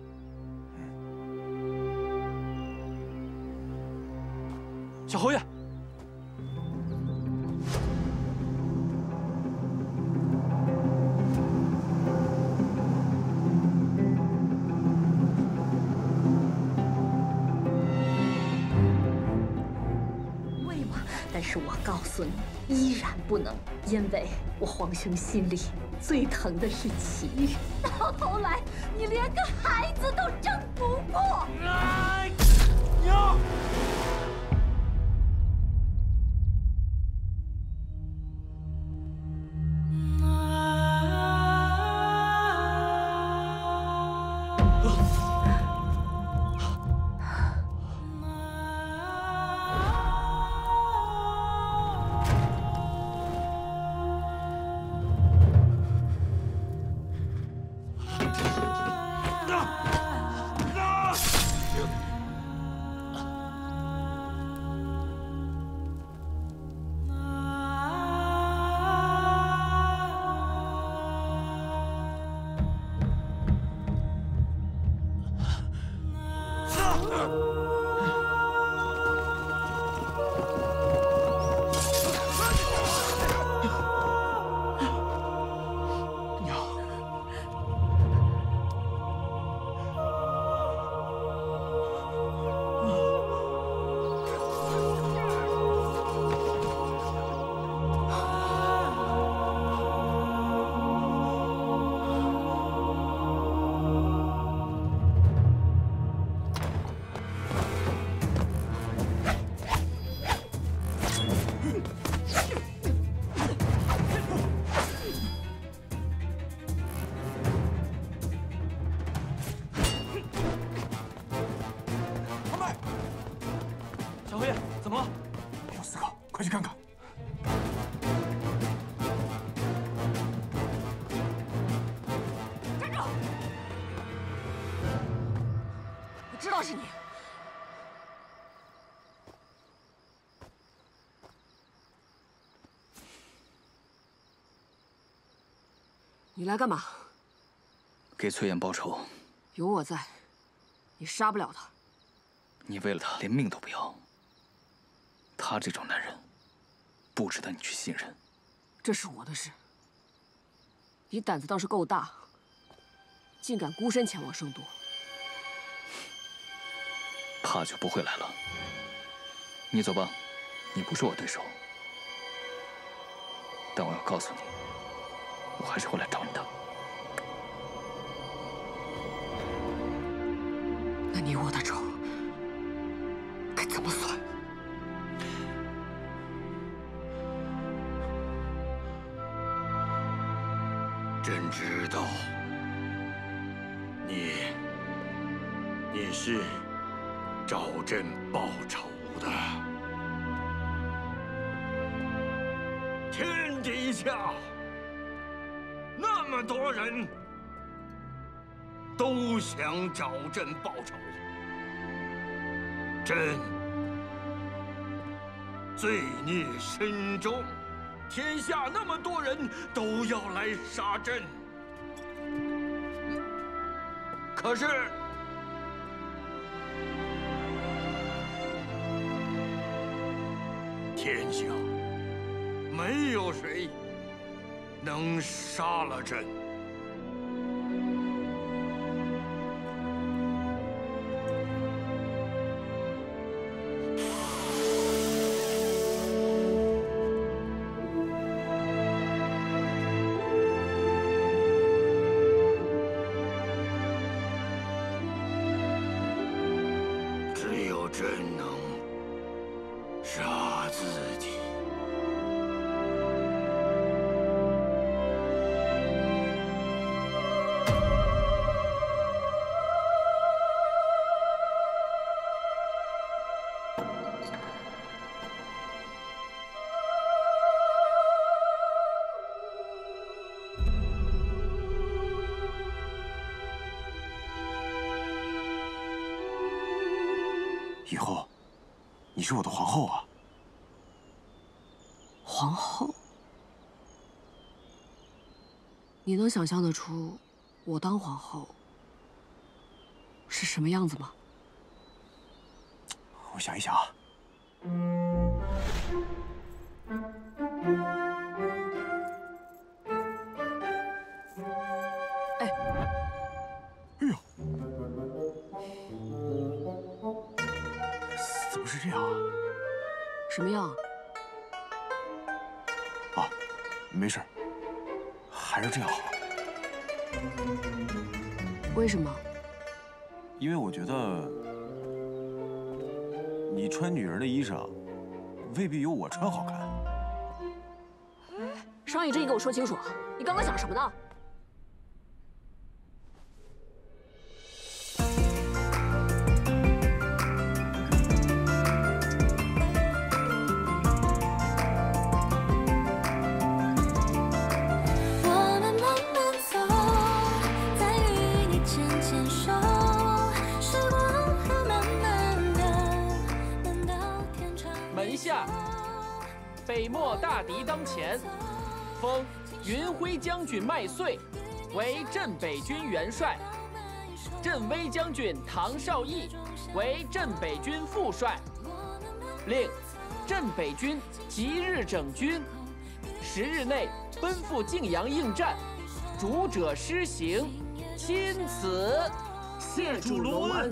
小侯爷。 为吗？但是我告诉你，依然不能，因为我皇兄心里最疼的是祁煜，到头来你连个孩子都争不过。哎，娘！ 快去看看。 站住！我知道是你。 你来干嘛？ 给崔琰报仇。 有我在，你杀不了他。 你为了他连命都不要。他这种男人，不值得你去信任。 这是我的事。你胆子倒是够大，竟敢孤身前往圣都。 怕就不会来了。你走吧，你不是我对手。但我要告诉你，我还是会来找你的。 那你我的仇该怎么算？ 朕知道，你你是找朕报仇的。天底下那么多人都想找朕报仇，朕罪孽深重。天下那么多人都要来杀朕，可是天下没有谁能杀了朕。朕能杀自己。 以后，你是我的皇后啊！ 皇后？你能想象得出我当皇后是什么样子吗？ 我想一想啊。 哎， 哎呦！怎么是这样啊？ 什么样？ 啊，没事，还是这样好。 为什么？ 因为我觉得你穿女人的衣裳，未必有我穿好看。 商议这，你给我说清楚，你刚刚想什么呢？ 北漠大敌当前，封云辉将军麦穗为镇北军元帅，镇威将军唐绍义为镇北军副帅。令镇北军即日整军，十日内奔赴泾阳应战，主者施行，钦此。 谢主隆恩。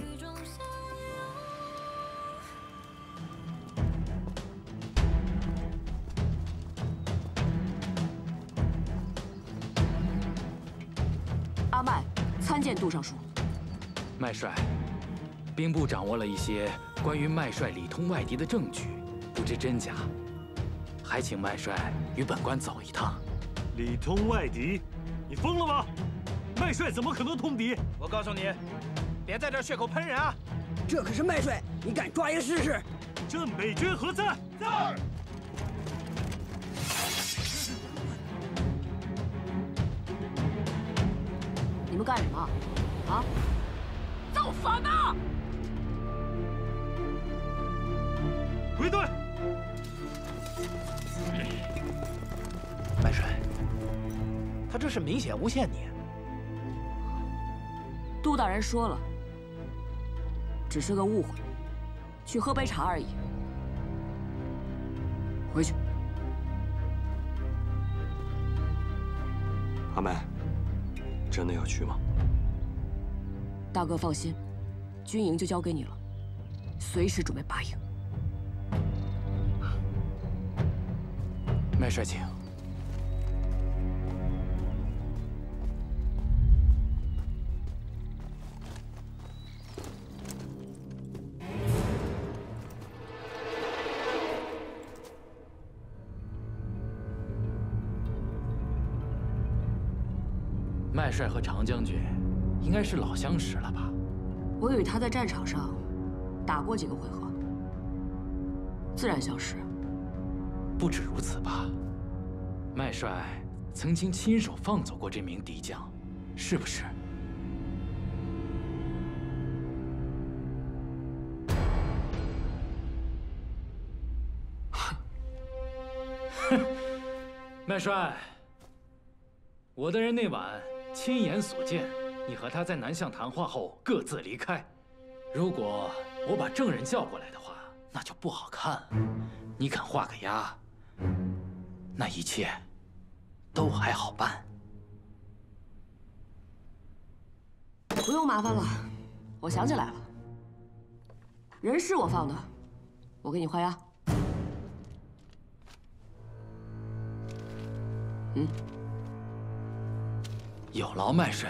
阿麦参见杜尚书。 麦帅，兵部掌握了一些关于麦帅里通外敌的证据，不知真假，还请麦帅与本官走一趟。 里通外敌？你疯了吗？麦帅怎么可能通敌？ 我告诉你，别在这血口喷人啊！ 这可是麦帅，你敢抓一个试试？ 镇北军何在？ 在。 你们干什么？啊？造反呐！ 归队。 麦帅， 他这是明显诬陷你。 杜大人说了，只是个误会，去喝杯茶而已。回去。 阿麦，真的要去吗？ 大哥放心，军营就交给你了，随时准备拔营。 麦帅，请。麦帅和常将军应该是老相识了吧？ 我与他在战场上打过几个回合，自然相识。 不止如此吧？麦帅曾经亲手放走过这名敌将，是不是？哼！麦帅，我的人那晚亲眼所见，你和他在南巷谈话后各自离开。如果我把证人叫过来的话，那就不好看了。你肯画个押，那一切都还好办。 不用麻烦了，我想起来了，人是我放的，我给你画押。嗯。 有劳麦帅，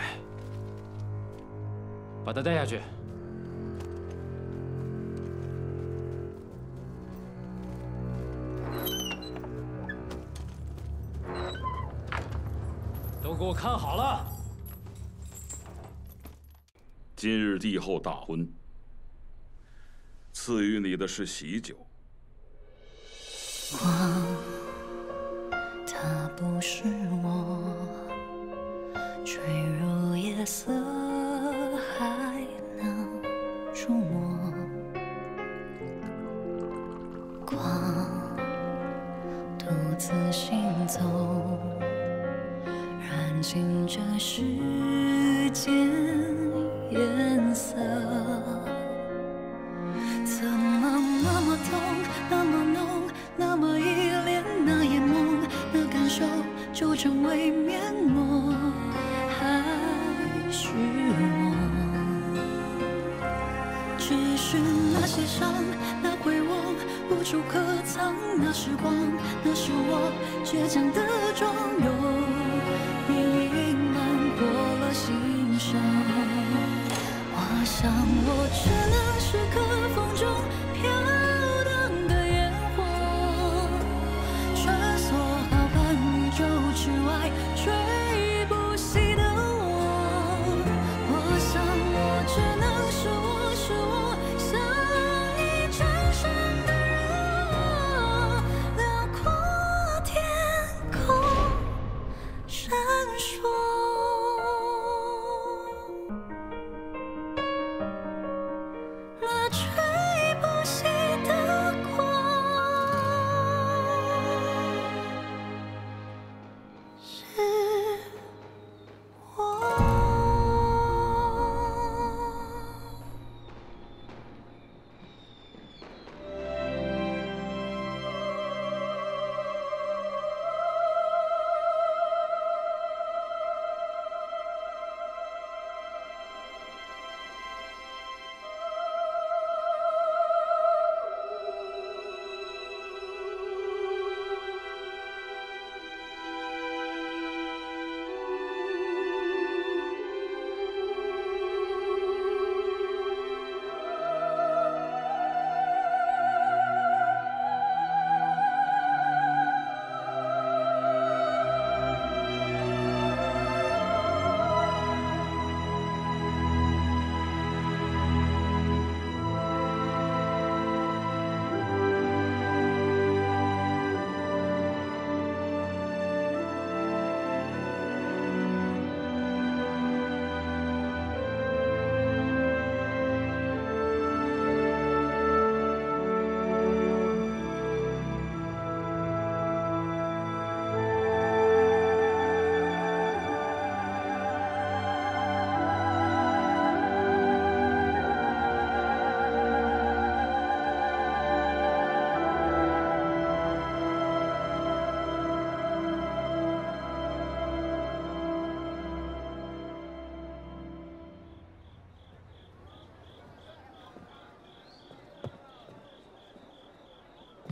把他带下去。都给我看好了！ 今日帝后大婚，赐予你的是喜酒。 光，它不是我。坠入夜色，还能触摸光，独自行走，燃尽这世间颜色。怎么那么痛，那么浓，那么依恋，那眼眸，那感受就成为面膜。还是我，只是那些伤，那回望无处可藏，那时光，那是我倔强的妆容，已隐瞒过了心声。我想我只能是个风中飘荡的烟火，穿梭浩瀚宇宙之外，追不熄的。只能是我，是我像你转身的人，辽阔天空闪烁。那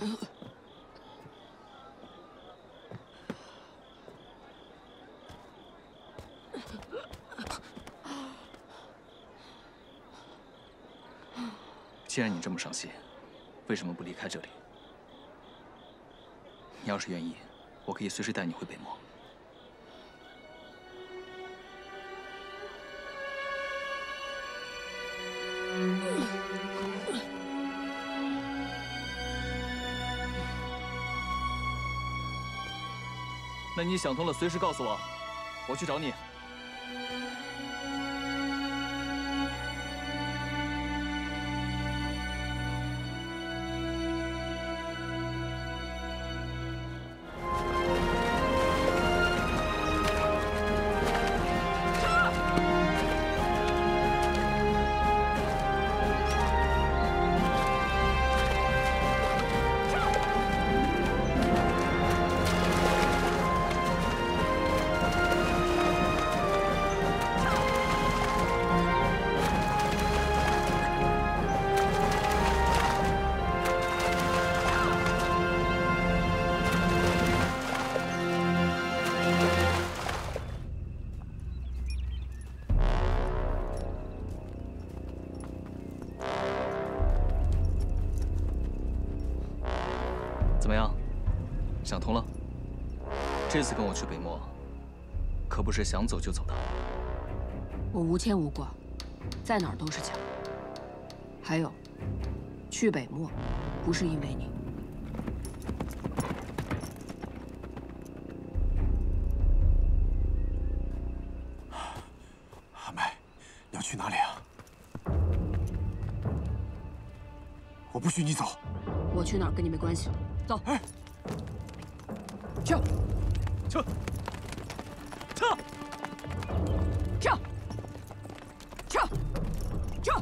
既然你这么伤心，为什么不离开这里？你要是愿意，我可以随时带你回北漠。那你想通了，随时告诉我，我去找你。 怎么样，想通了？这次跟我去北漠，可不是想走就走的。 我无牵无挂，在哪儿都是家。还有，去北漠，不是因为你。 阿麦，你要去哪里啊？我不许你走。 我去哪儿跟你没关系。 走，哎，撤， 撤，撤， 撤，撤，撤！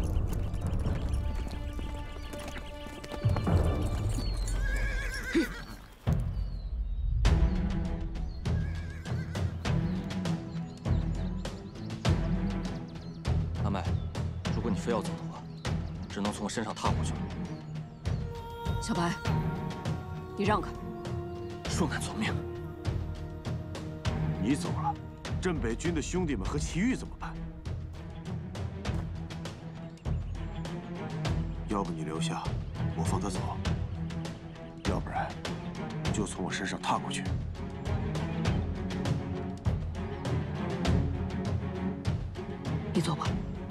阿麦，如果你非要走的话，只能从我身上踏过去。 小白。 你让开！ 顺杆从命。 你走了，镇北军的兄弟们和齐豫怎么办？要不你留下，我放他走；要不然，就从我身上踏过去。 你走吧。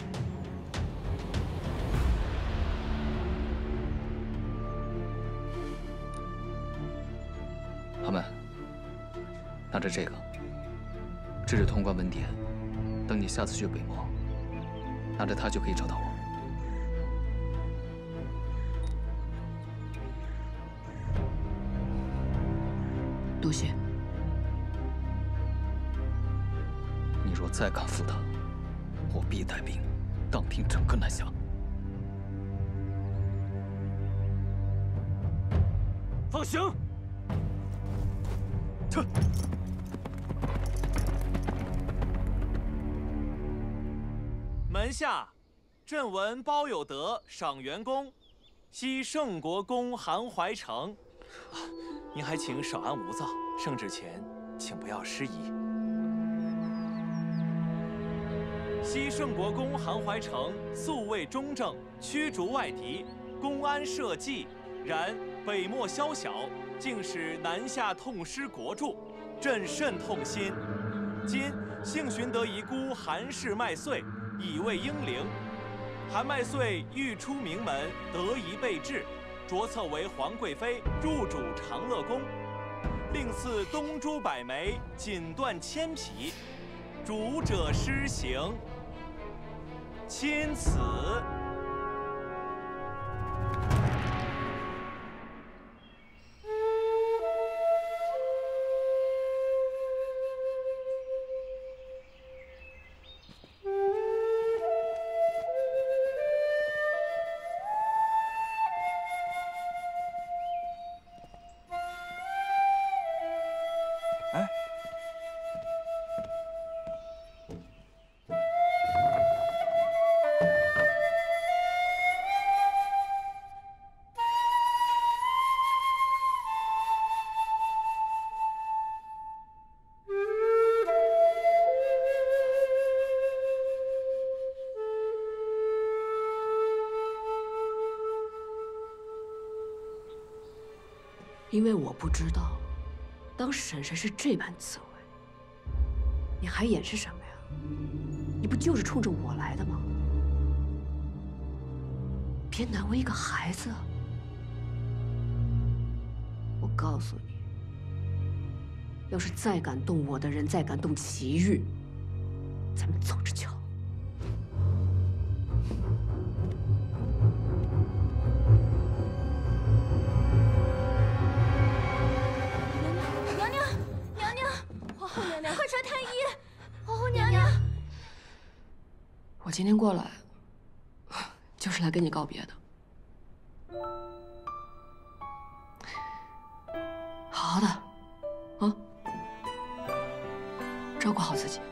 阿麦，拿着这个，这是通关文牒。等你下次去北漠，拿着它就可以找到我。 多谢。 你若再敢负他，我必带兵荡平整个南下。 放行。 撤！门下，朕闻包有德，赏元功，昔圣国公韩怀成。啊，您还请少安勿躁，圣旨前，请不要失仪。昔圣国公韩怀成素为忠正，驱逐外敌，公安社稷，然北漠宵小。 竟使南下痛失国贮，朕甚痛心。今幸寻得遗孤韩氏麦穗，以为英灵。韩麦穗欲出名门，得宜备至，着册为皇贵妃，入主长乐宫。另赐东珠百枚，锦缎千匹，主者施行。钦此。 因为我不知道，当婶婶是这般滋味，你还掩饰什么呀？你不就是冲着我来的吗？别难为一个孩子。我告诉你，要是再敢动我的人，再敢动祁煜，咱们走着瞧。 娘娘，娘娘，皇后娘娘，快传太医！皇后娘娘， 我今天过来，就是来跟你告别的。好好的，啊，照顾好自己。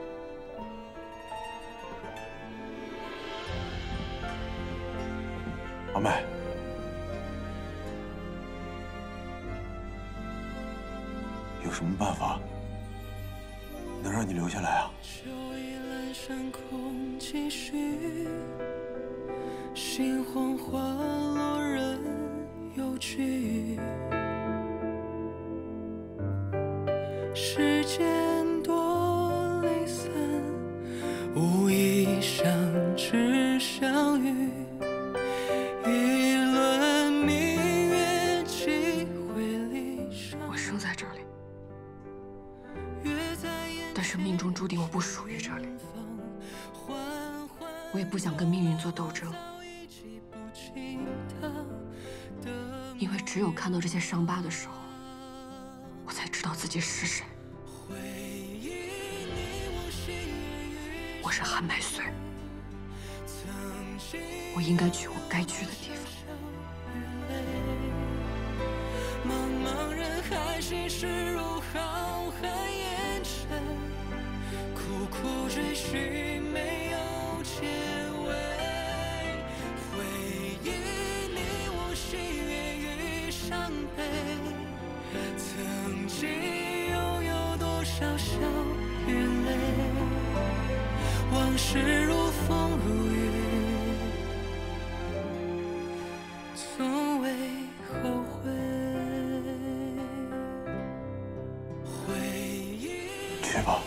阿妹。 有什么办法能让你留下来啊？ 心慌花落人有聚，世间多离散，无意相知相遇。一轮明月几回离殇。 我生在这里。 但是命中注定我不属于这里，我也不想跟命运做斗争，因为只有看到这些伤疤的时候，我才知道自己是谁。我是韩麦穗，我应该去我该去的地方。 茫茫人海，心事如浩瀚烟尘。 苦苦追寻，没有结尾。回忆你我喜悦与伤悲，曾经拥有多少笑与泪，往事如风如雨，从未后悔。回忆。 去吧。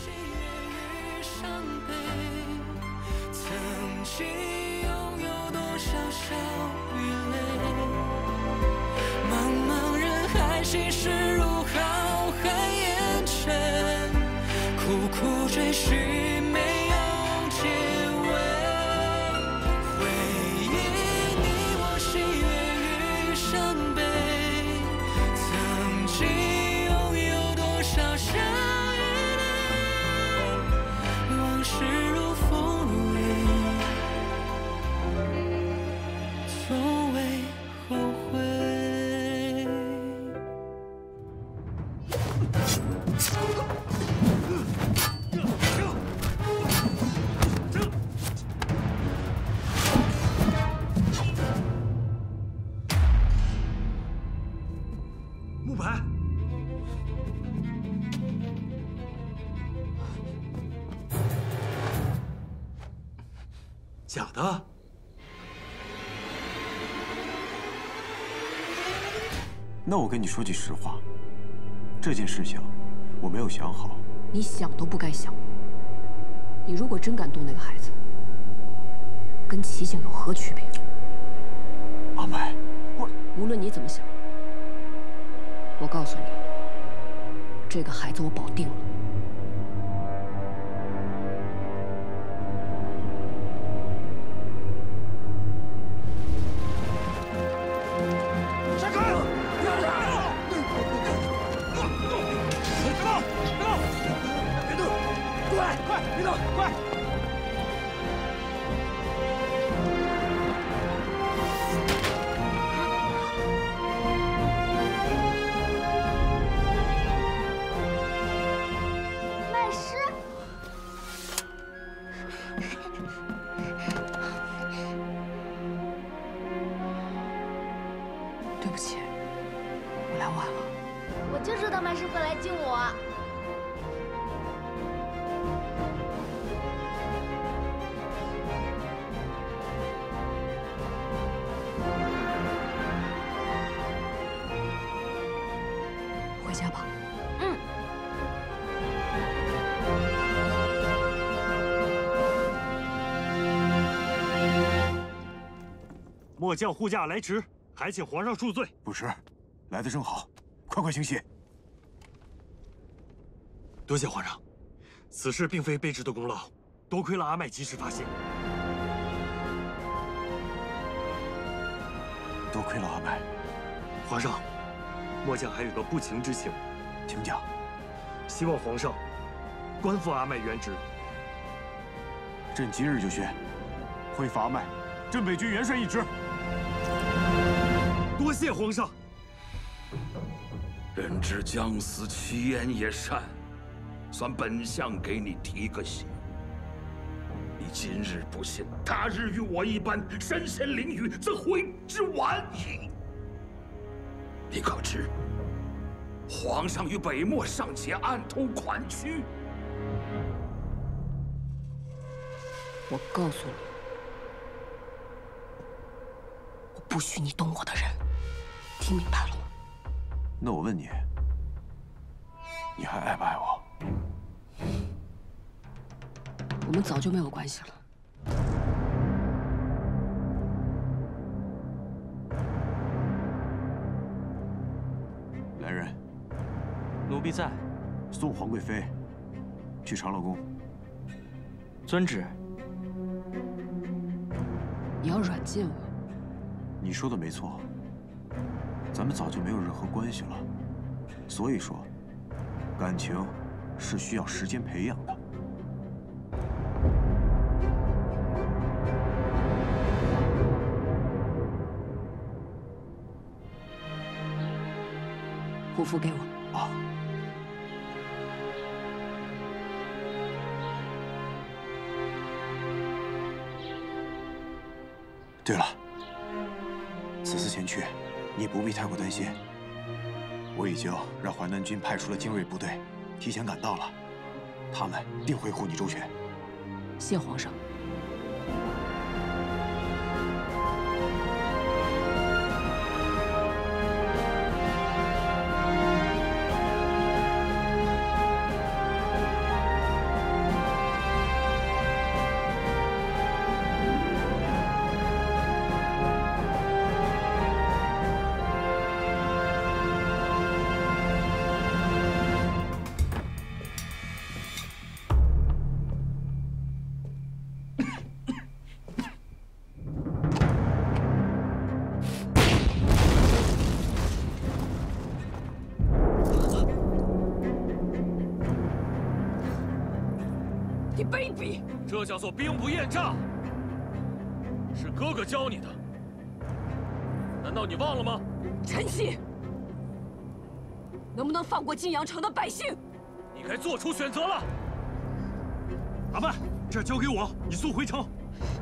曾拥有多少笑与泪，茫茫人海，心事如浩瀚烟尘，苦苦追寻，没有结尾。回忆你我喜悦与伤悲，曾经拥有多少笑与泪，往事如风如雨。 从未后悔。 木牌，假的。 那我跟你说句实话，这件事情我没有想好。 你想都不该想。你如果真敢动那个孩子，跟齐景有何区别？ 阿麦，我无论你怎么想，我告诉你，这个孩子我保定了。 对不起，我来晚了。 我就知道麦师会来救我。 末将护驾来迟，还请皇上恕罪。 不迟，来得正好，快快请起。 多谢皇上，此事并非卑职的功劳，多亏了阿麦及时发现。 多亏了阿麦。 皇上，末将还有个不情之请， 请讲。 希望皇上官复阿麦原职。 朕今日就宣，恢复阿麦镇北军元帅一职。 多谢皇上。 人之将死，其言也善，算本相给你提个醒。你今日不信，他日与我一般，身先囹圄，则悔之晚矣。你可知，皇上与北漠尚且暗通款曲？ 我告诉你，我不许你动我的人，听明白了吗？ 那我问你，你还爱不爱我？ 我们早就没有关系了。 来人， 奴婢在。 送皇贵妃去长乐宫。 遵旨。 你要软禁我？ 你说的没错，咱们早就没有任何关系了。所以说，感情是需要时间培养的。 护符给我。 啊。对了，此次前去，你不必太过担心。我已经让淮南军派出了精锐部队，提前赶到了，他们定会护你周全。 谢皇上。 你卑鄙！这叫做兵不厌诈，是哥哥教你的，难道你忘了吗？ 陈曦，能不能放过晋阳城的百姓？ 你该做出选择了。 阿曼，这交给我，你速回城。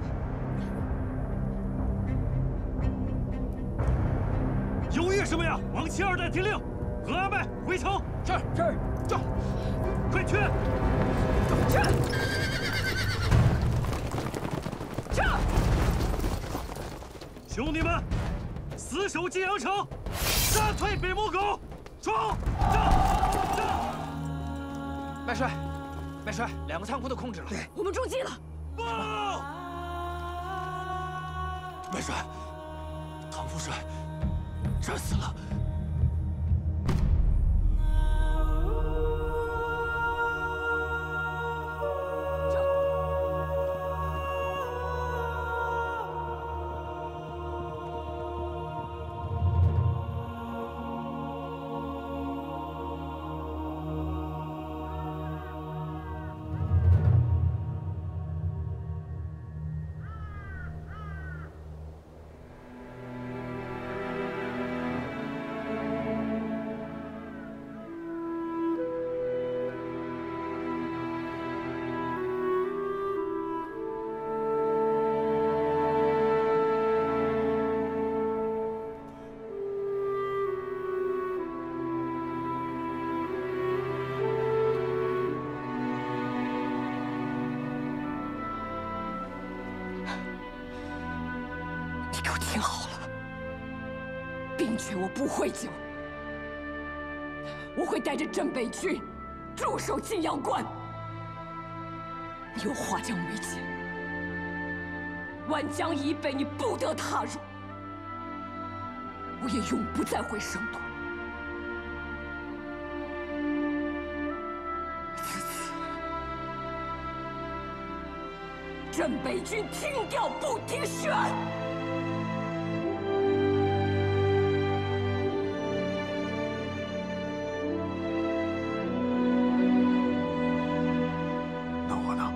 犹豫什么呀？王七二代听令，和阿麦回城。 是是，这， 快去！ 去！去！ 兄弟们，死守晋阳城，杀退北漠狗！冲！战！战！ 麦帅，麦帅，两个仓库都控制了， 我们中计了。 报！ 麦帅，唐副帅战死了。 听好了，兵权我不会交，我会带着镇北军驻守晋阳关。你有划江为界，万江以北你不得踏入。 我也永不再会声动。自此，镇北军听调不听宣。 那我呢？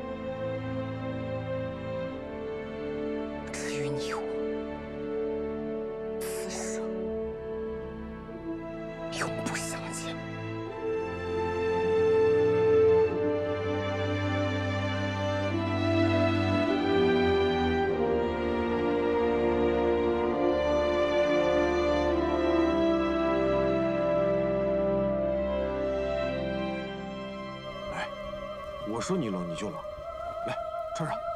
至于你我，此生永不相见。 我说你冷你就冷，来穿上。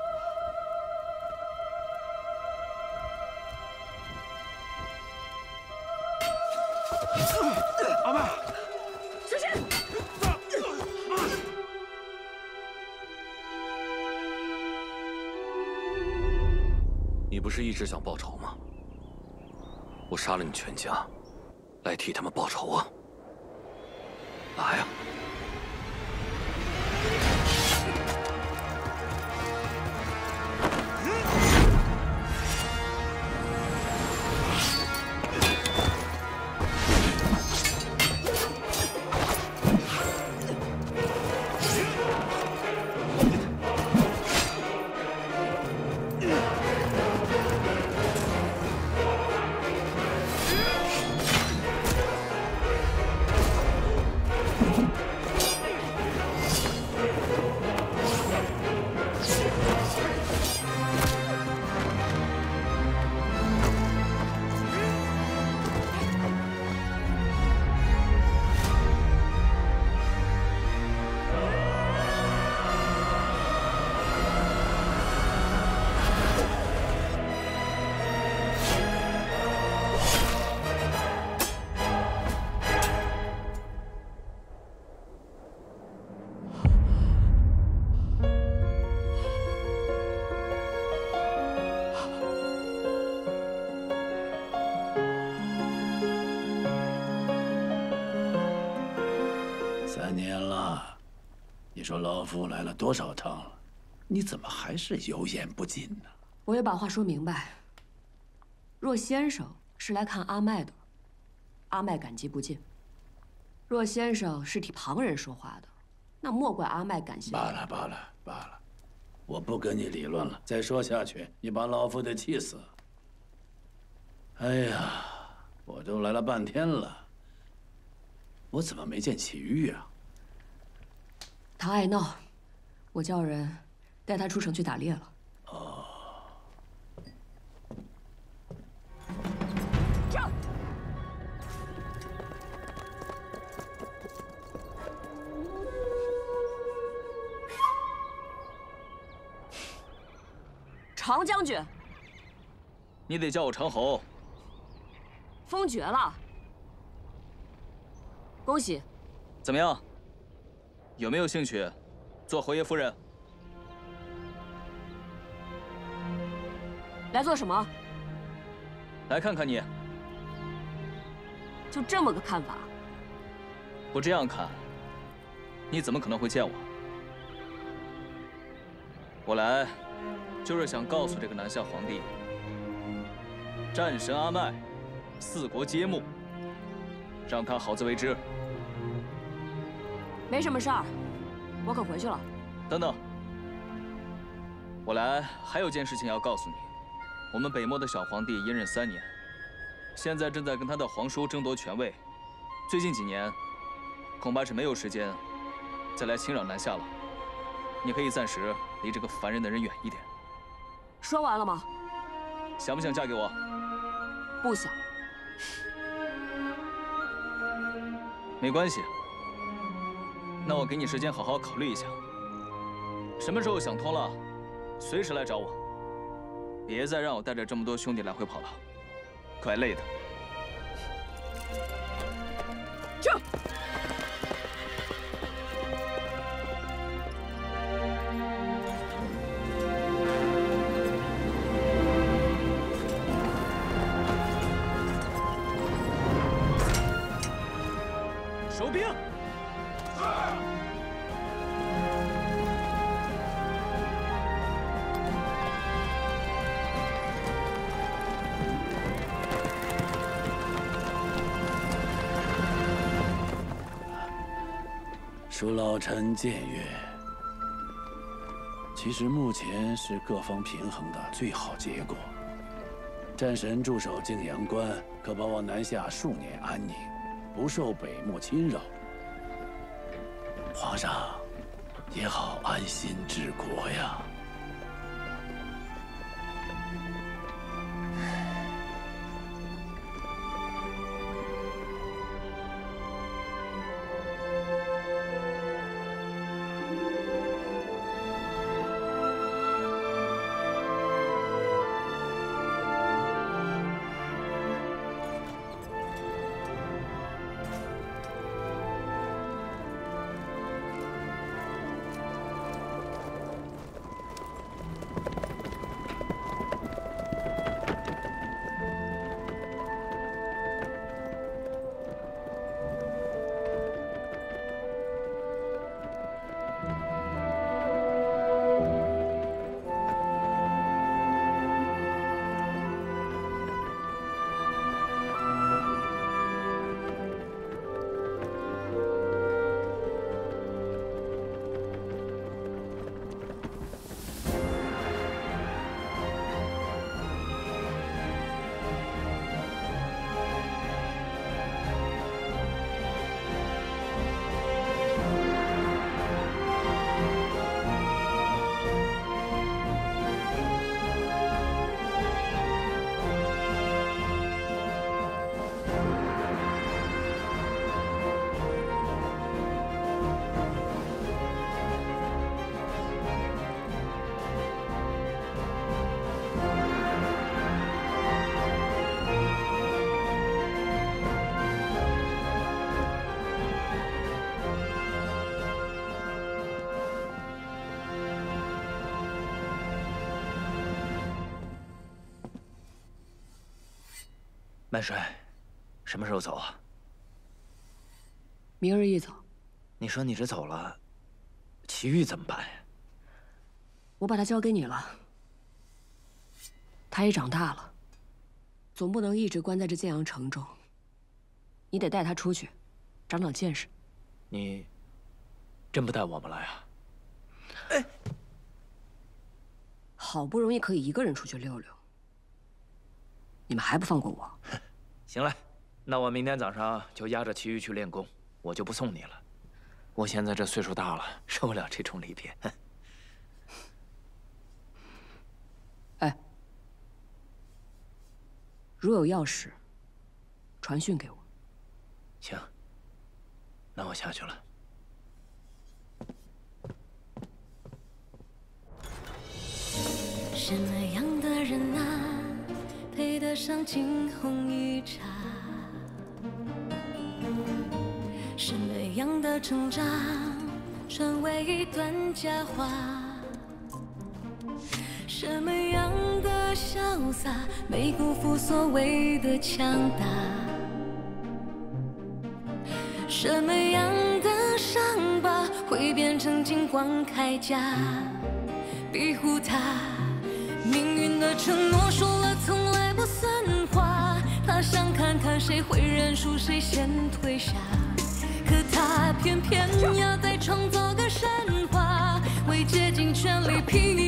阿麦， 小心！ 你不是一直想报仇吗？我杀了你全家，来替他们报仇啊！来呀！ 三年了，你说老夫来了多少趟了，你怎么还是油盐不进呢？ 我也把话说明白。若先生是来看阿麦的，阿麦感激不尽；若先生是替旁人说话的，那莫怪阿麦感谢。 罢了罢了罢了，我不跟你理论了，再说下去，你把老夫得气死。哎呀，我都来了半天了，我怎么没见祁煜啊？ 他爱闹，我叫人带他出城去打猎了。 哦。 上！常将军， 你得叫我长侯。 封爵了，恭喜！ 怎么样？有没有兴趣做侯爷夫人？ 来做什么？ 来看看你。 就这么个看法？ 不这样看，你怎么可能会见我？我来，就是想告诉这个南夏皇帝，战神阿麦，四国皆目，让他好自为之。 没什么事儿，我可回去了。 等等，我来还有件事情要告诉你。我们北漠的小皇帝隐忍三年，现在正在跟他的皇叔争夺权位。最近几年，恐怕是没有时间再来侵扰南下了。你可以暂时离这个烦人的人远一点。 说完了吗？ 想不想嫁给我？ 不想。 没关系。那我给你时间好好考虑一下，什么时候想通了，随时来找我。别再让我带着这么多兄弟来回跑了，怪累的。 这。 有兵。 恕老臣僭越。其实目前是各方平衡的最好结果。战神驻守泾阳关，可保我南下数年安宁，不受北漠侵扰。皇上也好安心治国呀。 麦帅，什么时候走啊？ 明日一早。 你说你这走了，祁煜怎么办呀？ 我把他交给你了。他也长大了，总不能一直关在这建阳城中。你得带他出去，长长见识。 你真不带我们来啊？ 哎，好不容易可以一个人出去溜溜。 你们还不放过我？ 行了，那我明天早上就押着祁煜去练功，我就不送你了。我现在这岁数大了，受不了这种离别。 哎，如有要事，传讯给我。 行，那我下去了。 什么样的人啊？ 配得上惊鸿一瞥，什么样的成长成为一段佳话？什么样的潇洒没辜负所谓的强大？什么样的伤疤会变成金光铠甲？庇护他，命运的承诺说了从来。 不算话，他想看看谁会认输，谁先退下。可他偏偏要再创造个神话，为竭尽全力拼。